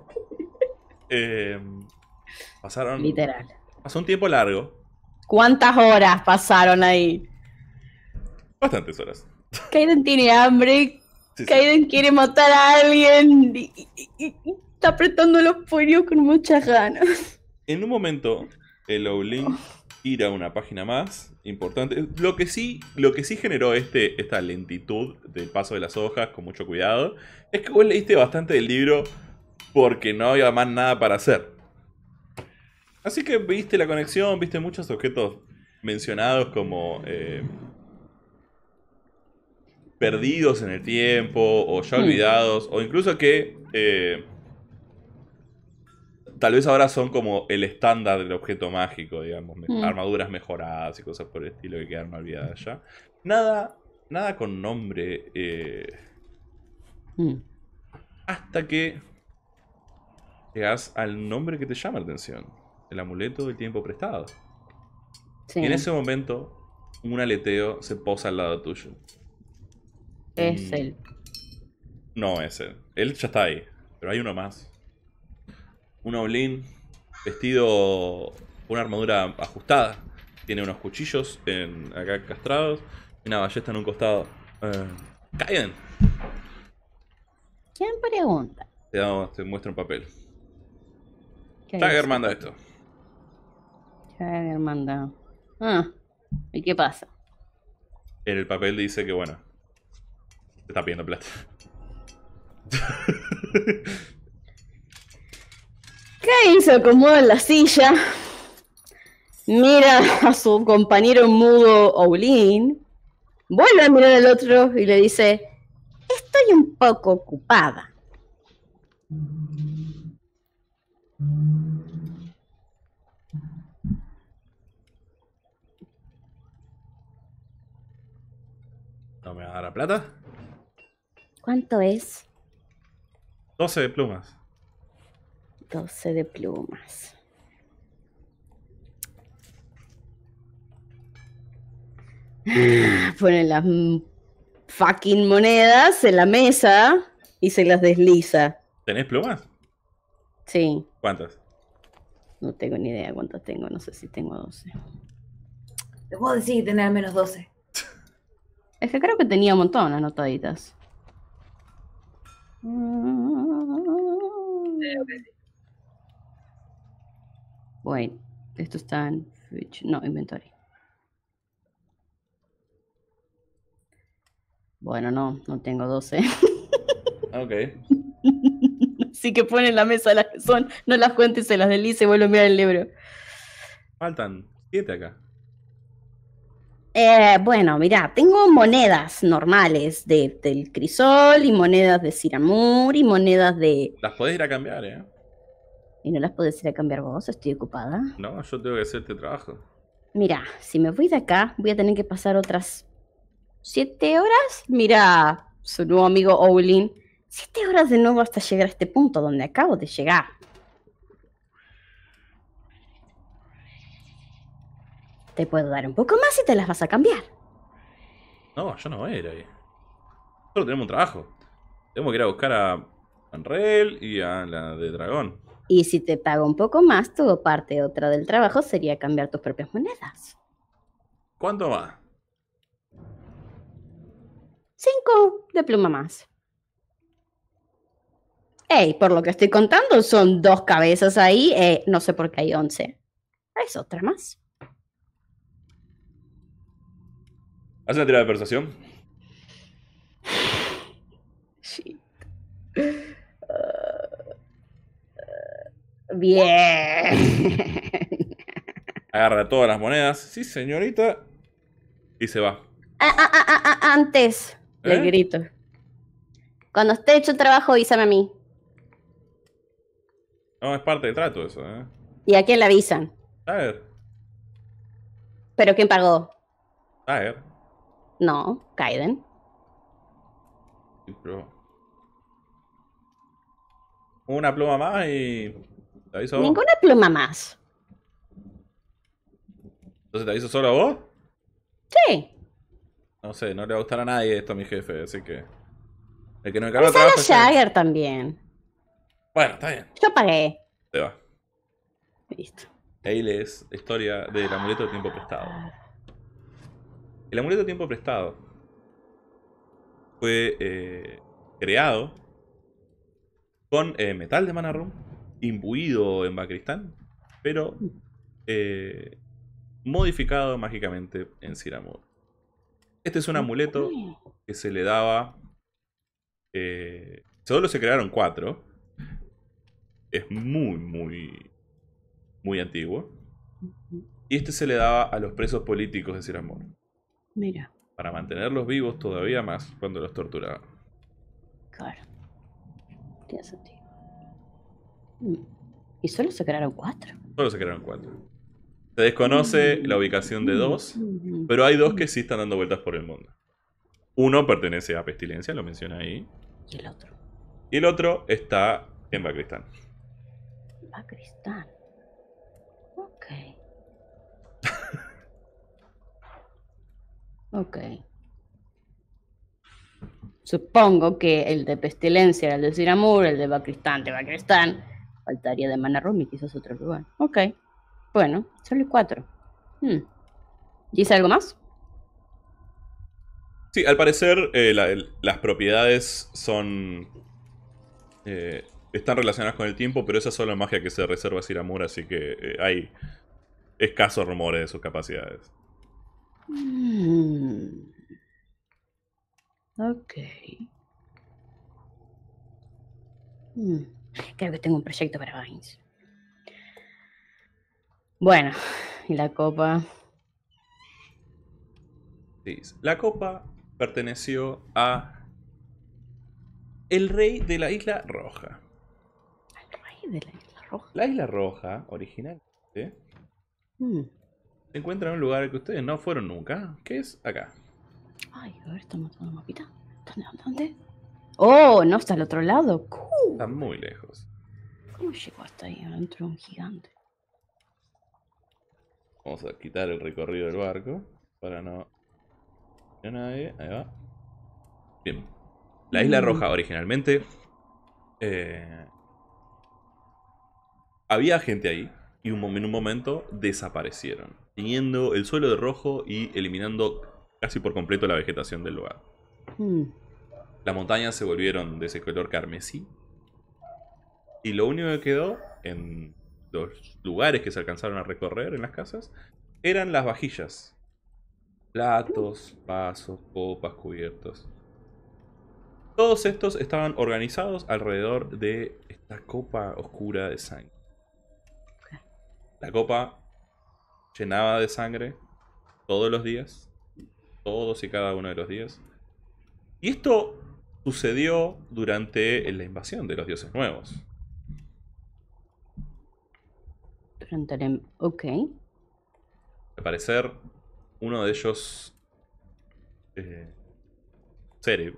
Pasaron... Literal. Pasó un tiempo largo. ¿Cuántas horas pasaron ahí? Bastantes horas. Kaiden tiene hambre. Sí, Kaiden quiere matar a alguien. Y está apretando los puños con muchas ganas. En un momento, el Owlin ir a una página más importante. Lo que sí generó esta lentitud del paso de las hojas con mucho cuidado es que vos leíste bastante del libro porque no había más nada para hacer. Así que viste la conexión, viste muchos objetos mencionados como perdidos en el tiempo o ya olvidados o incluso que tal vez ahora son como el estándar del objeto mágico, digamos. Armaduras mejoradas y cosas por el estilo que quedaron olvidadas ya. Nada con nombre. Hasta que llegas al nombre que te llama la atención. El amuleto del tiempo prestado. Sí. Y en ese momento, un aleteo se posa al lado tuyo. Es él. No es él. Él ya está ahí. Pero hay uno más. Un Owlin vestido con una armadura ajustada. Tiene unos cuchillos acá castrados y una ballesta en un costado. Kaiden. ¿Quién pregunta? Te muestra un papel. Tiger manda esto. Tiger manda. ¿Y qué pasa? En el papel dice que, bueno, te está pidiendo plata. Kaiden se acomoda en la silla, mira a su compañero mudo Owlin, vuelve a mirar al otro y le dice: estoy un poco ocupada. ¿No me va a dar la plata? ¿Cuánto es? 12 de plumas. 12 de plumas. Pone las fucking monedas en la mesa y se las desliza. ¿Tenés plumas? Sí. ¿Cuántas? No tengo ni idea cuántas tengo, no sé si tengo 12. Te puedo decir que tenés al menos 12. Es que creo que tenía un montón anotaditas. Wait, esto está en... No, inventory. Bueno, no tengo 12. Ok. Así que pone en la mesa las que son, no las cuenta y se las desliza y vuelve a mirar el libro. Faltan 7 acá. Bueno, mirá, tengo monedas normales del crisol y monedas de Siramur y monedas de... Las podés ir a cambiar, ¿eh? ¿Y no las podés ir a cambiar vos? Estoy ocupada. No, yo tengo que hacer este trabajo. Mira, si me voy de acá, voy a tener que pasar otras 7 horas. Mira, su nuevo amigo Owlin. 7 horas de nuevo hasta llegar a este punto donde acabo de llegar. Te puedo dar un poco más y te las vas a cambiar. No, yo no voy a ir ahí. Solo tenemos un trabajo. Tenemos que ir a buscar a Anrel y a la de Dragón. Y si te pago un poco más, tu parte otra del trabajo sería cambiar tus propias monedas. ¿Cuánto más? 5 de pluma más. Ey, por lo que estoy contando, son 2 cabezas ahí. No sé por qué hay 11. Es otra más. ¿Haz una tirada de persuasión? Shit. Bien. Agarra todas las monedas. Sí, señorita. Y se va. Antes, le grito. Cuando esté hecho el trabajo, avísame a mí. No, es parte del trato eso, ¿Y a quién le avisan? A ver. ¿Pero quién pagó? A ver. No, Kaiden. Pero... Una pluma más y... ¿Te aviso a vos? Ninguna pluma más. ¿Entonces te aviso solo a vos? Sí. No sé, no le va a gustar a nadie esto a mi jefe, así que... El que no encargó el Avisale trabajo... a Jagger también. Bueno, está bien. Yo pagué. Se va. Listo. Ahí lees la historia del amuleto de tiempo prestado. El amuleto de tiempo prestado fue creado con metal de Mana Room, imbuido en Bacristán, pero modificado mágicamente en Ciramur. Este es un amuleto que se le daba... solo se crearon 4. Es muy antiguo. Y este se le daba a los presos políticos de Ciramur. Mira. Para mantenerlos vivos todavía más cuando los torturaban. Claro. Tiene sentido. ¿Y solo se crearon 4? Solo se crearon 4. Se desconoce la ubicación de 2, pero hay 2 que sí están dando vueltas por el mundo. Uno pertenece a Pestilencia, lo menciona ahí. ¿Y el otro? Y el otro está en Bacristán. Bacristán. Ok. Ok. Supongo que el de Pestilencia era el de Ciramur, el de Bacristán, faltaría de Mana Room y quizás otro lugar. Ok. Bueno, solo hay 4. ¿Dice algo más? Sí, al parecer las propiedades son... están relacionadas con el tiempo, pero esa es solo magia que se reserva a Ciramur, así que hay escasos rumores de sus capacidades. Ok. Creo que tengo un proyecto para Vines. Bueno, y la copa. Sí, la copa perteneció a el rey de la Isla Roja. ¿El rey de la Isla Roja? La Isla Roja, originalmente, se encuentra en un lugar al que ustedes no fueron nunca, que es acá. Ay, a ver, estamos en un mapita. ¿Dónde? Oh, no, está al otro lado. Está muy lejos. ¿Cómo llegó hasta ahí adentro de un gigante? Vamos a quitar el recorrido del barco para no... nadie. Ahí va. Bien. La Isla Roja originalmente... había gente ahí y en un momento desaparecieron, tiñendo el suelo de rojo y eliminando casi por completo la vegetación del lugar. Las montañas se volvieron de ese color carmesí y lo único que quedó en los lugares que se alcanzaron a recorrer en las casas eran las vajillas. Platos, vasos, copas, cubiertos. Todos estos estaban organizados alrededor de esta copa oscura de sangre. La copa llenaba de sangre todos los días. Todos y cada uno de los días. Y esto sucedió durante la invasión de los dioses nuevos. Ok. Al parecer, uno de ellos, Cerib,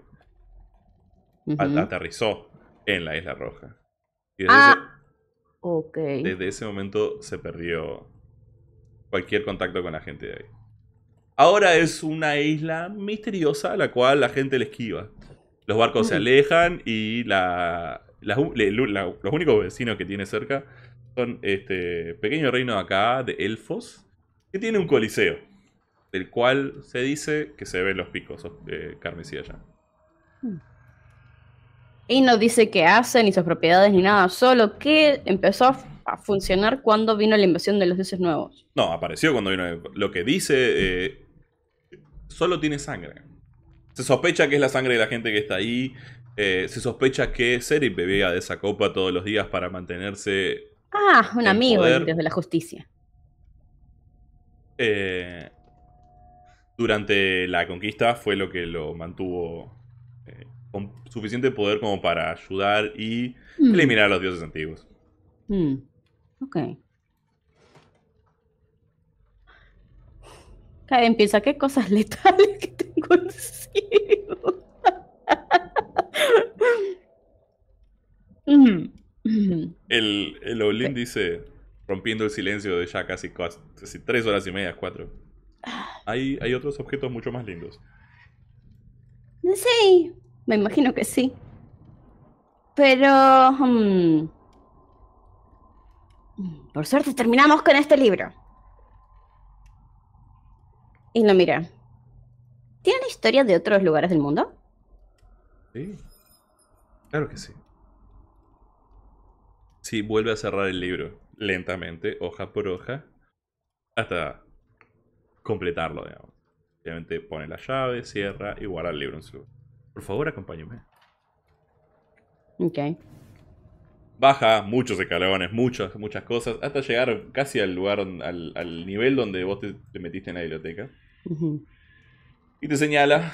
aterrizó en la Isla Roja. Y desde ese momento se perdió cualquier contacto con la gente de ahí. Ahora es una isla misteriosa a la cual la gente le esquiva. Los barcos se alejan y los únicos vecinos que tiene cerca son este pequeño reino de acá de elfos que tiene un coliseo, del cual se dice que se ven los picos de carmesí allá. Y no dice qué hacen, ni sus propiedades, ni nada. Solo que empezó a funcionar cuando vino la invasión de los dioses nuevos. No, apareció cuando vino. Lo que dice, solo tiene sangre. Se sospecha que es la sangre de la gente que está ahí. Se sospecha que Cerib bebía de esa copa todos los días para mantenerse... un amigo del dios de la justicia. durante la conquista fue lo que lo mantuvo con suficiente poder como para ayudar y eliminar a los dioses antiguos. Ok. Caen piensa, ¿qué cosas letales que tengo encima? El Oblin dice, rompiendo el silencio de ya casi 3 horas y media, 4. Hay otros objetos mucho más lindos. Sí, me imagino que sí. Pero... por suerte terminamos con este libro. Y lo mira. ¿Tienen historia de otros lugares del mundo? Sí. Claro que sí. Sí, vuelve a cerrar el libro lentamente, hoja por hoja, hasta completarlo, digamos. Obviamente pone la llave, cierra y guarda el libro en su lugar. Por favor, acompáñame. Ok. Baja muchos escalones, muchas cosas, hasta llegar casi al lugar, al nivel donde vos te metiste en la biblioteca. Y te señala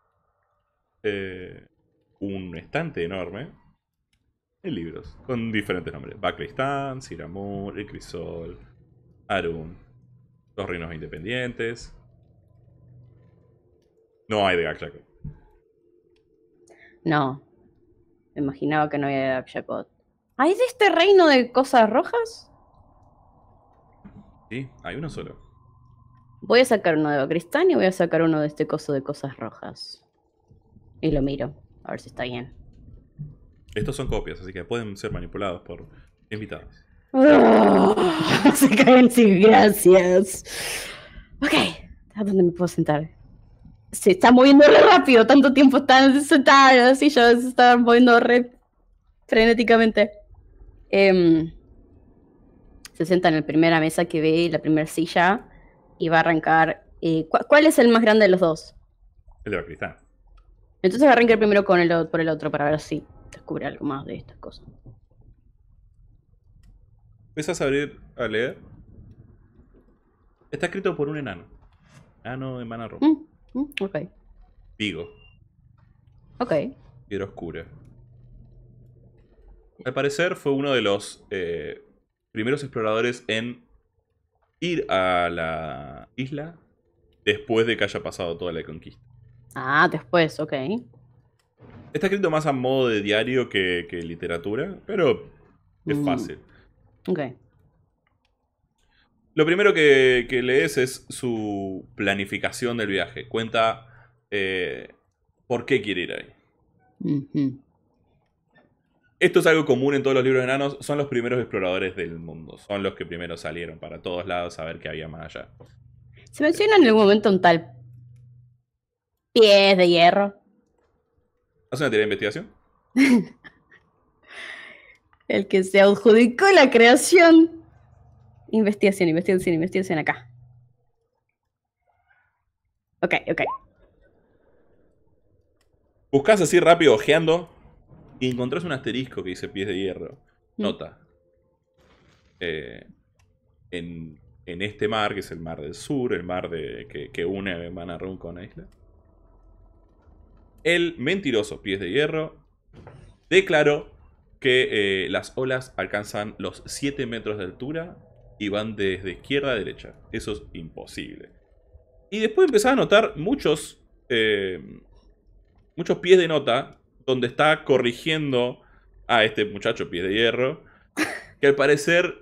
un estante enorme de libros, con diferentes nombres. Bacristan, Siramur, El Crisol, Arun, Los Reinos Independientes. No hay de Gakshakot. No. Me imaginaba que no había de Gakshakot. ¿Hay de este reino de cosas rojas? Sí, hay uno solo. Voy a sacar uno de Bacristán y voy a sacar uno de este coso de cosas rojas. Y lo miro, a ver si está bien. Estos son copias, así que pueden ser manipulados por invitados. Se caen sin gracias. Ok, ¿a dónde me puedo sentar? Se está moviendo re rápido, tanto tiempo están sentados y yo se están moviendo re frenéticamente. Se sienta en la primera mesa que ve, la primera silla, y va a arrancar. ¿Cuál es el más grande de los dos? El de Bacristán. Entonces va a arrancar primero por el otro para ver si descubre algo más de estas cosas. Empiezas a abrir, a leer. Está escrito por un enano. Enano de mana roja. Ok. Vigo. Ok. Piedra oscura. Al parecer fue uno de los primeros exploradores en ir a la isla después de que haya pasado toda la conquista. Ah, después, ok. Está escrito más a modo de diario que literatura, pero es fácil. Ok. Lo primero que lees es su planificación del viaje. Cuenta por qué quiere ir ahí. Esto es algo común en todos los libros de enanos. Son los primeros exploradores del mundo. Son los que primero salieron para todos lados a ver qué había más allá. ¿Se menciona en algún momento un tal Pies de Hierro? ¿Haz una tarea de investigación? El que se adjudicó la creación. Investigación acá. Ok. Buscás así rápido, ojeando, y encontrás un asterisco que dice Pies de Hierro. Nota. En este mar, que es el mar del sur, el mar que une Manarun con la isla, el mentiroso Pies de Hierro declaró que las olas alcanzan los 7 metros de altura y van desde izquierda a derecha. Eso es imposible. Y después empezás a notar muchos pies de nota donde está corrigiendo a este muchacho Pies de Hierro, que al parecer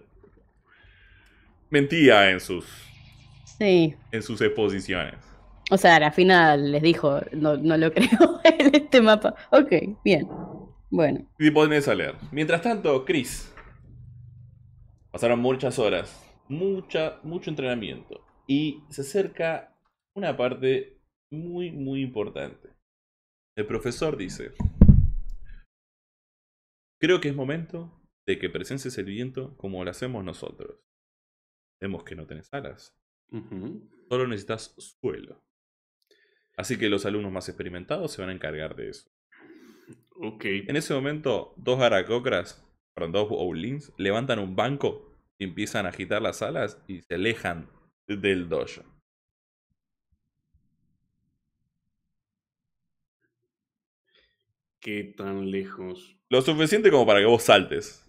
mentía en sus exposiciones. O sea, al final les dijo, no lo creo en este mapa. Ok, bien. Bueno. Y pones a leer. Mientras tanto, Chris. Pasaron muchas horas. Mucho entrenamiento. Y se acerca una parte muy, muy importante. El profesor dice: creo que es momento de que presencies el viento como lo hacemos nosotros. Vemos que no tenés alas. Solo necesitas suelo. Así que los alumnos más experimentados se van a encargar de eso. Ok. En ese momento, dos Aarakocras, dos Owlins, levantan un banco y empiezan a agitar las alas y se alejan del dojo. ¿Qué tan lejos? Lo suficiente como para que vos saltes.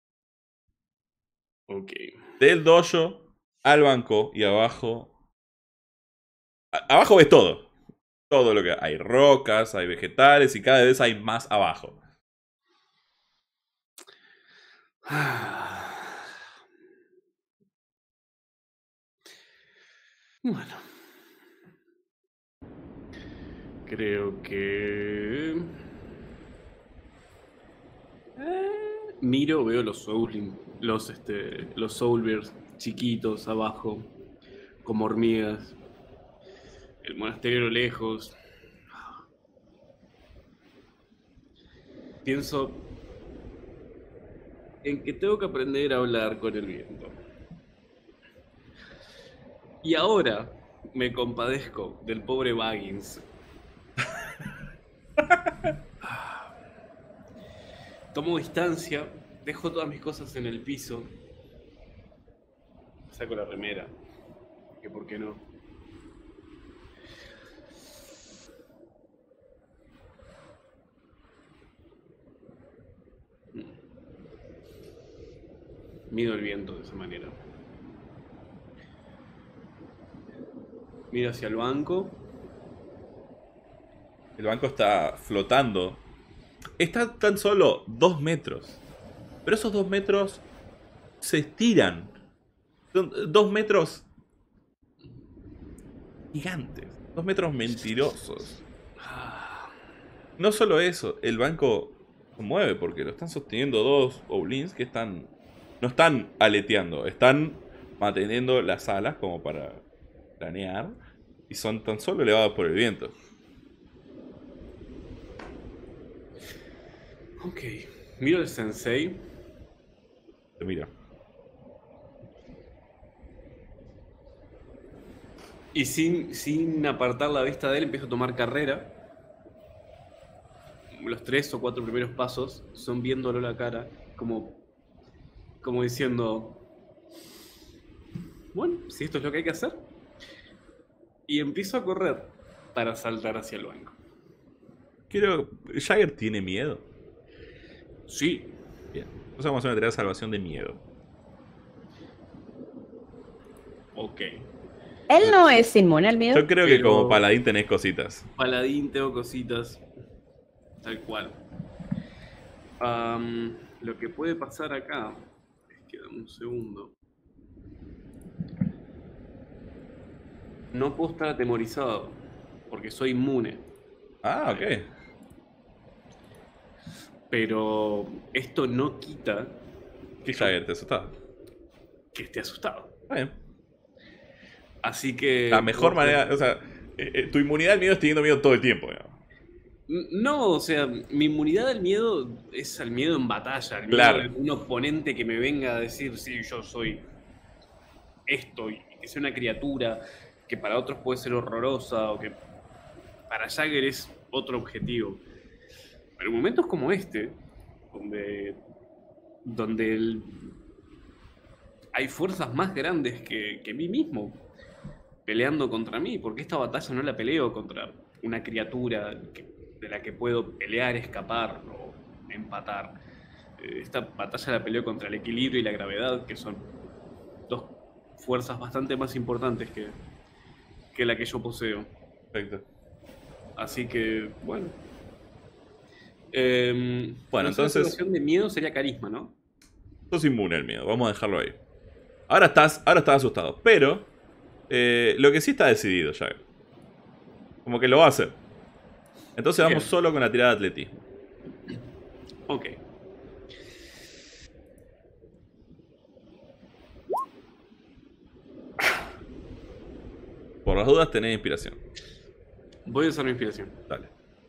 Ok. Del dojo al banco y abajo. Abajo ves todo. Todo lo que hay. Rocas, hay vegetales y cada vez hay más abajo. Bueno. Creo que... Miro, veo los los Soulbears chiquitos abajo, como hormigas. El monasterio a lo lejos. Pienso en que tengo que aprender a hablar con el viento. Y ahora me compadezco del pobre Baggins. Tomo distancia, dejo todas mis cosas en el piso, saco la remera, que por qué no. Mido el viento de esa manera. Miro hacia el banco. El banco está flotando. Está tan solo 2 metros. Pero esos 2 metros se estiran. Son 2 metros gigantes. 2 metros mentirosos. No solo eso, el banco se mueve porque lo están sosteniendo 2 Oblins que no están aleteando, están manteniendo las alas como para planear y son tan solo elevados por el viento. Ok, miro al sensei. Mira. Y sin apartar la vista de él, empiezo a tomar carrera. Los 3 o 4 primeros pasos son viéndolo la cara, como diciendo, bueno, si esto es lo que hay que hacer. Y empiezo a correr para saltar hacia el banco. Jagger tiene miedo. Sí. Bien. Entonces vamos a hacer una tirada de salvación de miedo. Ok. Él no es inmune al miedo. Yo creo que como paladín tenés cositas. Paladín tengo cositas. Tal cual. Lo que puede pasar acá es que dame un segundo. No puedo estar atemorizado porque soy inmune. Ah, ok. Pero esto no quita Que Jagger te asustaba. que esté asustado. Está bien. Así que... La mejor manera, o sea, tu inmunidad al miedo es teniendo miedo todo el tiempo. No, o sea, mi inmunidad al miedo es al miedo en batalla. Al claro. Miedo de un oponente que me venga a decir, sí, yo soy esto, y que sea una criatura que para otros puede ser horrorosa, o que para Jagger es otro objetivo. Pero en momentos como este, donde hay fuerzas más grandes que mí mismo peleando contra mí, porque esta batalla no la peleo contra una criatura de la que puedo pelear, escapar o empatar. Esta batalla la peleo contra el equilibrio y la gravedad, que son 2 fuerzas bastante más importantes que la que yo poseo. Perfecto. Así que, bueno. Bueno, entonces... La situación de miedo sería carisma, ¿no? Sos inmune al miedo, vamos a dejarlo ahí. Ahora estás asustado, pero lo que sí está decidido, Jagger. Como que lo va a hacer. Entonces vamos solo con la tirada de atletismo. Ok. Por las dudas tenés inspiración. Voy a usar mi inspiración. Dale.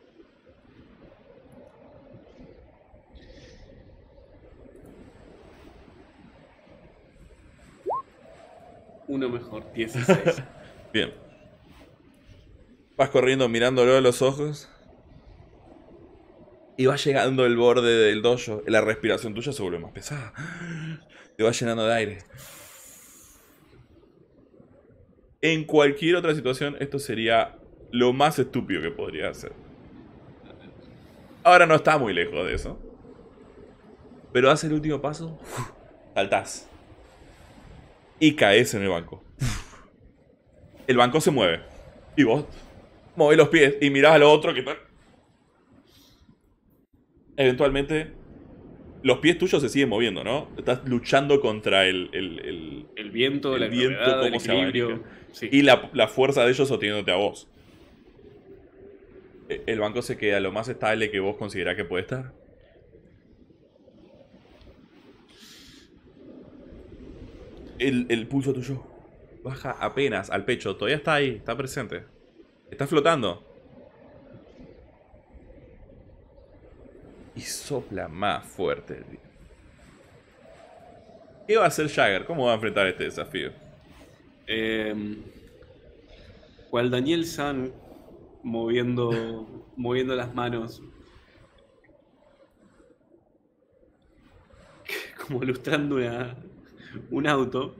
Uno mejor, 16. Bien. Vas corriendo mirándolo a los ojos. Y vas llegando al borde del dojo. La respiración tuya se vuelve más pesada. Te vas llenando de aire. En cualquier otra situación, esto sería lo más estúpido que podría hacer. Ahora no está muy lejos de eso. Pero hace el último paso, saltás. Y caes en el banco. El banco se mueve. Y vos movés los pies y mirás a lo otro que está. Eventualmente, los pies tuyos se siguen moviendo, ¿no? Estás luchando contra el viento, el la viento, gravedad, cómo el se equilibrio. abanica. Sí. Y la fuerza de ellos sosteniéndote a vos. El banco se queda lo más estable que vos considerás que puede estar. El pulso tuyo baja apenas al pecho. Todavía está ahí, está presente. Está flotando. Y sopla más fuerte el viento. ¿Qué va a hacer Jagger? ¿Cómo va a enfrentar este desafío? Cual Daniel San moviendo las manos, como ilustrando un auto.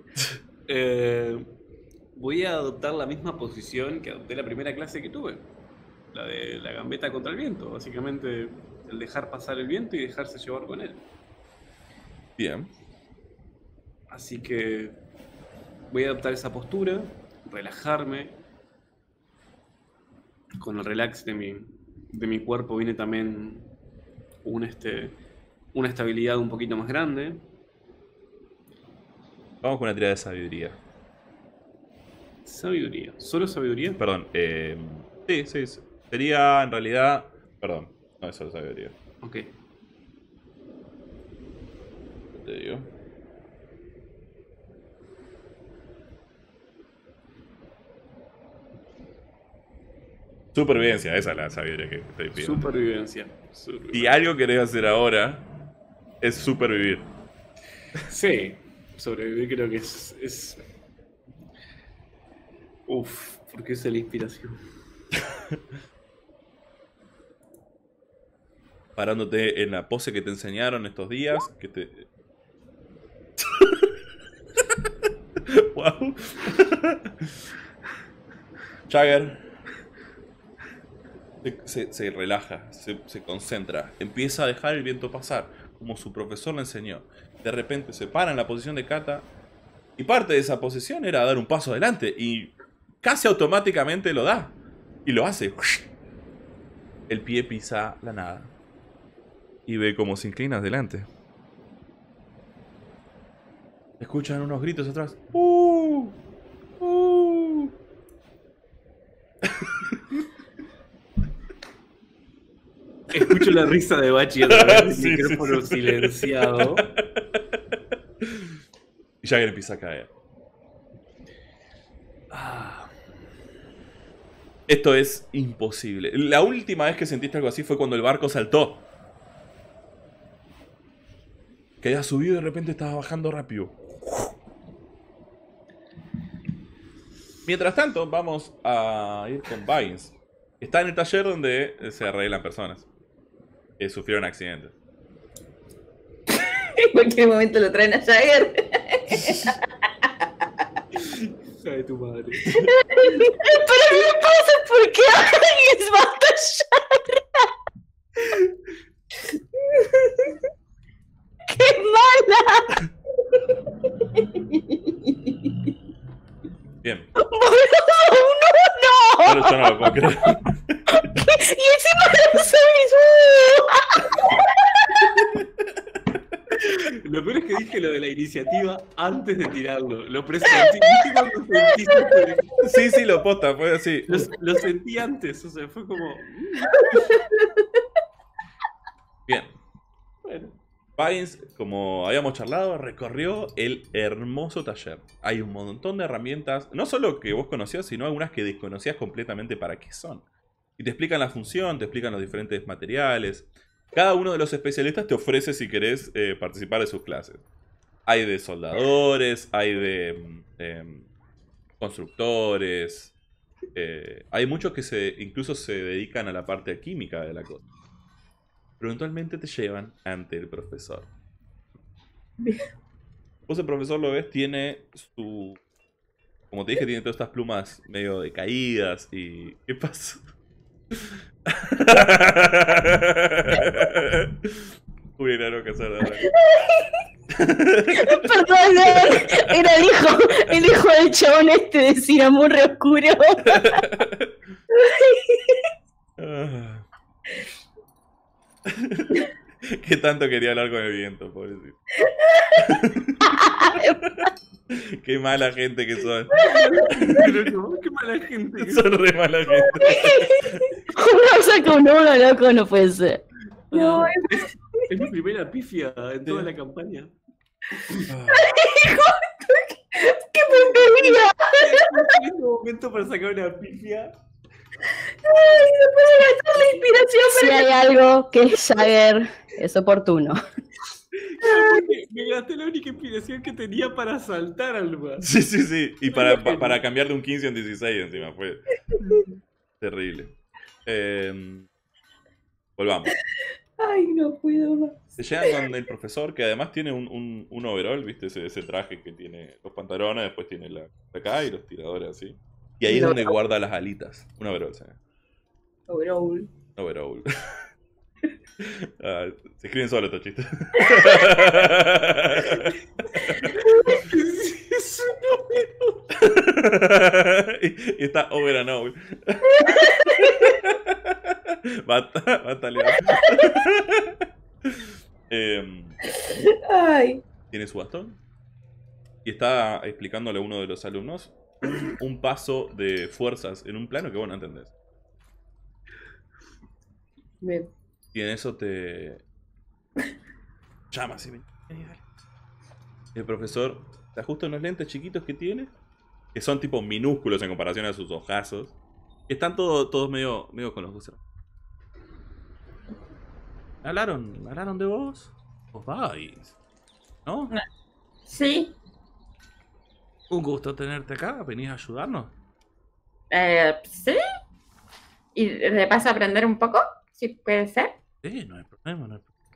Voy a adoptar la misma posición que adopté la primera clase que tuve, la de la gambeta contra el viento, básicamente el dejar pasar el viento y dejarse llevar con él. Bien. Así que voy a adoptar esa postura, relajarme. Con el relax de mi cuerpo viene también una estabilidad un poquito más grande. Vamos con una tirada de sabiduría. Sabiduría. ¿Solo sabiduría? Perdón. Sí. Sería en realidad... Perdón. No es solo sabiduría. Ok. Te digo. Supervivencia, esa es la sabiduría que estoy pidiendo. Supervivencia. Y algo que querés hacer ahora es supervivir. Sí, sobrevivir creo que es... Uf, porque esa es la inspiración. Parándote en la pose que te enseñaron estos días, que te... Wow. Jagger se relaja, se concentra, empieza a dejar el viento pasar, como su profesor le enseñó. De repente se para en la posición de kata, y parte de esa posición era dar un paso adelante, y casi automáticamente lo da, y lo hace. El pie pisa la nada, y ve cómo se inclina adelante. Escuchan unos gritos atrás. Escucho la risa de Bachi a través del micrófono silenciado. Y Jagger empieza a caer. Esto es imposible. La última vez que sentiste algo así fue cuando el barco saltó. Que había subido y de repente estaba bajando rápido. Mientras tanto, vamos a ir con Vines. Está en el taller donde se arreglan personas que sufrieron accidentes. En cualquier momento lo traen a Jagger. Hija de tu madre. Pero no pasa porque alguien va a tallar. ¡Qué mala! Bien. ¡No! Pero yo no lo puedo creer. Y encima lo soy. Lo peor es que dije lo de la iniciativa antes de tirarlo. Lo presenté. ¿Viste cuando sentí? Sí, lo posta, fue así. Lo sentí antes, o sea, fue como... Bien. Bueno. Vines, como habíamos charlado, recorrió el hermoso taller. Hay un montón de herramientas, no solo que vos conocías, sino algunas que desconocías completamente para qué son. Y te explican la función, te explican los diferentes materiales. Cada uno de los especialistas te ofrece si querés participar de sus clases. Hay de soldadores, hay de constructores. Hay muchos que incluso se dedican a la parte química de la cosa. Pero eventualmente te llevan ante el profesor. Vos el profesor lo ves, tiene como te dije, tiene todas estas plumas medio decaídas y... ¿Qué pasó? Uy, era que hacer ahora. Perdón, era el hijo del chabón este de Ciramurre Oscuro. ¿Qué tanto quería hablar con el viento, pobrecito? Qué mala gente que son. Qué mala gente. Son re mala gente. Uno saca un uno, loco, no puede ser. No, es mi primera pifia en toda la campaña. ¡Qué tontería! En este momento para sacar una pifia. Ay, se puede gastar la inspiración. Si hay algo que es Jagger, es oportuno. Me gasté la única inspiración que tenía para saltar al mar. Sí. Y para cambiar de un 15 a un 16 encima. Fue terrible. Volvamos. Ay, no puedo más. Se llegan con el profesor, que además tiene un overall, ¿viste? Ese traje que tiene los pantalones, después tiene la acá y los tiradores así. Y ahí es donde guarda las alitas. Un overall, ¿sabes? Overall. Overall. Se escriben solo estos chistes. Es un overall. Y está over and over. Basta liado. Ay. Tiene su bastón. Y está explicándole a uno de los alumnos un paso de fuerzas en un plano que vos no entendés. Bien. Y en eso te llama así. Vení, dale. El profesor te ajusta unos lentes chiquitos que tiene, que son tipo minúsculos en comparación a sus ojazos. Y están todos medio con los ojos. ¿Hablaron de vos? Vos vais, ¿no? Sí. Un gusto tenerte acá, ¿venís a ayudarnos? Sí. ¿Y de paso a aprender un poco? ¿Sí puede ser? Sí, no hay problema.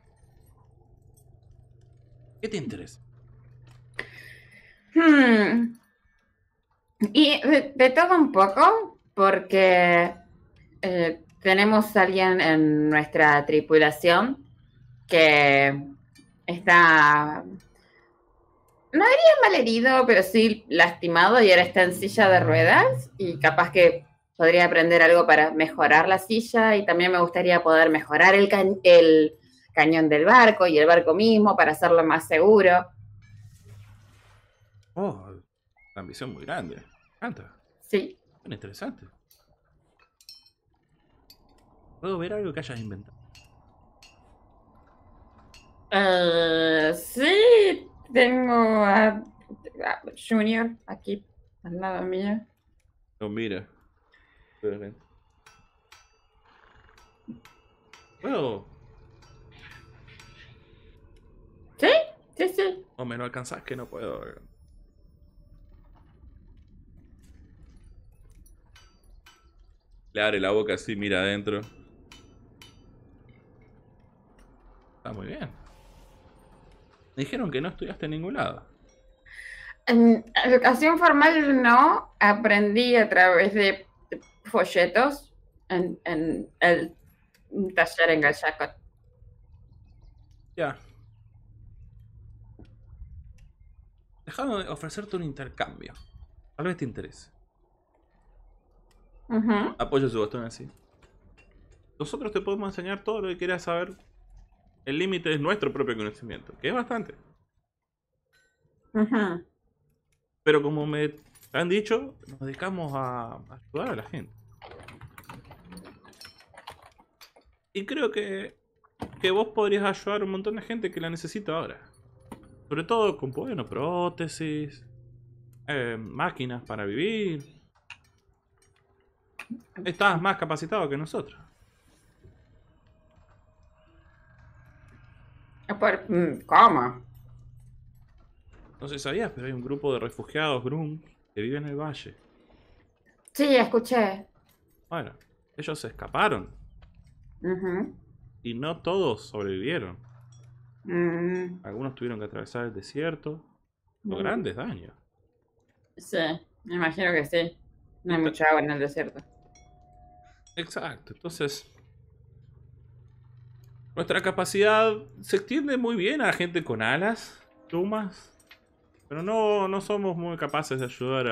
¿Qué te interesa? Y de todo un poco, porque tenemos a alguien en nuestra tripulación que está, no diría malherido, pero sí lastimado y ahora está en silla de ruedas y capaz que podría aprender algo para mejorar la silla y también me gustaría poder mejorar el cañón del barco y el barco mismo para hacerlo más seguro. Oh, una ambición muy grande. Me encanta. Sí. Muy interesante. ¿Puedo ver algo que hayas inventado? Sí, tengo a Junior aquí al lado mío. No, mira. ¿Puedo? Sí. O me lo alcanzás que no puedo. Le abre la boca así, mira adentro. Está muy bien. Me dijeron que no estudiaste en ningún lado. En educación formal no, aprendí a través de folletos en el taller en Gallacot. Ya. Déjame ofrecerte un intercambio. Tal vez te interese. Apoyo su bastón así. Nosotros te podemos enseñar todo lo que quieras saber. El límite es nuestro propio conocimiento, que es bastante. Pero como me han dicho, nos dedicamos a ayudar a la gente. Y creo que vos podrías ayudar a un montón de gente que la necesita ahora. Sobre todo con, bueno, prótesis, máquinas para vivir. Estás más capacitado que nosotros. ¿Cómo? No sé si sabías, pero hay un grupo de refugiados Grum que vive en el valle. Sí, escuché. Bueno, ellos se escaparon. Y no todos sobrevivieron. Algunos tuvieron que atravesar el desierto. Con grandes daños. Sí. Me imagino que sí. No hay mucha agua en el desierto. Exacto, entonces nuestra capacidad se extiende muy bien a gente con alas, plumas, pero no somos muy capaces de ayudar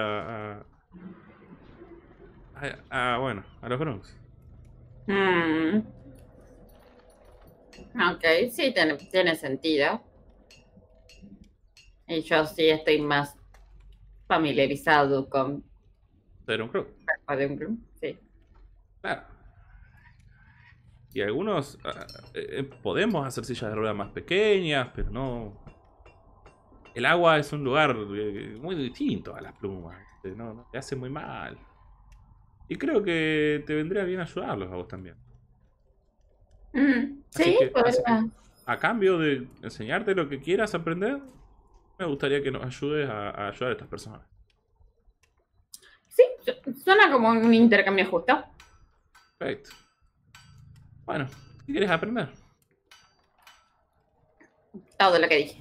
bueno, a los grunts. Ok, sí, tiene sentido. Y yo sí estoy más familiarizado con Ser un grunt. Sí. Claro. Y algunos podemos hacer sillas de ruedas más pequeñas, pero no. El agua es un lugar muy distinto a las plumas. No, te hace muy mal. Y creo que te vendría bien ayudarlos a vos también. Sí, Así que, a cambio de enseñarte lo que quieras aprender, me gustaría que nos ayudes a ayudar a estas personas. Sí, suena como un intercambio justo. Perfecto. Bueno, ¿qué quieres aprender? Todo lo que dije.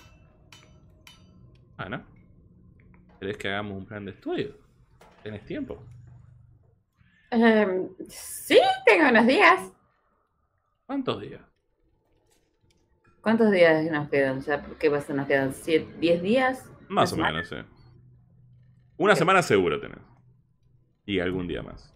Bueno, ¿querés que hagamos un plan de estudio? ¿Tenés tiempo? Sí, tengo unos días. ¿Cuántos días? ¿Cuántos días nos quedan? O sea, ¿qué pasa? ¿Nos quedan 10 días? Más o menos, sí. Una semana seguro tenés. Y algún día más.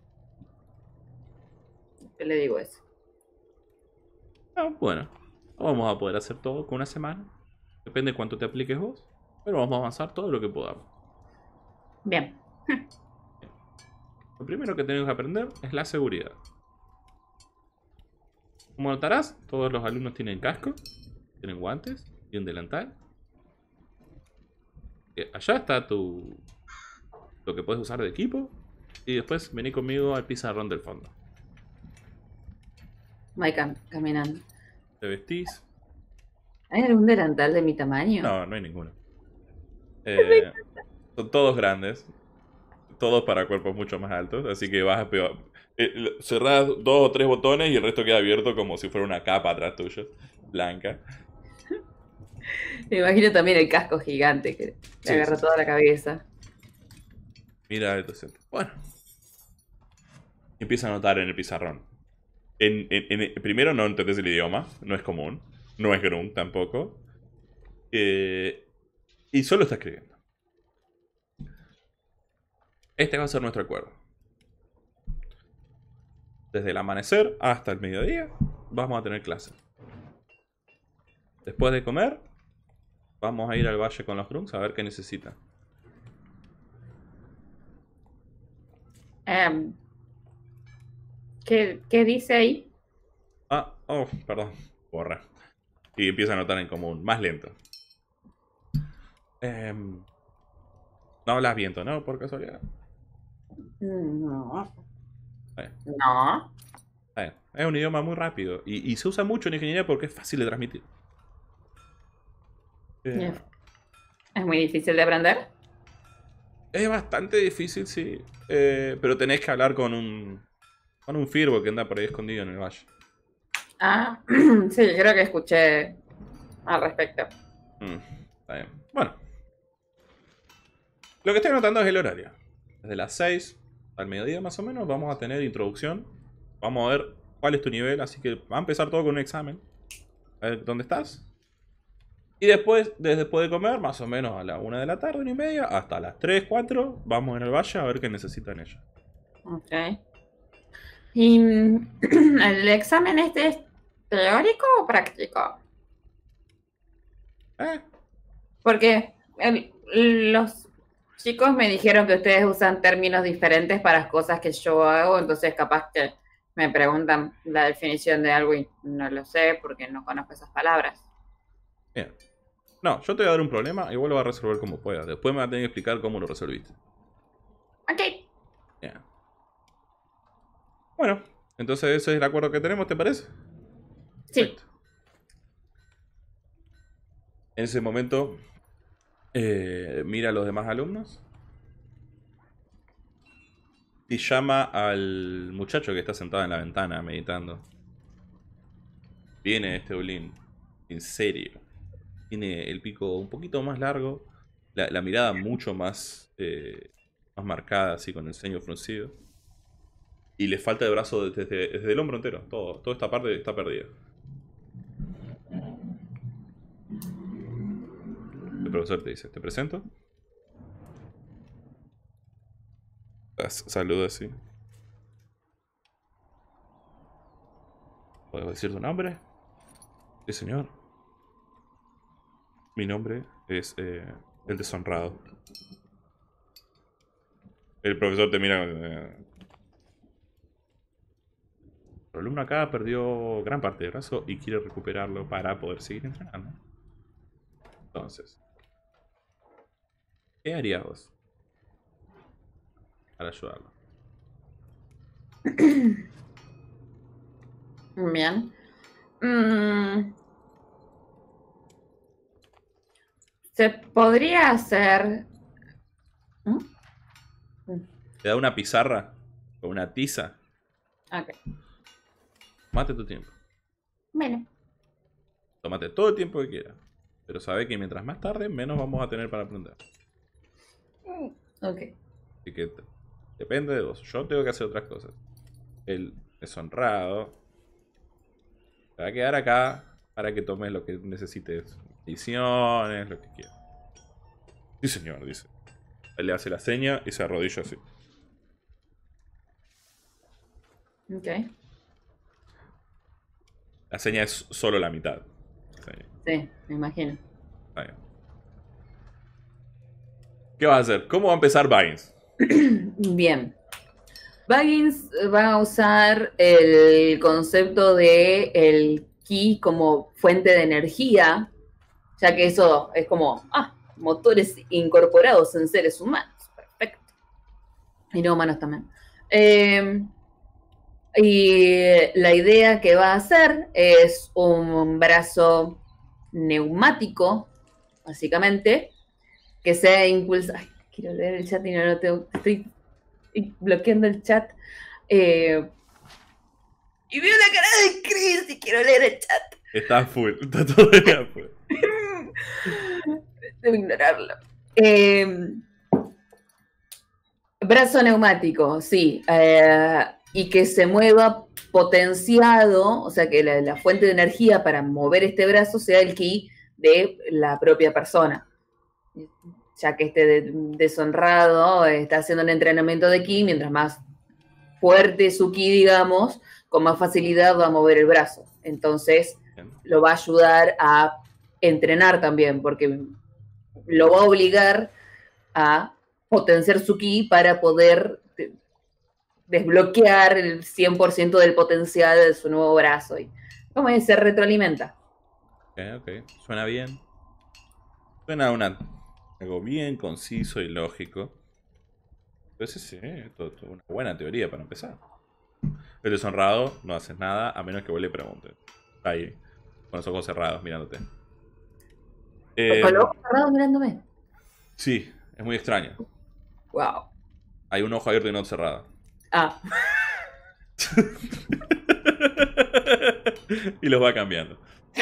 ¿Qué le digo eso? Bueno, no vamos a poder hacer todo con una semana. Depende de cuánto te apliques vos. Pero vamos a avanzar todo lo que podamos. Bien. Lo primero que tenemos que aprender es la seguridad. Como notarás, todos los alumnos tienen casco, tienen guantes y un delantal. Allá está lo que puedes usar de equipo. Y después vení conmigo al pizarrón del fondo. Voy caminando. ¿Te vestís? ¿Hay algún delantal de mi tamaño? No hay ninguno. Son todos grandes. Todos para cuerpos mucho más altos. Así que vas a pegar. Cerrás 2 o 3 botones y el resto queda abierto como si fuera una capa atrás tuyo. Blanca. Me imagino también el casco gigante que le agarra toda la cabeza. Mira el docente. Bueno. Empieza a anotar en el pizarrón. Primero no entendés el idioma. No es común. No es grunt tampoco. Y solo está escribiendo. Este va a ser nuestro acuerdo. Desde el amanecer hasta el mediodía vamos a tener clase. Después de comer, vamos a ir al valle con los grunts a ver qué necesitan. ¿Qué dice ahí? Perdón. Borra. Y empieza a anotar en común, más lento. No hablas viento, ¿no? Por casualidad. No. No. Es un idioma muy rápido. Y se usa mucho en ingeniería porque es fácil de transmitir. ¿Es muy difícil de aprender? Es bastante difícil, sí. Pero tenés que hablar con un firbo que anda por ahí escondido en el valle. Sí, creo que escuché al respecto. Está bien. Bueno. Lo que estoy anotando es el horario. Desde las 6 al mediodía más o menos vamos a tener introducción. Vamos a ver cuál es tu nivel. Así que va a empezar todo con un examen. A ver dónde estás. Y después de comer, más o menos a la 1 de la tarde, 1:30, hasta las 3, 4, vamos en el valle a ver qué necesitan ellos. Ok. ¿Y el examen este es teórico o práctico? Porque los chicos me dijeron que ustedes usan términos diferentes para las cosas que yo hago, entonces capaz que me preguntan la definición de algo y no lo sé porque no conozco esas palabras. Bien. No, yo te voy a dar un problema y vos lo vas a resolver como puedas. Después me vas a tener que explicar cómo lo resolviste. Ok. Bien. Bueno, entonces ese es el acuerdo que tenemos, ¿te parece? Sí. Perfecto. En ese momento, mira a los demás alumnos y llama al muchacho que está sentado en la ventana meditando. Viene este Olin, en serio. Tiene el pico un poquito más largo, la mirada mucho más más marcada, así con el ceño fruncido. Y le falta el brazo desde el hombro entero. Toda esta parte está perdida. El profesor te dice, ¿te presento? Saluda así. ¿Puedo decir tu nombre? Sí, señor. Mi nombre es el deshonrado. El profesor te mira. El alumno acá perdió gran parte del brazo y quiere recuperarlo para poder seguir entrenando. Entonces, ¿qué harías vos para ayudarlo? Bien. Se podría hacer. Te da una pizarra o una tiza. Ok. Mate tu tiempo. Bueno. Tómate todo el tiempo que quieras. Pero sabe que mientras más tarde, menos vamos a tener para aprender. Ok. Así que depende de vos. Yo tengo que hacer otras cosas. El deshonrado te va a quedar acá para que tomes lo que necesites. Ediciones, lo que quieras. Sí, señor, dice. Él le hace la seña y se arrodilla así. Ok. La seña es solo la mitad. Sí, me imagino. Está bien. ¿Qué vas a hacer? ¿Cómo va a empezar Baggins? Bien. Baggins va a usar el concepto de el ki como fuente de energía, ya que eso es como motores incorporados en seres humanos. Perfecto. Y no humanos también. Y la idea que va a hacer es un brazo neumático, básicamente, que sea impulsado. Ay, quiero leer el chat y no lo tengo. Estoy bloqueando el chat. Y veo la cara de Chris y quiero leer el chat. Está full, está todavía full. Debo ignorarlo. Brazo neumático, sí. Y que se mueva potenciado, o sea, que la fuente de energía para mover este brazo sea el ki de la propia persona. Ya que este deshonrado está haciendo un entrenamiento de ki, mientras más fuerte su ki, digamos, con más facilidad va a mover el brazo. Entonces, lo va a ayudar a entrenar también, porque lo va a obligar a potenciar su ki para poder desbloquear el 100% del potencial de su nuevo brazo. Y como se retroalimenta. Ok. Suena bien. Suena algo bien conciso y lógico. Entonces sí, una buena teoría para empezar. El deshonrado no haces nada a menos que vos le preguntes. Está ahí, con los ojos cerrados, mirándote. ¿Con los ojos cerrados mirándome? Sí, es muy extraño. Wow. Hay un ojo abierto y no cerrado. Y los va cambiando.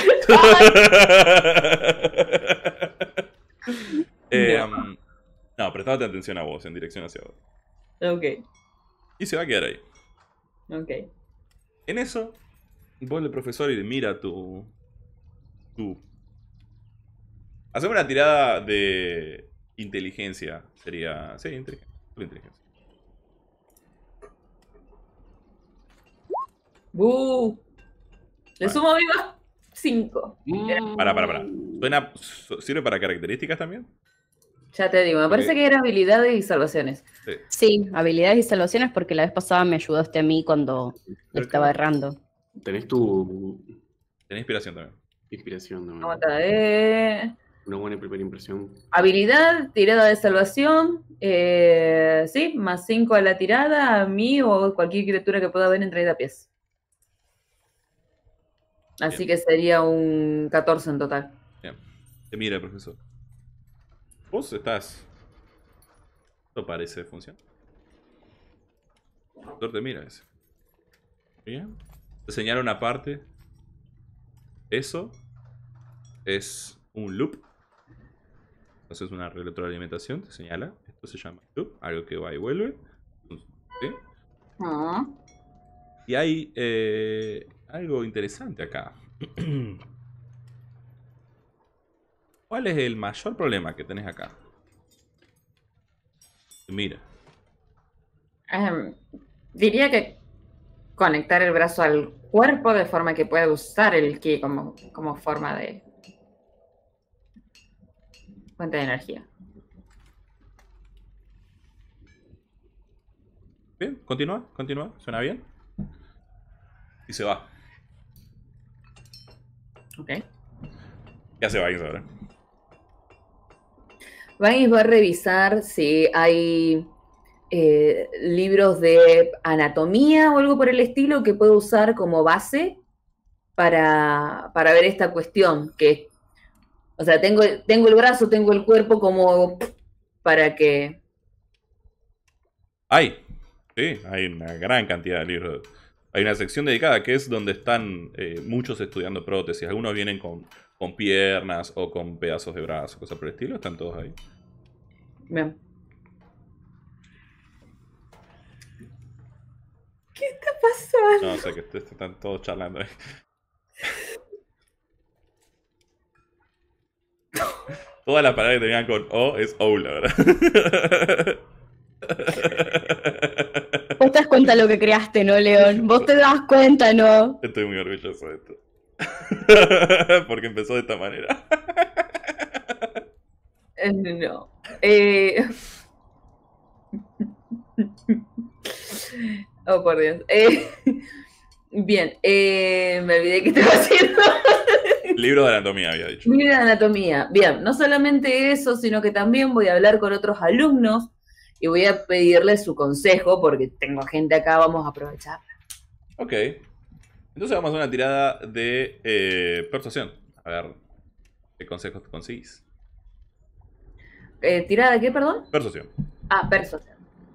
No, prestad atención a vos, en dirección hacia vos. Ok. Y se va a quedar ahí. Ok. En eso, vos el profesor y le mira tu... Hacemos una tirada de inteligencia. Sería... Sí, inteligencia. Le sumo viva 5. Para. ¿Sirve para características también? Ya te digo, me parece que era habilidades y salvaciones. Sí, habilidades y salvaciones porque la vez pasada me ayudaste a mí cuando le estaba errando. Tenés inspiración también. Inspiración también. ¿Cómo está? Una buena primera impresión. Habilidad, tirada de salvación. Sí, más 5 a la tirada, a mí o cualquier criatura que pueda haber en 30 pies. Así que sería un 14 en total. Bien. Te mira el profesor. Vos estás... Esto parece funcionar. El profesor te mira ese. Bien. Te señala una parte. Eso es un loop. Entonces una retroalimentación te señala, esto se llama loop, algo que va y vuelve. ¿Sí? Y hay algo interesante acá. ¿Cuál es el mayor problema que tenés acá? Mira. Diría que conectar el brazo al cuerpo de forma que pueda usar el ki como forma de fuente de energía. Bien, continúa. ¿Suena bien? Y se va. Ok. ¿Qué hace Vines ahora? Vines va a revisar si hay libros de anatomía o algo por el estilo que puedo usar como base para ver esta cuestión. O sea, tengo el brazo, tengo el cuerpo como para que... Hay una gran cantidad de libros. Hay una sección dedicada que es donde están muchos estudiando prótesis. Algunos vienen con piernas o con pedazos de brazo, cosas por el estilo. Están todos ahí. Bien. ¿Qué está pasando? No sé, que están todos charlando ahí. Todas las palabras que terminan con O es Oula, ¿verdad? Vos te das cuenta de lo que creaste, ¿no, León? Vos te das cuenta, ¿no? Estoy muy orgulloso de esto. Porque empezó de esta manera. No. Oh, por Dios. Bien, me olvidé que estaba haciendo. Libro de anatomía, había dicho. Libro de anatomía. Bien, no solamente eso, sino que también voy a hablar con otros alumnos y voy a pedirles su consejo, porque tengo gente acá, vamos a aprovechar. Ok. Entonces vamos a una tirada de persuasión. A ver qué consejos te conseguís. ¿Tirada de qué, perdón? Persuasión. Ah, persuasión.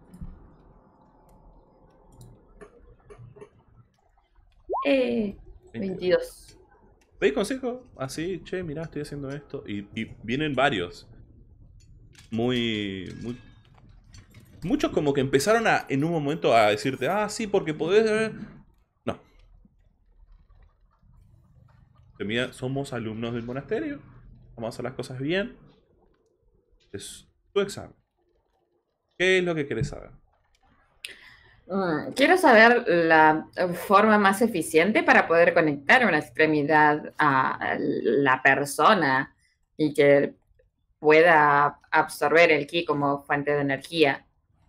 22. ¿Pedís consejo? Así, che, mirá, estoy haciendo esto. Y vienen varios. Muchos como que empezaron en un momento a decirte, sí, porque podés... No. Mira, somos alumnos del monasterio. Vamos a hacer las cosas bien. Es tu examen. ¿Qué es lo que querés saber? Quiero saber la forma más eficiente para poder conectar una extremidad a la persona y que pueda absorber el ki como fuente de energía.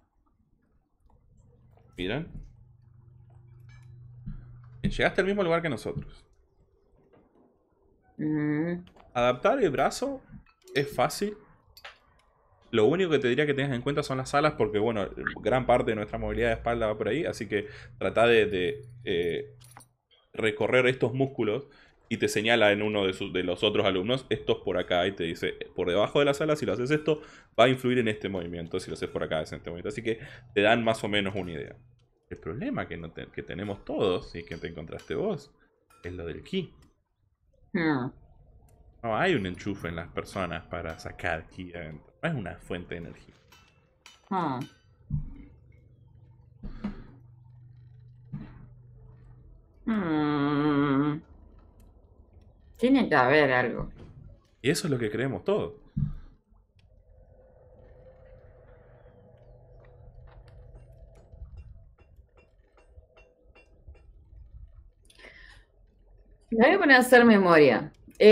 Miran. Llegaste al mismo lugar que nosotros. Adaptar el brazo es fácil. Lo único que te diría que tengas en cuenta son las alas, porque bueno, gran parte de nuestra movilidad de espalda va por ahí, así que trata de recorrer estos músculos y te señala en uno de los otros alumnos, esto es por acá, y te dice, por debajo de las alas, si lo haces esto, va a influir en este movimiento, si lo haces por acá, es en este movimiento, así que te dan más o menos una idea. El problema que tenemos todos, y que te encontraste vos, es lo del ki. No hay un enchufe en las personas para sacar ki adentro. No es una fuente de energía. Tiene que haber algo. Y eso es lo que creemos todos. Me voy a poner a hacer memoria.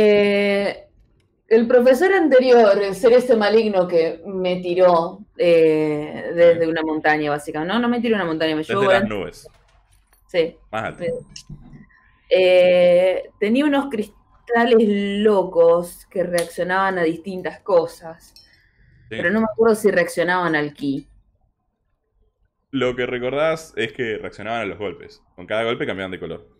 El profesor anterior, el ser ese maligno que me tiró desde una montaña, básicamente. No me tiró una montaña, me llevó desde las nubes. Sí. Más alto. Tenía unos cristales locos que reaccionaban a distintas cosas. Sí. Pero no me acuerdo si reaccionaban al ki. Lo que recordás es que reaccionaban a los golpes. Con cada golpe cambiaban de color.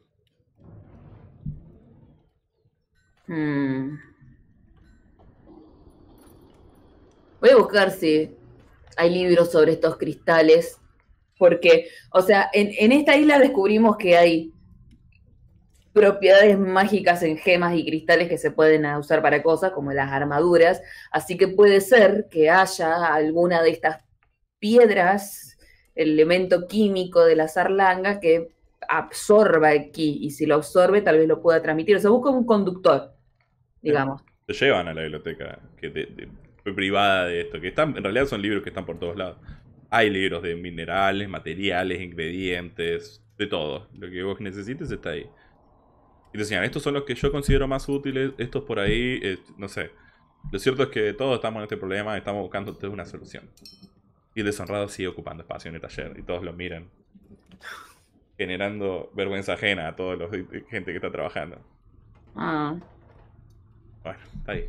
Voy a buscar si hay libros sobre estos cristales, porque, o sea, en esta isla descubrimos que hay propiedades mágicas en gemas y cristales que se pueden usar para cosas como las armaduras, así que puede ser que haya alguna de estas piedras, el elemento químico de la zarlanga que absorba aquí, y si lo absorbe tal vez lo pueda transmitir, o sea, busca un conductor, digamos. Se llevan a la biblioteca privada de esto, que están, en realidad son libros que están por todos lados. Hay libros de minerales, materiales, ingredientes, de todo. Lo que vos necesites está ahí. Y te decían, estos son los que yo considero más útiles, estos por ahí, no sé. Lo cierto es que todos estamos en este problema, estamos buscando una solución. Y el deshonrado sigue ocupando espacio en el taller, y todos lo miran. Generando vergüenza ajena a toda la gente que está trabajando. Ah. Bueno, está ahí.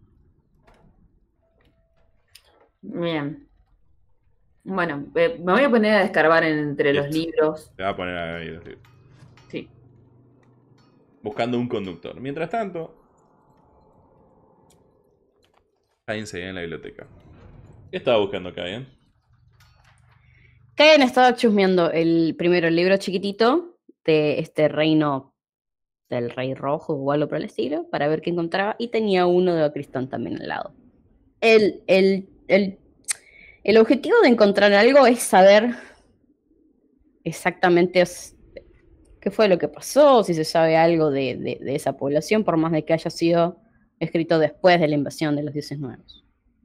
Bien. Bueno, me voy a poner a descarbar entre los libros. Te va a poner ahí los libros. Sí. Buscando un conductor. Mientras tanto, Cain seguía en la biblioteca. ¿Qué estaba buscando Cain? Cain estaba chusmeando primero el libro chiquitito de este reino del Rey Rojo o algo por el estilo, para ver qué encontraba, y tenía uno de Bacristán también al lado. El objetivo de encontrar algo es saber exactamente qué fue lo que pasó, si se sabe algo de esa población, por más de que haya sido escrito después de la invasión de los dioses nuevos.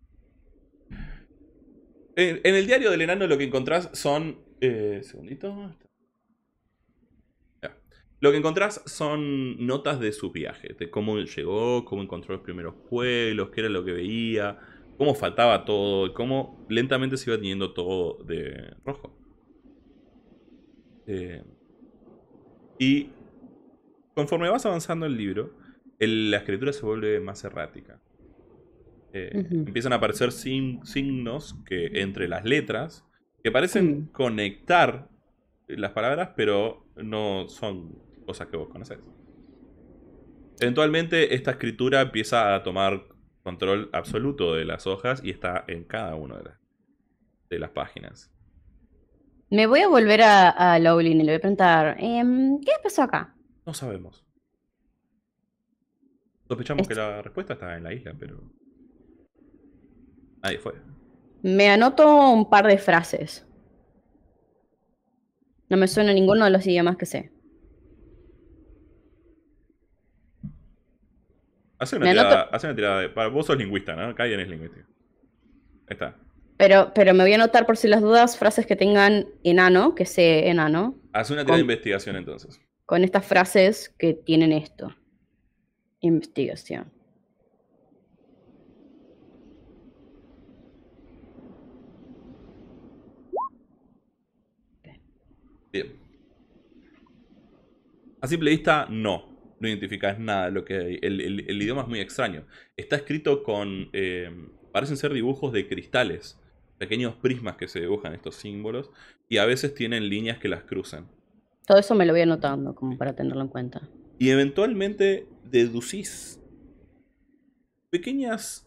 En el diario del enano lo que encontrás son... segundito. Ya. Lo que encontrás son notas de su viaje, de cómo llegó, cómo encontró los primeros pueblos, qué era lo que veía, cómo faltaba todo, y cómo lentamente se iba teniendo todo de rojo. Y conforme vas avanzando el libro, la escritura se vuelve más errática. Empiezan a aparecer signos que entre las letras que parecen conectar las palabras, pero no son cosas que vos conocés. Eventualmente esta escritura empieza a tomar control absoluto de las hojas y está en cada una de las páginas. Me voy a volver a Lowlin y le voy a preguntar, ¿qué pasó acá? No sabemos. Sospechamos que la respuesta está en la isla, pero nadie fue. Me anoto un par de frases. No me suena ninguno de los idiomas que sé. Hace una tirada para vos sos lingüista, ¿no? Caen es lingüística. Ahí está. Pero me voy a anotar por si las dudas frases que tengan enano, que sé enano. Haz una tirada de investigación entonces. Con estas frases que tienen esto. Investigación. Bien. A simple vista, no identificás nada de lo que hay. El idioma es muy extraño. Está escrito con... parecen ser dibujos de cristales. Pequeños prismas que se dibujan estos símbolos. Y a veces tienen líneas que las cruzan. Todo eso me lo voy anotando como para tenerlo en cuenta. Y eventualmente deducís pequeñas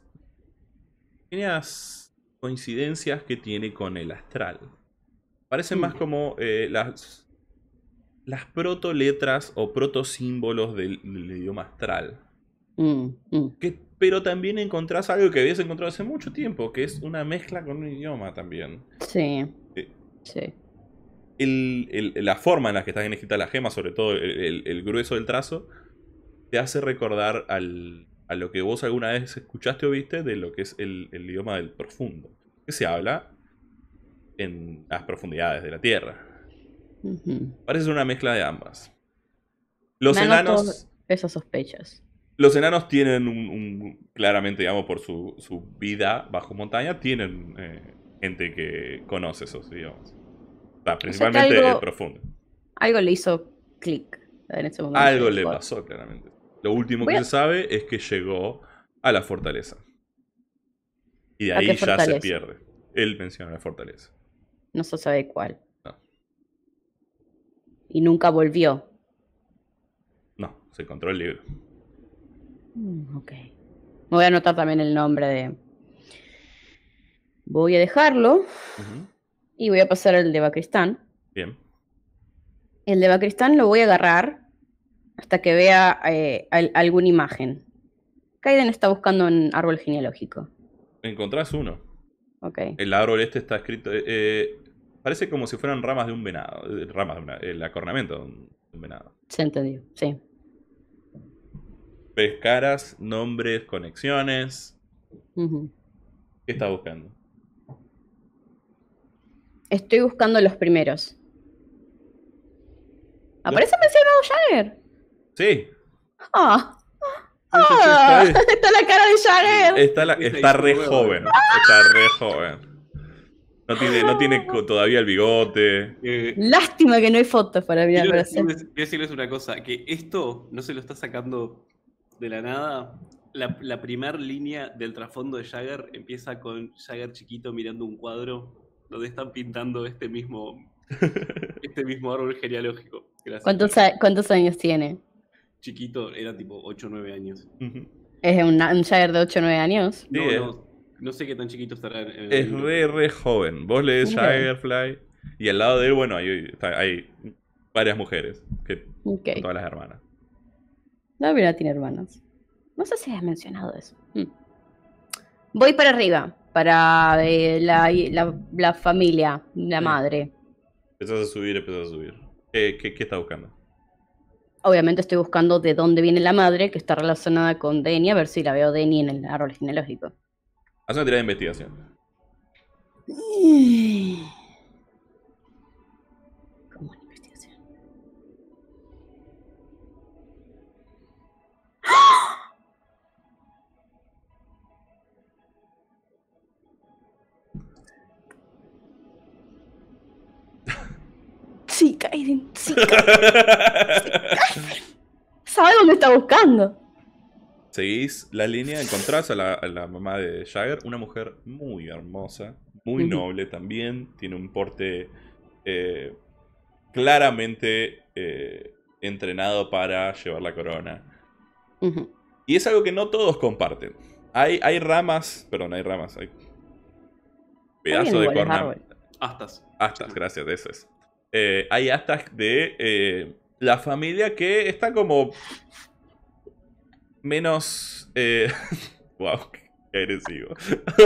coincidencias que tiene con el astral. Parecen más como las proto-letras o proto-símbolos del idioma astral. Pero también encontrás algo que habías encontrado hace mucho tiempo, que es una mezcla con un idioma también. Sí. Sí. La forma en la que están escritas las gemas, sobre todo el grueso del trazo, te hace recordar a lo que vos alguna vez escuchaste o viste de lo que es el idioma del profundo, que se habla en las profundidades de la Tierra. Parece una mezcla de ambas. Los enanos... Esas sospechas. Los enanos tienen claramente, digamos, por su vida bajo montaña, tienen gente que conoce esos idiomas. O sea, principalmente el profundo. Algo le hizo clic en ese momento. Algo le pasó, claramente. Lo último que se sabe es que llegó a la fortaleza. Y de ahí ya se pierde. Él menciona la fortaleza. No se sabe cuál. No. Y nunca volvió. No, se encontró el libro. Ok. Me voy a anotar también el nombre de... Voy a dejarlo. Y voy a pasar al de Bacristán. Bien. El de Bacristán lo voy a agarrar hasta que vea alguna imagen. Kaiden está buscando un árbol genealógico. Encontrás uno. Ok. El árbol este está escrito... parece como si fueran ramas de un venado. El acornamento de un venado. Se entendió, sí. Ves caras, nombres, conexiones. Uh-huh. ¿Qué estás buscando? Estoy buscando los primeros. ¿Aparece mencionado Jagger? Sí. ¡Ah! Sí, está la cara de Jagger. Está re joven. Está re joven. No tiene todavía el bigote. Lástima que no hay fotos para mirar. Quiero decirles una cosa, que esto no se lo está sacando de la nada. La primera línea del trasfondo de Jagger empieza con Jagger chiquito mirando un cuadro donde están pintando este mismo árbol genealógico. ¿Cuántos años tiene? Chiquito, era tipo 8 o 9 años. ¿Es un Jagger de 8 o 9 años? Sí, no sé qué tan chiquito estará. Es re joven. Vos lees Jaggerfly y al lado de él, bueno, hay varias mujeres. Son todas las hermanas. No, mira, tiene hermanas. No sé si has mencionado eso. Voy para arriba, para la familia, la madre. Empezás a subir. ¿Qué estás buscando? Obviamente estoy buscando de dónde viene la madre, que está relacionada con Dany, a ver si la veo Dany en el árbol genealógico. Haz una tirada de investigación. ¿Cómo una investigación? Sí, Kaiden, sí, ¿sabe dónde está buscando? Seguís la línea, encontrás a la mamá de Jagger, una mujer muy hermosa, muy noble también, tiene un porte claramente entrenado para llevar la corona. Y es algo que no todos comparten. Hay pedazos de cornamenta. Astas, gracias, eso es. Hay astas de la familia que está como... menos... wow, qué agresivo.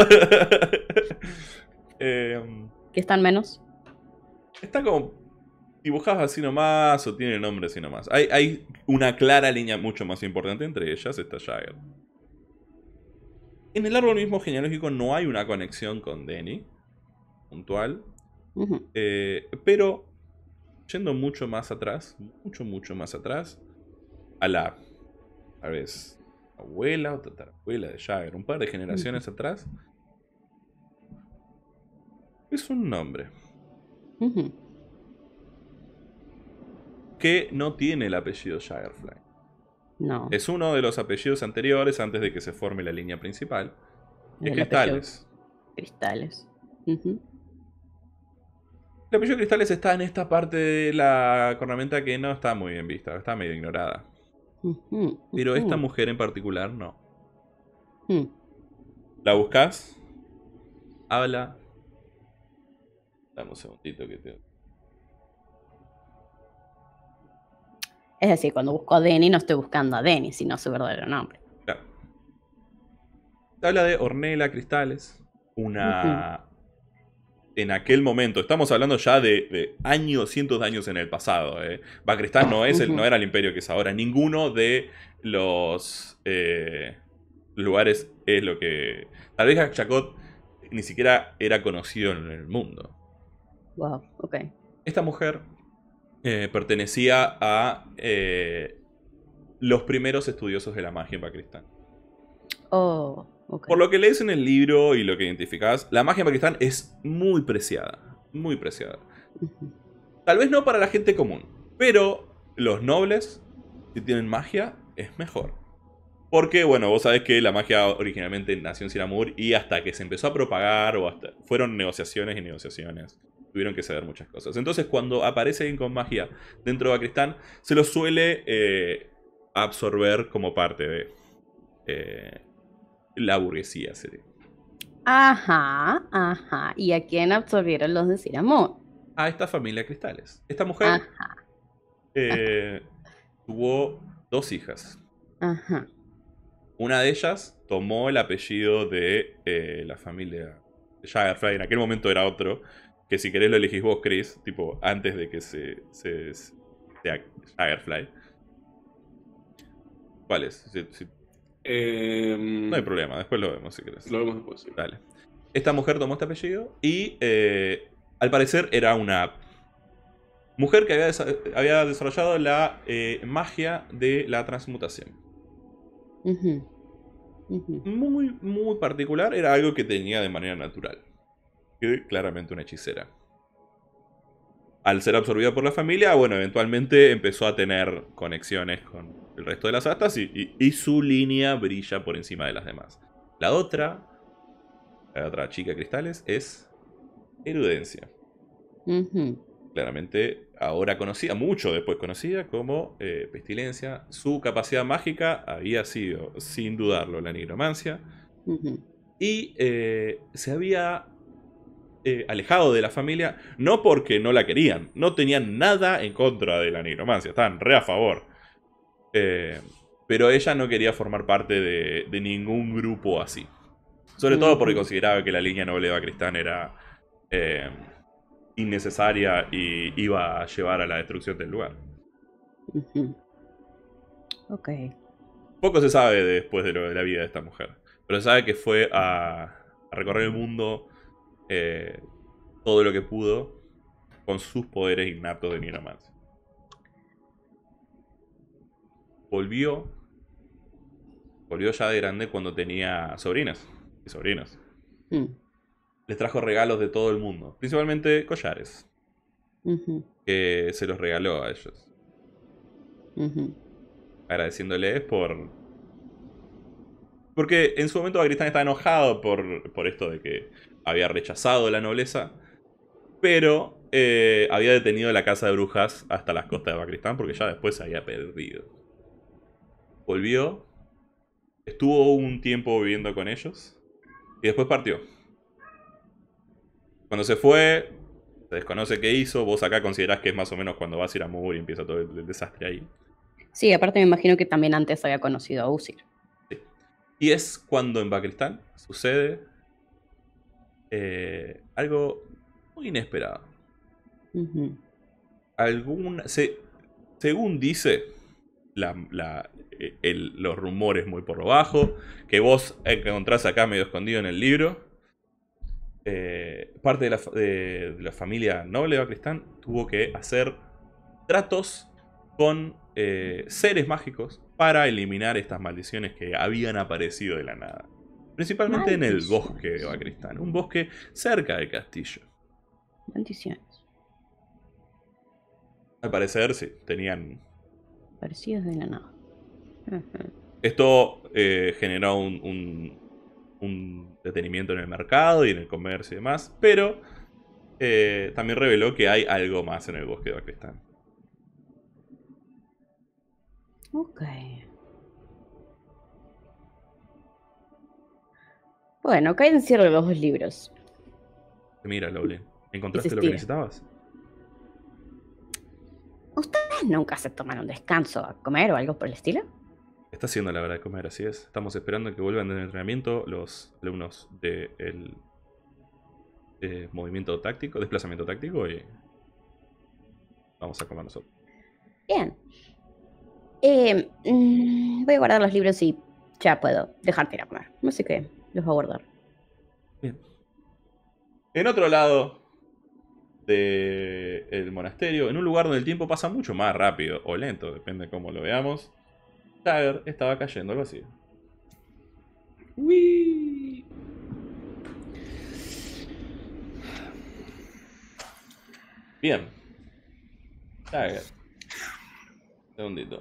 ¿Qué están menos? Está como dibujadas así nomás o tiene nombre así nomás. Hay una clara línea mucho más importante, entre ellas está Jagger. En el árbol mismo genealógico no hay una conexión con Dany puntual. Pero yendo mucho más atrás, mucho más atrás, a la... tal vez abuela o tatarabuela de Jagger, un par de generaciones atrás, es un nombre que no tiene el apellido Jaggerfly. No. Es uno de los apellidos anteriores antes de que se forme la línea principal. Es Cristales. Cristales. El apellido Cristales está en esta parte de la cornamenta que no está muy bien vista, está medio ignorada. Pero esta mujer en particular no. La buscas, habla. Dame un segundito que te... Es decir, cuando busco a Dany no estoy buscando a Dany, sino su verdadero nombre. Claro. Habla de Ornella Cristales, una... En aquel momento, estamos hablando ya de años, cientos de años en el pasado. Ba-Kristan no era el imperio que es ahora. Ninguno de los lugares es lo que... Tal vez Chakotay ni siquiera era conocido en el mundo. Wow, ok. Esta mujer pertenecía a los primeros estudiosos de la magia en Ba-Kristan. Oh, okay. Por lo que lees en el libro y lo que identificás, la magia en Ba-Kristan es muy preciada. Muy preciada. Tal vez no para la gente común, pero los nobles, si tienen magia, es mejor. Porque, bueno, vos sabés que la magia originalmente nació en Ciramur y hasta que se empezó a propagar, fueron negociaciones y negociaciones. Tuvieron que ceder muchas cosas. Entonces, cuando aparece alguien con magia dentro de Ba-Kristan, se lo suele absorber como parte de la burguesía, sería. Ajá. ¿Y a quién absorbieron los de Ciramur? A esta familia Cristales. Esta mujer tuvo 2 hijas. Ajá. Una de ellas tomó el apellido de la familia Jagerfly. En aquel momento era otro. Que si querés lo elegís vos, Chris. Tipo, antes de que sea Jagerfly. ¿Cuál es? No hay problema, después lo vemos si querés. Lo vemos después, sí. Dale. Esta mujer tomó este apellido y al parecer era una mujer que había desarrollado la magia de la transmutación. Muy, muy particular, era algo que tenía de manera natural. Y claramente una hechicera. Al ser absorbida por la familia, bueno, eventualmente empezó a tener conexiones con el resto de las astas y su línea brilla por encima de las demás. La otra chica de cristales es Erudencia. Claramente ahora conocida, mucho después conocida como Pestilencia. Su capacidad mágica había sido, sin dudarlo, la nigromancia. Y se había alejado de la familia, no porque no la querían, no tenían nada en contra de la nigromancia, estaban re a favor. Pero ella no quería formar parte de ningún grupo así. Sobre todo porque consideraba que la línea noble de Bacristán era innecesaria y iba a llevar a la destrucción del lugar. Ok. Poco se sabe después de lo de la vida de esta mujer, pero se sabe que fue a recorrer el mundo todo lo que pudo con sus poderes innatos de nigromancia. Volvió ya de grande cuando tenía sobrinas y sobrinos. Les trajo regalos de todo el mundo, principalmente collares, que se los regaló a ellos, agradeciéndoles porque en su momento Bacristán estaba enojado por esto de que había rechazado la nobleza, pero había detenido la casa de brujas hasta las costas de Bacristán porque ya después se había perdido. Volvió, estuvo un tiempo viviendo con ellos y después partió. Cuando se fue, se desconoce qué hizo. Vos acá considerás que es más o menos cuando vas a ir a Moore y empieza todo el desastre ahí. Sí, aparte me imagino que también antes había conocido a Usir. Sí. Y es cuando en Bacristán sucede algo muy inesperado. Según dice los rumores muy por lo bajo, que vos encontrás acá medio escondido en el libro, parte de la familia noble de Bacristán tuvo que hacer tratos con seres mágicos para eliminar estas maldiciones que habían aparecido de la nada. Principalmente en el bosque de Bacristán, un bosque cerca del castillo. Maldiciones. Al parecer, sí, tenían... Parecidos de la nada. Esto generó un detenimiento en el mercado y en el comercio y demás, pero también reveló que hay algo más en el bosque de Bacristán. Ok. Bueno, acá encierro los 2 libros. Mira, Lowly, ¿encontraste lo que necesitabas? ¿Ustedes nunca se toman un descanso a comer o algo por el estilo? Está haciendo la hora de comer, así es. Estamos esperando que vuelvan del entrenamiento los alumnos del movimiento táctico, desplazamiento táctico, y vamos a comer nosotros. Bien. Voy a guardar los libros y ya puedo dejarte ir a comer. Así que los voy a guardar. Bien. En otro lado del monasterio, en un lugar donde el tiempo pasa mucho más rápido o lento, depende de cómo lo veamos, Jagger estaba cayendo al vacío. ¡Uy! Bien. Jagger. Segundito.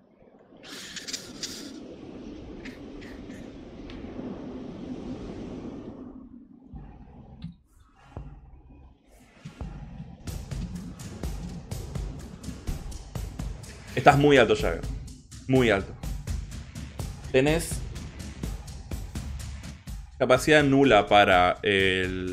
Estás muy alto, Jagger. Muy alto. Tenés capacidad nula para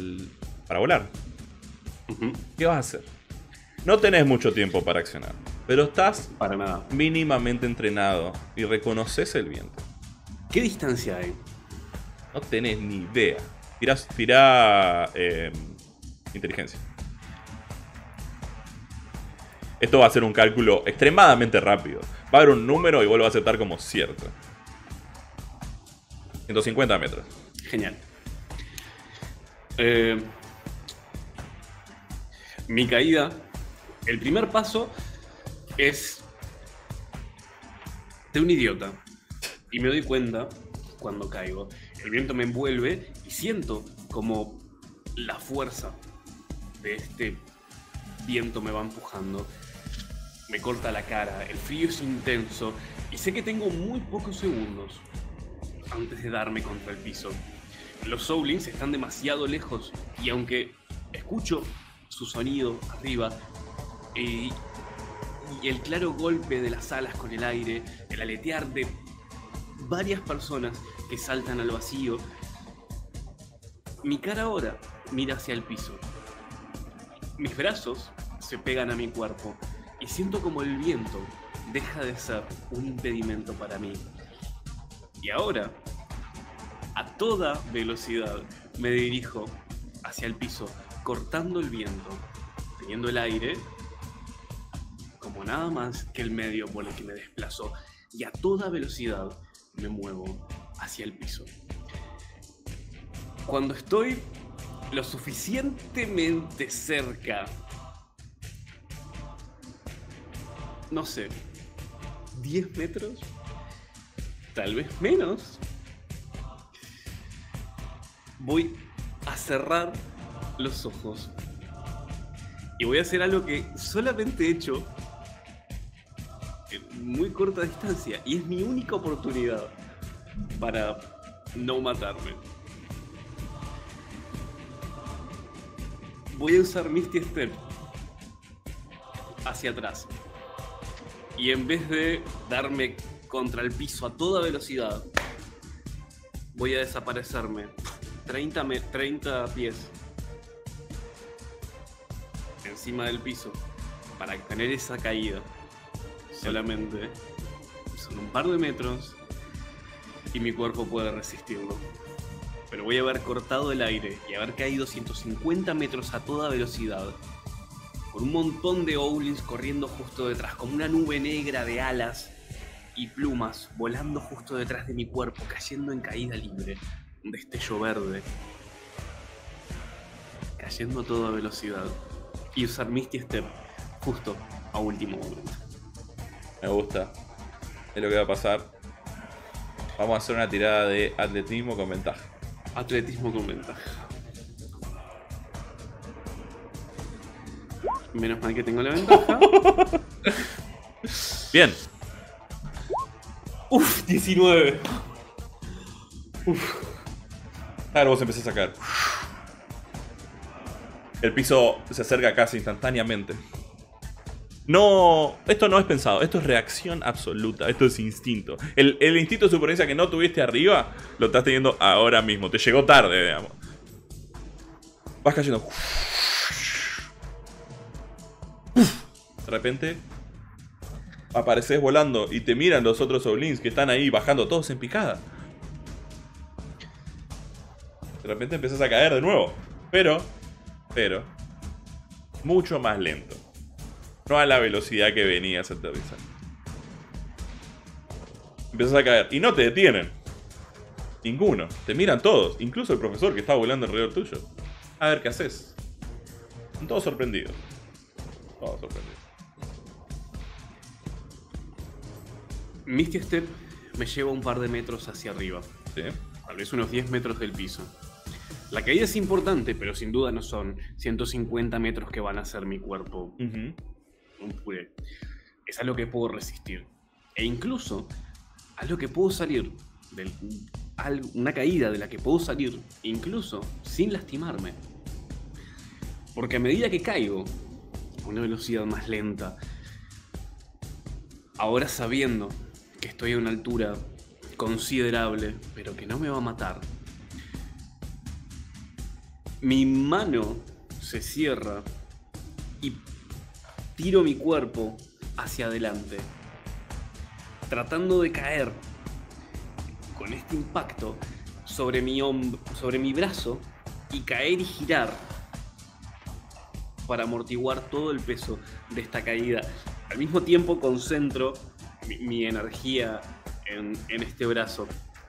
volar. ¿Qué vas a hacer? No tenés mucho tiempo para accionar, Pero estás Para nada. mínimamente entrenado y reconoces el viento. ¿Qué distancia hay? No tenés ni idea. Tirá inteligencia. Esto va a ser un cálculo extremadamente rápido. Va a haber un número y vos lo vas a aceptar como cierto. 150 metros. Genial. Mi caída, el primer paso es de un idiota. Y me doy cuenta cuando caigo. El viento me envuelve y siento como la fuerza de este viento me va empujando. Me corta la cara, el frío es intenso y sé que tengo muy pocos segundos antes de darme contra el piso. Los Soulings están demasiado lejos y aunque escucho su sonido arriba y el claro golpe de las alas con el aire, el aletear de varias personas que saltan al vacío, mi cara ahora mira hacia el piso. Mis brazos se pegan a mi cuerpo y siento como el viento deja de ser un impedimento para mí. Y ahora, a toda velocidad, me dirijo hacia el piso, cortando el viento, teniendo el aire como nada más que el medio por el que me desplazo. Y a toda velocidad me muevo hacia el piso. Cuando estoy lo suficientemente cerca, no sé, 10 metros, tal vez menos, voy a cerrar los ojos y voy a hacer algo que solamente he hecho en muy corta distancia y es mi única oportunidad para no matarme. Voy a usar Misty Step hacia atrás. Y en vez de darme contra el piso a toda velocidad, voy a desaparecerme 30 pies encima del piso para tener esa caída. Solamente son un par de metros y mi cuerpo puede resistirlo. Pero voy a haber cortado el aire y haber caído 150 metros a toda velocidad, con un montón de Owlins corriendo justo detrás, como una nube negra de alas y plumas volando justo detrás de mi cuerpo, cayendo en caída libre, un destello verde, cayendo a toda velocidad, y usar Misty Step justo a último momento. Me gusta. Es lo que va a pasar. Vamos a hacer una tirada de atletismo con ventaja. Atletismo con ventaja. Menos mal que tengo la ventaja. Bien. Uf, 19. Uf. Ahora vos empezás a caer. El piso se acerca casi instantáneamente. No, esto no es pensado, esto es reacción absoluta, esto es instinto. El instinto de supervivencia que no tuviste arriba, lo estás teniendo ahora mismo. Te llegó tarde, digamos. Vas cayendo. De repente apareces volando y te miran los otros Oblins que están ahí bajando todos en picada. De repente empiezas a caer de nuevo. Pero mucho más lento. No a la velocidad que venías a aterrizar. Empiezas a caer y no te detienen. Ninguno. Te miran todos, incluso el profesor que está volando alrededor tuyo. A ver qué haces. Están todos sorprendidos. Todos sorprendidos. Misty Step me lleva un par de metros hacia arriba. ¿Sí? Tal vez unos 10 metros del piso. La caída es importante, pero sin duda no son 150 metros que van a hacer mi cuerpo un puré. Es algo que puedo resistir. E incluso algo que puedo salir de una caída de la que puedo salir incluso sin lastimarme. Porque a medida que caigo a una velocidad más lenta, ahora sabiendo que estoy a una altura considerable, pero que no me va a matar, mi mano se cierra y tiro mi cuerpo hacia adelante, tratando de caer con este impacto sobre mi brazo y caer y girar para amortiguar todo el peso de esta caída. Al mismo tiempo concentro mi energía en este brazo.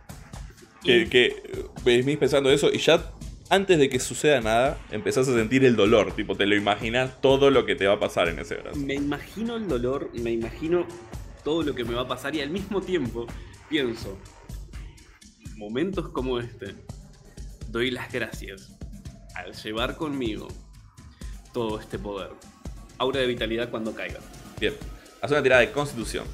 Que venís pensando eso y ya antes de que suceda nada empezás a sentir el dolor, tipo te lo imaginas todo lo que te va a pasar en ese brazo. Me imagino el dolor, me imagino todo lo que me va a pasar y al mismo tiempo pienso, momentos como este, doy las gracias al llevar conmigo todo este poder. Aura de vitalidad cuando caiga. Bien, haz una tirada de constitución.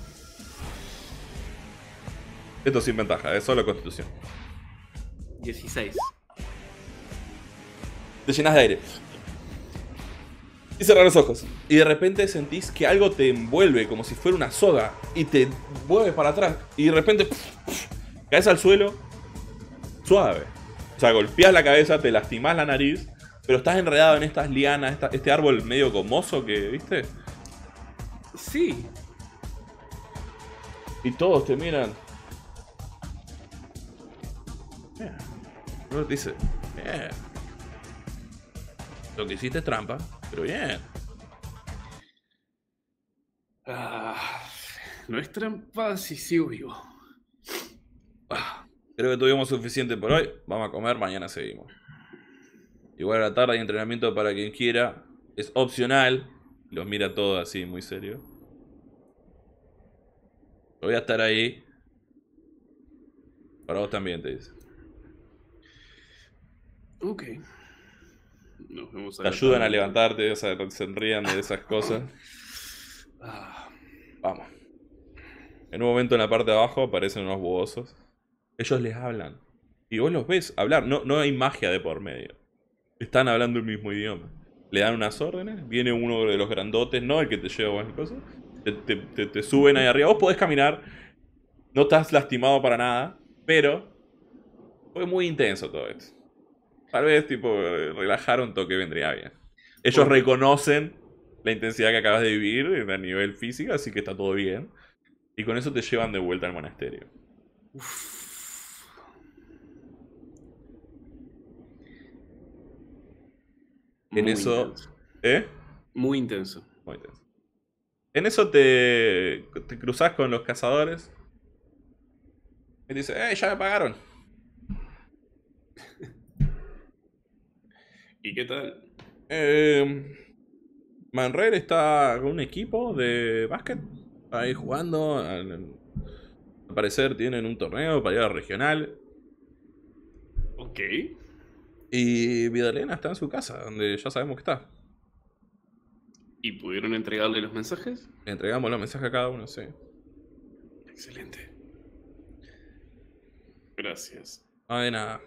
Esto sin ventaja, es solo constitución. 16. Te llenas de aire. Y cerrar los ojos. Y de repente sentís que algo te envuelve como si fuera una soga. Y te mueves para atrás. Y de repente caes al suelo suave. O sea, golpeas la cabeza, te lastimás la nariz. Pero estás enredado en estas lianas, este árbol medio gomoso que, ¿viste? Sí. Y todos te miran. Uno te dice, bien. Lo que hiciste es trampa, pero bien. No es trampa si sigo vivo. Creo que tuvimos suficiente por hoy. Vamos a comer, mañana seguimos. Igual a la tarde hay entrenamiento para quien quiera. Es opcional. Los mira todos así, muy serio. Voy a estar ahí. Para vos también, te dice. Ok. Nos vemos a Te ayudan a levantarte, o sea, se rían de esas cosas. Vamos. En un momento en la parte de abajo aparecen unos bobosos. Ellos les hablan. Y vos los ves hablar. No hay magia de por medio. Están hablando el mismo idioma. Le dan unas órdenes. Viene uno de los grandotes, no el que te lleva buenas cosas. Te suben ahí arriba. Vos podés caminar. No estás lastimado para nada. Pero fue muy intenso todo esto. Tal vez, tipo, relajar un toque vendría bien. Ellos reconocen la intensidad que acabas de vivir a nivel físico, así que está todo bien. Y con eso te llevan de vuelta al monasterio. En Muy eso... intenso. Muy intenso. En eso te cruzás con los cazadores. Y te dice, ya me pagaron. ¿Y qué tal? Manrer está con un equipo de básquet. Ahí jugando. Al parecer tienen un torneo para ir a regional. Ok. Y Vidalena está en su casa, donde ya sabemos que está. ¿Y pudieron entregarle los mensajes? Le entregamos los mensajes a cada uno, sí. Excelente. Gracias. No de nada.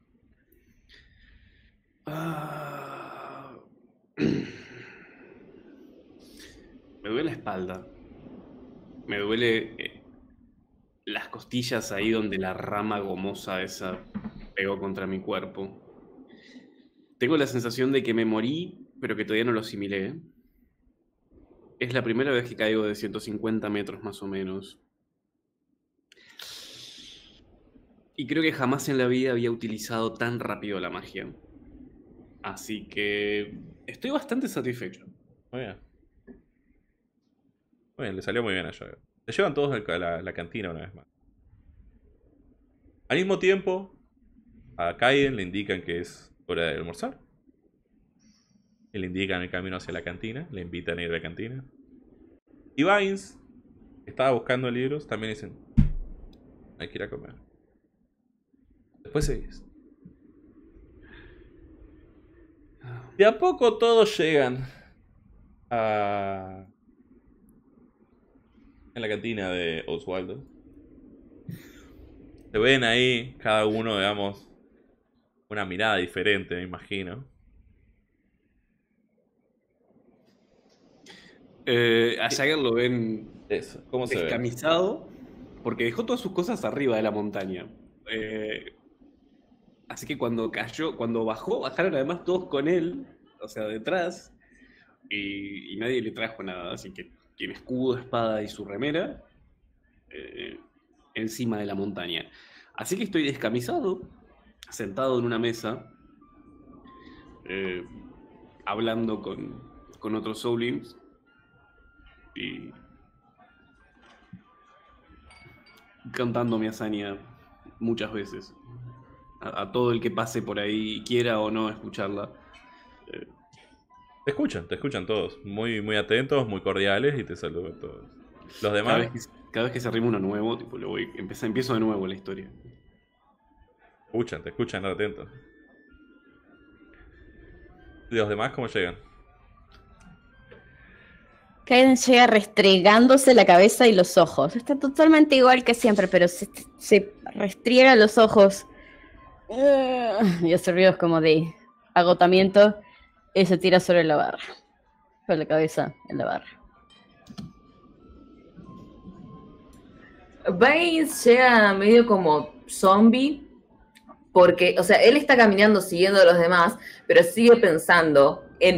Me duele la espalda. Me duele las costillas ahí donde la rama gomosa esa pegó contra mi cuerpo. Tengo la sensación de que me morí, pero que todavía no lo asimilé. Es la primera vez que caigo de 150 metros más o menos. Y creo que jamás en la vida había utilizado tan rápido la magia. Así que estoy bastante satisfecho. Muy bien. Muy bien, le salió muy bien a Jagger. Se llevan todos a la cantina una vez más. Al mismo tiempo, a Kaiden le indican que es hora de almorzar. Y le indican el camino hacia la cantina. Le invitan a ir a la cantina. Y Vines, que estaba buscando libros, también dicen: hay que ir a comer. Después seguís. De a poco todos llegan a... en la cantina de Oswaldo. Se ven ahí, cada uno, digamos, una mirada diferente, me imagino. A Jagger lo ven Eso, ¿cómo se ve? descamisado, porque dejó todas sus cosas arriba de la montaña. Así que cuando bajó, bajaron además todos con él, o sea, detrás, y nadie le trajo nada, así que tiene escudo, espada y su remera, encima de la montaña. Así que estoy descamisado, sentado en una mesa, hablando con otros Soulings y contando mi hazaña muchas veces a todo el que pase por ahí, quiera o no escucharla. Te escuchan todos, muy, muy atentos, muy cordiales y te saludan todos. Los demás... Cada vez que se arrima uno nuevo, tipo, empiezo de nuevo la historia. Te escuchan atentos. ¿Y los demás cómo llegan? Kaiden llega restregándose la cabeza y los ojos. Está totalmente igual que siempre, pero se restriega los ojos. Y hace ruidos como de agotamiento y se tira sobre la barra. Con la cabeza en la barra. Baines llega medio como zombie, porque, o sea, él está caminando siguiendo a los demás, pero sigue pensando en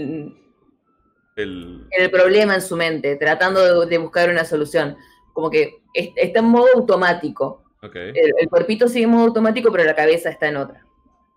el problema en su mente, tratando de buscar una solución. Como que está en modo automático. Okay. El cuerpito sigue en modo automático, pero la cabeza está en otra.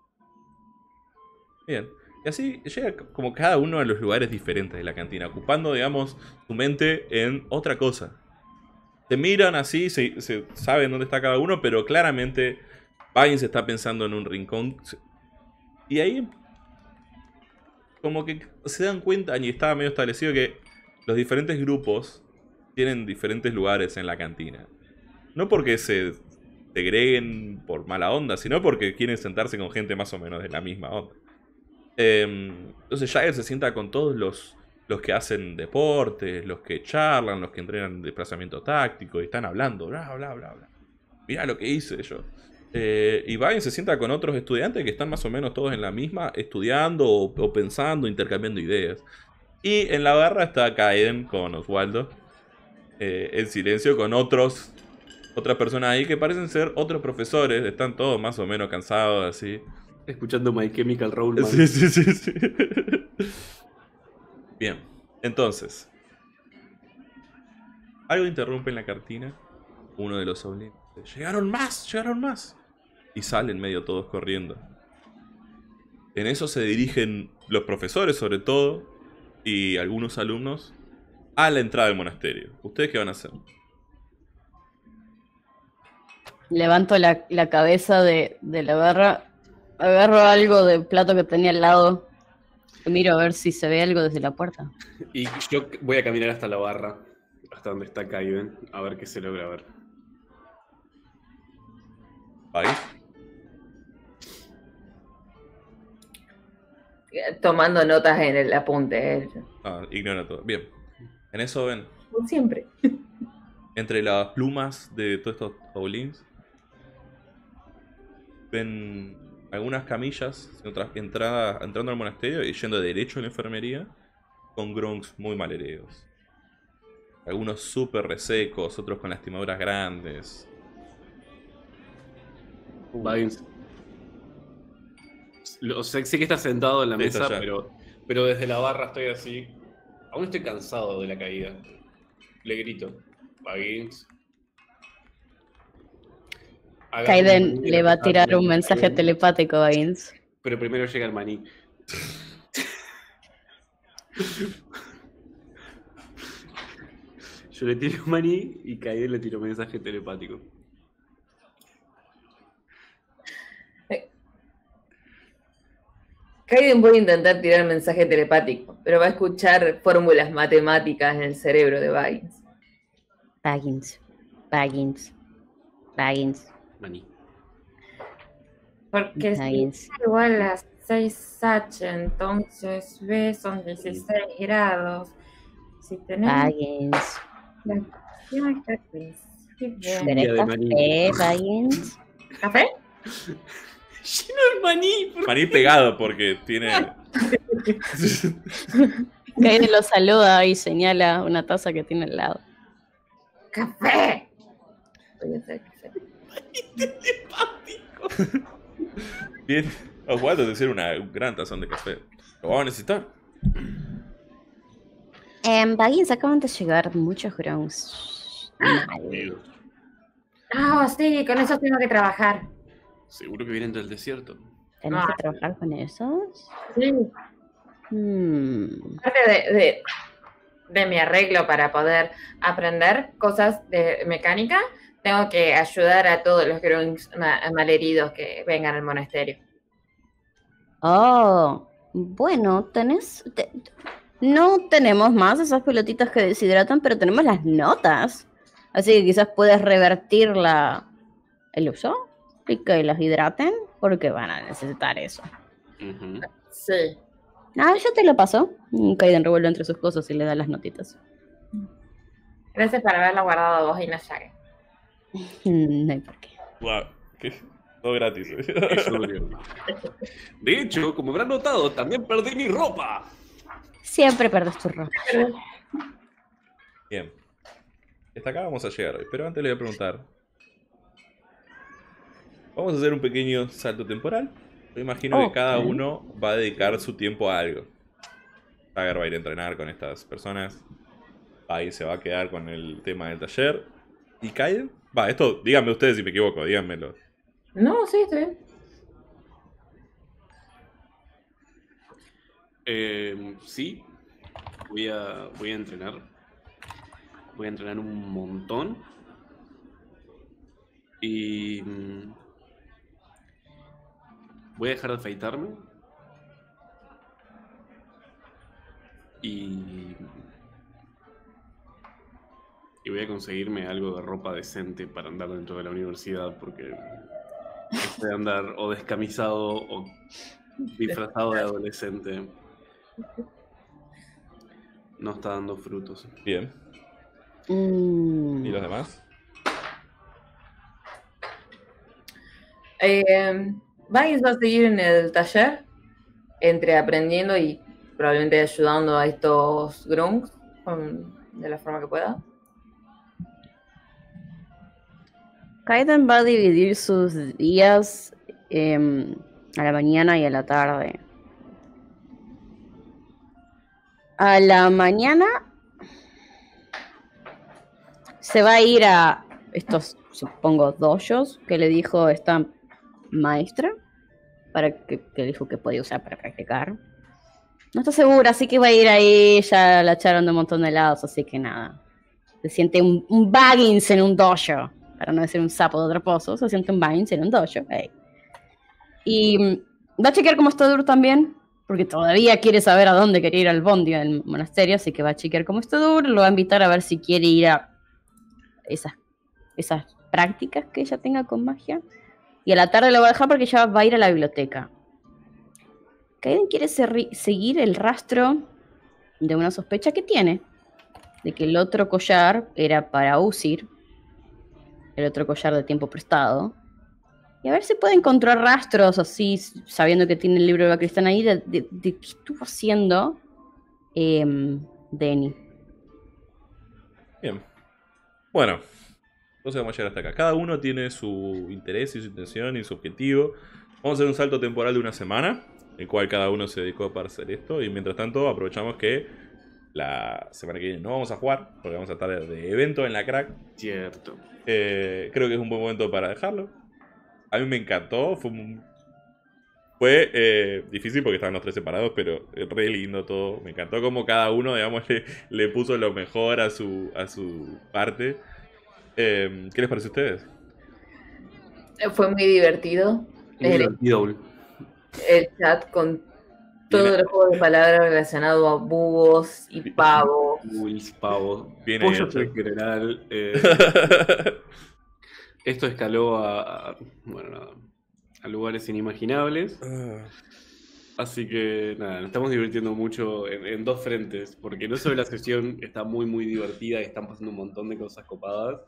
Bien. Y así llega como cada uno a los lugares diferentes de la cantina, ocupando, digamos, su mente en otra cosa. Se miran así, se saben dónde está cada uno, pero claramente Baines está pensando en un rincón. Y ahí como que se dan cuenta, y estaba medio establecido, que los diferentes grupos tienen diferentes lugares en la cantina. No porque se segreguen por mala onda, sino porque quieren sentarse con gente más o menos de la misma onda. Entonces Jagger se sienta con todos los que hacen deportes, los que charlan, los que entrenan desplazamiento táctico y están hablando, bla, bla, bla, bla. Mirá lo que hice yo. Y Baines se sienta con otros estudiantes que están más o menos todos en la misma, estudiando o pensando, intercambiando ideas. Y en la barra está Kaiden con Oswaldo, en silencio, con otras personas ahí que parecen ser otros profesores, están todos más o menos cansados así. Escuchando My Chemical Romance. Sí. Bien, entonces algo interrumpe en la cantina. Uno de los Soulings dice: llegaron más. Y salen medio todos corriendo. En eso se dirigen los profesores, sobre todo, y algunos alumnos a la entrada del monasterio. ¿Ustedes qué van a hacer? Levanto la cabeza de la barra, agarro algo del plato que tenía al lado. Miro a ver si se ve algo desde la puerta. Y yo voy a caminar hasta la barra, hasta donde está Kaiden, a ver qué se logra ver. ¿Vais? Tomando notas en el apunte. Ignora todo. Bien. En eso ven, Como siempre. entre las plumas de todos estos Soulings, ven algunas camillas entrando al monasterio y yendo derecho a la enfermería, con grunts muy malheridos. Algunos súper resecos, otros con lastimaduras grandes. Baines. Sé que estás sentado en la mesa, pero desde la barra estoy así. Aún estoy cansado de la caída. Le grito: Baines. Kaiden le va a tirar un mensaje telepático a Baines. Pero primero llega el maní. Yo le tiro un maní y Kaiden le tiro un mensaje telepático. Kaiden puede intentar tirar mensaje telepático, pero va a escuchar fórmulas matemáticas en el cerebro de Baggins. Maní. Porque si es igual a 6H, entonces B son 16 grados. Si tenemos Baggins. la ecuación que ¿Querés café, Baggins? ¿Café? Lleno de maní. Maní pegado porque tiene... Kaiden lo saluda y señala una taza que tiene al lado. ¡Café! Voy a hacer café. Bien, Oswaldo te sirve una gran tazón de café. ¿Lo vamos a necesitar? Baggins, acaban de llegar muchos grunts. Sí, con eso tengo que trabajar. Seguro que vienen del desierto. ¿Tenés que trabajar con esos? Sí. Parte de mi arreglo para poder aprender cosas de mecánica, tengo que ayudar a todos los grunts malheridos que vengan al monasterio. Oh, bueno, no tenemos más esas pelotitas que deshidratan, pero tenemos las notas. Así que quizás puedes revertir el uso y que las hidraten, porque van a necesitar eso. Sí. Yo te lo paso. Kaiden revuelve entre sus cosas y le da las notitas. Gracias por haberlo guardado vos y no Shaggy. No hay por qué. Wow, ¿qué? Todo gratis. De hecho, como habrán notado, también perdí mi ropa. Siempre perdes tu ropa. Bien. Hasta acá vamos a llegar hoy, pero antes le voy a preguntar. Vamos a hacer un pequeño salto temporal. Yo imagino que cada uno va a dedicar su tiempo a algo. Tiger va a ir a entrenar con estas personas. Ahí se va a quedar con el tema del taller. ¿Y Kaiden? Esto, díganme ustedes si me equivoco, díganmelo. No, sí, estoy bien. Sí, voy a entrenar. Voy a entrenar un montón. Y voy a dejar de afeitarme. Y voy a conseguirme algo de ropa decente para andar dentro de la universidad, porque esto de andar o descamisado o disfrazado de adolescente no está dando frutos. Bien. ¿Y los demás? Baggins va a seguir en el taller, entre aprendiendo y probablemente ayudando a estos grunts de la forma que pueda. Kaiden va a dividir sus días a la mañana y a la tarde. A la mañana se va a ir a estos, supongo, dojos que le dijo esta maestra, que dijo que podía usar para practicar. No está segura, así que va a ir ahí. Ya la echaron de un montón de lados, así que nada. Se siente un Baggins en un dojo. Para no decir un sapo de otro pozo, se siente un Baggins en un dojo. Hey. Y va a chequear cómo está Dur también, porque todavía quiere saber a dónde quiere ir al bondi del monasterio, así que va a chequear cómo está Dur. Lo va a invitar a ver si quiere ir a esas prácticas que ella tenga con magia. Y a la tarde lo va a dejar porque ya va a ir a la biblioteca. Kaiden quiere seguir el rastro de una sospecha que tiene, de que el otro collar era para Usir, el otro collar de tiempo prestado, y a ver si puede encontrar rastros así, sabiendo que tiene el libro de Bacristán ahí, de qué estuvo haciendo Denny. Bien. Bueno, entonces vamos a llegar hasta acá. Cada uno tiene su interés y su intención y su objetivo. Vamos a hacer un salto temporal de una semana, el cual cada uno se dedicó para hacer esto, y mientras tanto aprovechamos que la semana que viene no vamos a jugar, porque vamos a estar de evento en la Crack. Cierto. Creo que es un buen momento para dejarlo. A mí me encantó, fue difícil porque estaban los tres separados, pero re lindo todo. Me encantó como cada uno, digamos, le puso lo mejor a su parte. ¿Qué les parece a ustedes? Fue muy divertido. El chat con todo el juego de palabras relacionado a búhos y pavos. Búhos, pavos. Bien pollos hecho. en general. Esto escaló a lugares inimaginables. Así que nada, nos estamos divirtiendo mucho en dos frentes, porque no solo la sesión está muy muy divertida y están pasando un montón de cosas copadas.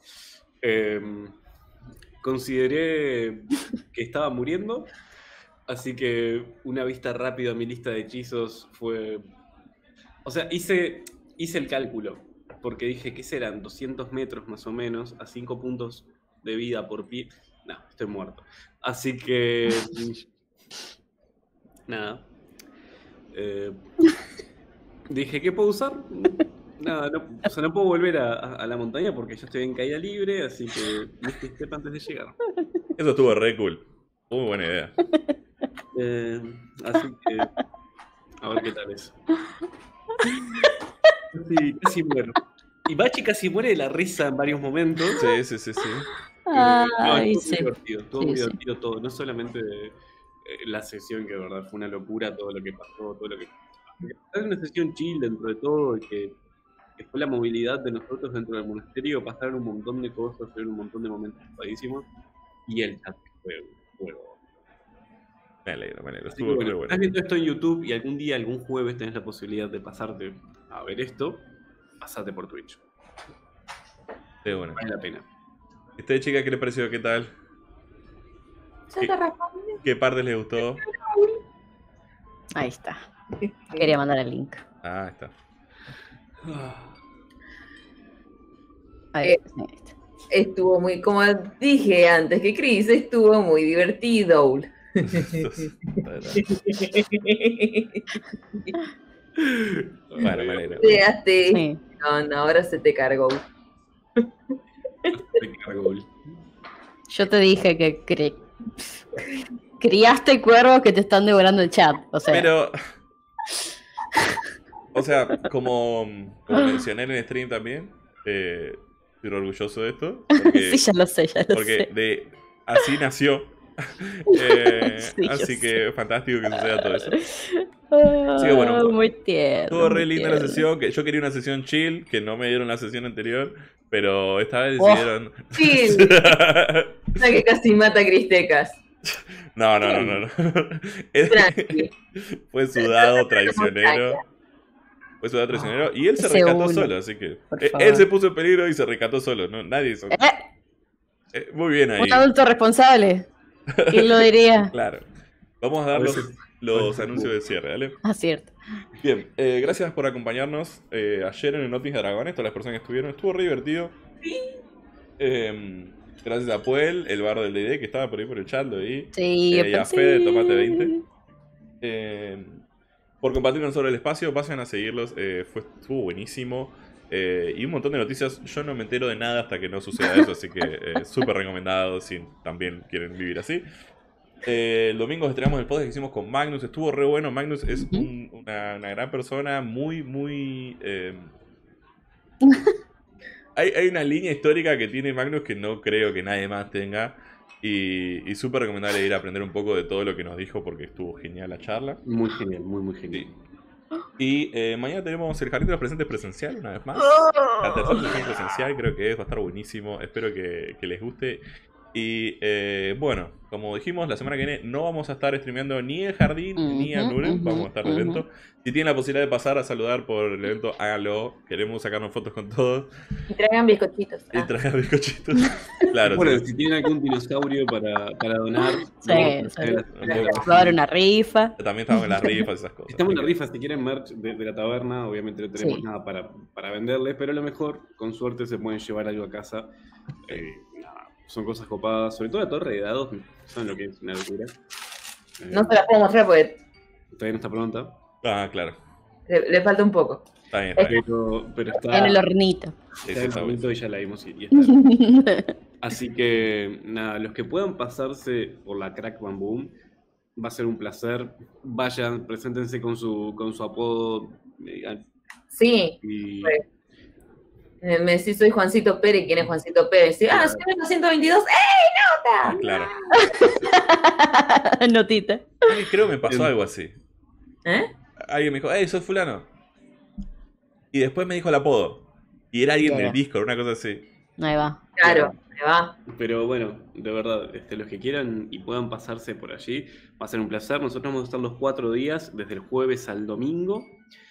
Consideré que estaba muriendo, así que una vista rápida a mi lista de hechizos fue... O sea, hice el cálculo, porque dije, ¿qué serán? 200 metros más o menos, a 5 puntos de vida por pie. No, estoy muerto. Así que... nada. Dije, ¿qué puedo usar? nada, o sea, no puedo volver a la montaña porque ya estoy en caída libre, así que viste step antes de llegar. Eso estuvo re cool. Muy buena idea. Así que, a ver qué tal es. Casi muero. Y Bachi casi muere de la risa en varios momentos. Sí. Ay, estuvo muy divertido todo. No solamente la sesión, que de verdad fue una locura, todo lo que pasó, todo lo que... Es una sesión chill dentro de todo, y que fue la movilidad de nosotros dentro del monasterio. Pasaron un montón de cosas, fueron un montón de momentos padísimos. Y el chat fue un juego. Me alegro. Así que, bueno, estás viendo esto en YouTube y algún día, algún jueves, tenés la posibilidad de pasarte a ver esto, pasate por Twitch. Sí, bueno. Vale la pena. Chica, ¿qué le pareció? ¿Qué tal? ¿Qué partes les gustó? Ahí está. Quería mandar el link. Ah, está. Ahí está. Estuvo muy, como dije antes que Chris, estuvo muy divertido. Bueno, me alegro. Sí. No, ahora se te cargó. Yo te dije que criaste cuervos que te están devorando el chat. O sea. Pero, o sea, como mencioné en el stream también, estoy orgulloso de esto. Porque, sí, ya lo sé. Porque así nació. Sí, así que fantástico que suceda todo eso. Así que bueno, muy tierno. Estuvo re linda la sesión. Que yo quería una sesión chill, que no me dieron la sesión anterior, pero esta vez decidieron. Chill. La que casi mata a Cristecas. No. Fue sudado traicionero. Y él se rescató solo, así que él se puso en peligro y se rescató solo. No, nadie hizo. Muy bien ahí. Un adulto responsable. ¿Quién lo diría? Claro. Vamos a dar los anuncios de cierre, ¿vale? Ah, cierto. Bien, gracias por acompañarnos ayer en el Notis de Dragones, todas las personas que estuvieron. Estuvo re divertido. Gracias a Puel, el bar del D&D, que estaba por ahí por el chat, lo vi. Sí, y a Fede de Tomate 20. Por compartir con nosotros el espacio, pasen a seguirlos. Estuvo buenísimo. Y un montón de noticias. Yo no me entero de nada hasta que no suceda eso, así que súper recomendado si también quieren vivir así. El domingo estrenamos el podcast que hicimos con Magnus. Estuvo re bueno. Magnus es una gran persona, muy... Hay una línea histórica que tiene Magnus que no creo que nadie más tenga. Y súper recomendable ir a aprender un poco de todo lo que nos dijo porque estuvo genial la charla. Muy genial, muy genial. Sí. Y mañana tenemos el Jardín de los Presentes presencial, una vez más. La tercera sesión presencial creo que va a estar buenísimo. Espero que les guste. Y bueno, como dijimos, la semana que viene no vamos a estar streameando ni el Jardín ni a Nuren. Vamos a estar en el evento. Si tienen la posibilidad de pasar a saludar por el evento, háganlo. Queremos sacarnos fotos con todos. Y traigan bizcochitos. Y traigan bizcochitos. Claro. Bueno, si tienen algún dinosaurio para donar. Va a haber una rifa. También estamos en las rifas, esas cosas. Estamos en la rifa, si quieren merch de la taberna. Obviamente no tenemos nada para venderles, pero a lo mejor, con suerte, se pueden llevar algo a casa. Son cosas copadas, sobre todo la torre de dados, saben lo que es una locura. No se las puedo mostrar porque todavía no está pronta. Ah, claro. Le falta un poco. Está bien. Pero está en el hornito. Está en el momento y ya la vimos y está. Así que nada, los que puedan pasarse por la Crack Bam Boom, va a ser un placer. Vayan, preséntense con su apodo. Sí. Me decís, soy Juancito Pérez. ¿Quién es Juancito Pérez? Soy el 122. ¡Ey, nota! Claro. Notita. Creo que me pasó algo así. Alguien me dijo, ¡ey, sos fulano! Y después me dijo el apodo. Y era alguien del Discord, una cosa así. Ahí va. Claro, ahí va. Pero bueno, de verdad, los que quieran y puedan pasarse por allí, va a ser un placer. Nosotros vamos a estar los 4 días, desde el jueves al domingo.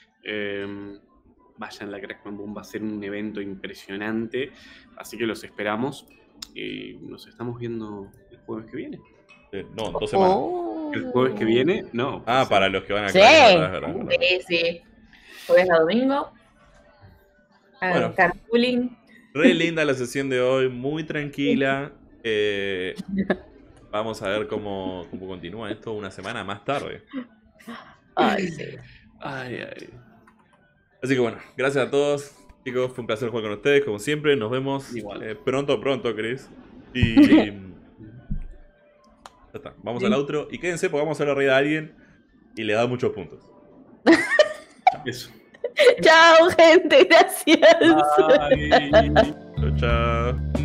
Vayan a la Crack Bam Boom, va a ser un evento impresionante, así que los esperamos y nos estamos viendo el jueves que viene. No, en 2 semanas. ¿El jueves que viene? No. Ah, para los que van a Sí. verdad. Sí. Jueves a domingo. Bueno. Carpooling. Re linda la sesión de hoy, muy tranquila. Vamos a ver cómo continúa esto una semana más tarde. Ay, sí. Ay. Así que bueno, gracias a todos. Chicos, fue un placer jugar con ustedes, como siempre. Nos vemos pronto, Chris. Y ya está. Vamos al outro. Y quédense porque vamos a hablar arriba de alguien y le da muchos puntos. Eso. Chao, gente. Gracias. Bye. Chao.